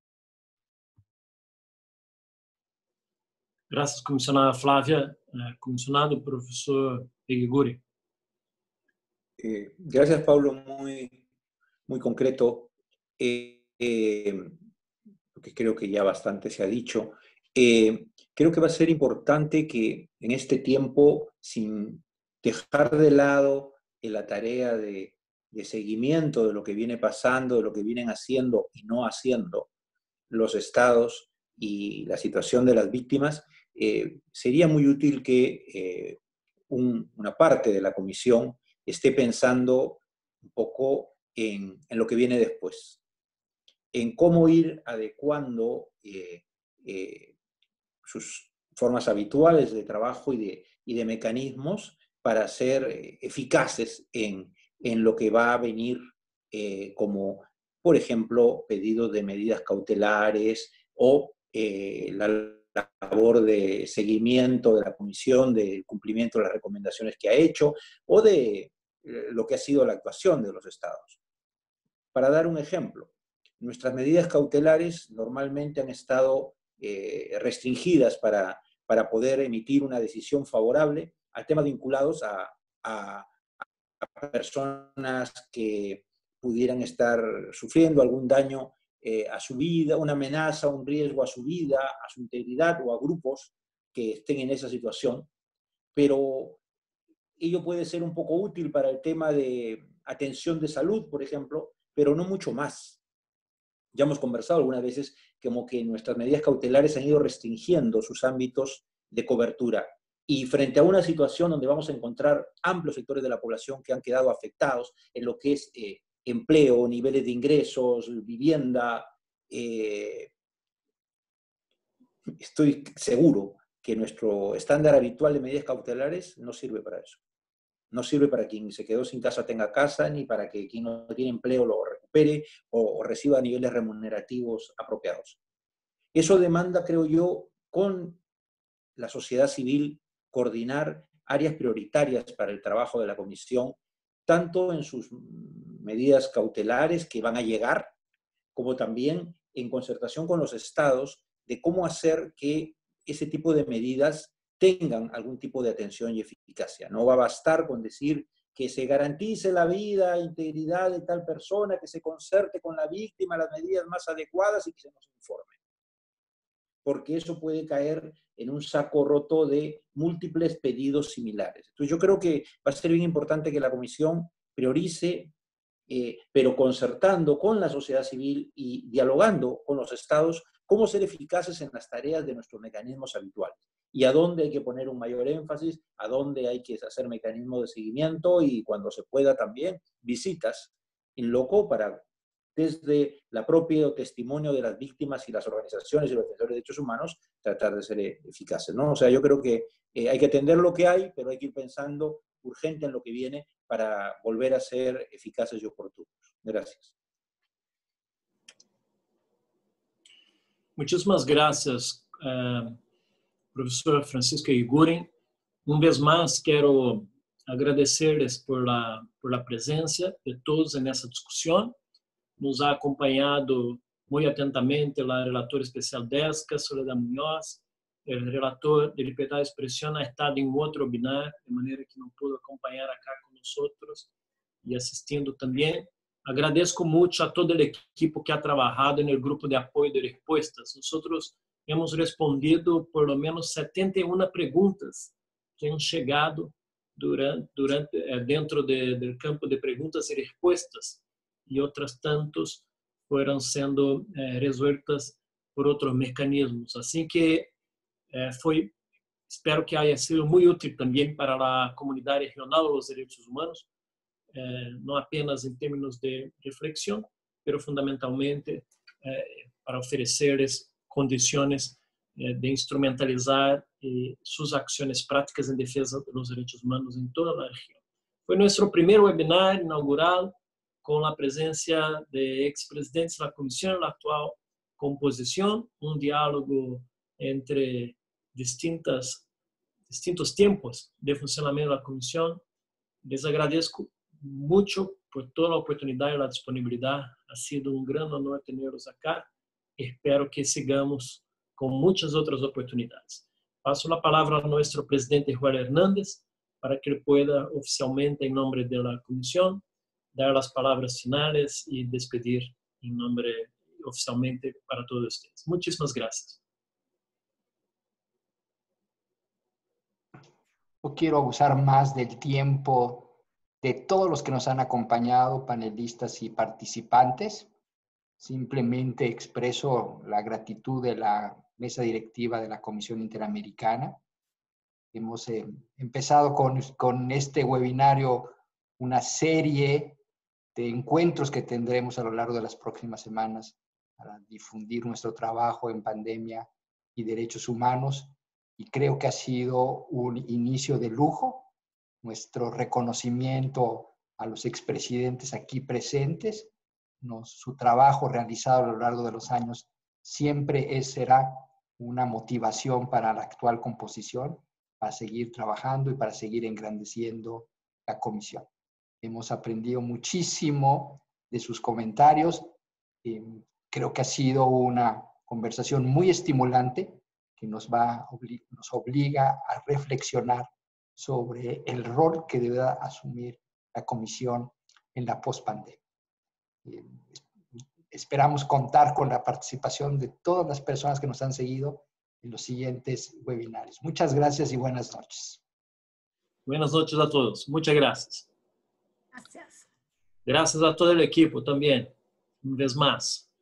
Gracias, comisionada Flávia. Comisionado profesor Eguiguri. Eh, gracias, Pablo, muy, muy concreto, eh, eh, porque creo que ya bastante se ha dicho. Eh, creo que va a ser importante que en este tiempo, sin dejar de lado la tarea de, de seguimiento de lo que viene pasando, de lo que vienen haciendo y no haciendo los estados y la situación de las víctimas, eh, sería muy útil que eh, un, una parte de la comisión esté pensando un poco en, en lo que viene después, en cómo ir adecuando eh, eh, sus formas habituales de trabajo y de, y de mecanismos para ser eh, eficaces en, en lo que va a venir eh, como, por ejemplo, pedidos de medidas cautelares o eh, la labor de seguimiento de la comisión, del cumplimiento de las recomendaciones que ha hecho o de lo que ha sido la actuación de los estados. Para dar un ejemplo, nuestras medidas cautelares normalmente han estado eh, restringidas para, para poder emitir una decisión favorable a temas vinculados a, a, a personas que pudieran estar sufriendo algún daño eh, a su vida, una amenaza, un riesgo a su vida, a su integridad o a grupos que estén en esa situación. Pero ello puede ser un poco útil para el tema de atención de salud, por ejemplo, pero no mucho más. Ya hemos conversado algunas veces como que nuestras medidas cautelares han ido restringiendo sus ámbitos de cobertura. Y frente a una situación donde vamos a encontrar amplios sectores de la población que han quedado afectados en lo que es eh, empleo, niveles de ingresos, vivienda, eh, estoy seguro que nuestro estándar habitual de medidas cautelares no sirve para eso. No sirve para quien se quedó sin casa tenga casa, ni para que quien no tiene empleo lo recupere o, o reciba niveles remunerativos apropiados. Eso demanda, creo yo, con la sociedad civil, coordinar áreas prioritarias para el trabajo de la Comisión, tanto en sus medidas cautelares que van a llegar, como también en concertación con los estados de cómo hacer que ese tipo de medidas tengan algún tipo de atención y eficacia. No va a bastar con decir que se garantice la vida e integridad de tal persona, que se concerte con la víctima las medidas más adecuadas y que se nos informe. Porque eso puede caer en un saco roto de múltiples pedidos similares. Entonces yo creo que va a ser bien importante que la Comisión priorice, eh, pero concertando con la sociedad civil y dialogando con los estados, cómo ser eficaces en las tareas de nuestros mecanismos habituales. Y a dónde hay que poner un mayor énfasis, a dónde hay que hacer mecanismos de seguimiento y cuando se pueda también visitas in loco para, desde el propio testimonio de las víctimas y las organizaciones y los defensores de derechos humanos, tratar de ser eficaces, ¿no? O sea, yo creo que eh, hay que atender lo que hay, pero hay que ir pensando urgente en lo que viene para volver a ser eficaces y oportunos. Gracias. Muchísimas gracias, uh, professor Francisco Iguren. Uma vez mais, quero agradecer-lhes por la, por la presença de todos nessa discussão. Nos ha acompanhado muito atentamente a relatora especial DESCA, Soledad Muñoz. O relator de Liberdade de Expressão ha estado em outro webinar, de maneira que não pude acompanhar acá conosco e assistindo também. Agradeço muito a todo o equipo que ha trabalhado no grupo de apoio de respostas. Nós hemos respondido por lo menos setenta e uma perguntas que han chegado durante, durante, dentro de, do campo de perguntas e respostas, e outras tantos foram sendo eh, resueltas por outros mecanismos. Assim que eh, foi, espero que haya sido muito útil também para a comunidade regional dos direitos humanos, eh, não apenas em termos de reflexão, mas fundamentalmente eh, para oferecer-lhes condições eh, de instrumentalizar eh, suas ações práticas em defesa dos direitos humanos em toda a região. Foi nosso primeiro webinar inaugural com a presença de ex-presidentes da Comissão na atual composição, um diálogo entre distintas, distintos tempos de funcionamento da Comissão. Les agradeço muito por toda a oportunidade e a disponibilidade. Ha sido um grande honor tê-los acá. Espero que sigamos com muitas outras oportunidades. Passo a palavra ao nosso presidente Juan Hernández para que ele pueda oficialmente, em nome da comissão, dar as palavras finais e despedir em nome oficialmente para todos vocês. Muitíssimas graças. No quiero abusar más del tiempo de todos los que nos han acompañado, panelistas y participantes. Simplemente expreso la gratitud de la mesa directiva de la Comisión Interamericana. Hemos eh, empezado con, con este webinario una serie de encuentros que tendremos a lo largo de las próximas semanas para difundir nuestro trabajo en pandemia y derechos humanos. Y creo que ha sido un inicio de lujo. Nuestro reconocimiento a los expresidentes aquí presentes, nos, su trabajo realizado a lo largo de los años siempre es, será una motivación para la actual composición, para seguir trabajando y para seguir engrandeciendo la comisión. Hemos aprendido muchísimo de sus comentarios. Eh, creo que ha sido una conversación muy estimulante que nos, va, nos obliga a reflexionar sobre el rol que debe asumir la Comisión en la pospandemia. Eh, esperamos contar con la participación de todas las personas que nos han seguido en los siguientes webinarios. Muchas gracias y buenas noches. Buenas noches a todos. Muchas gracias. Gracias. Gracias a todo el equipo también, una vez más.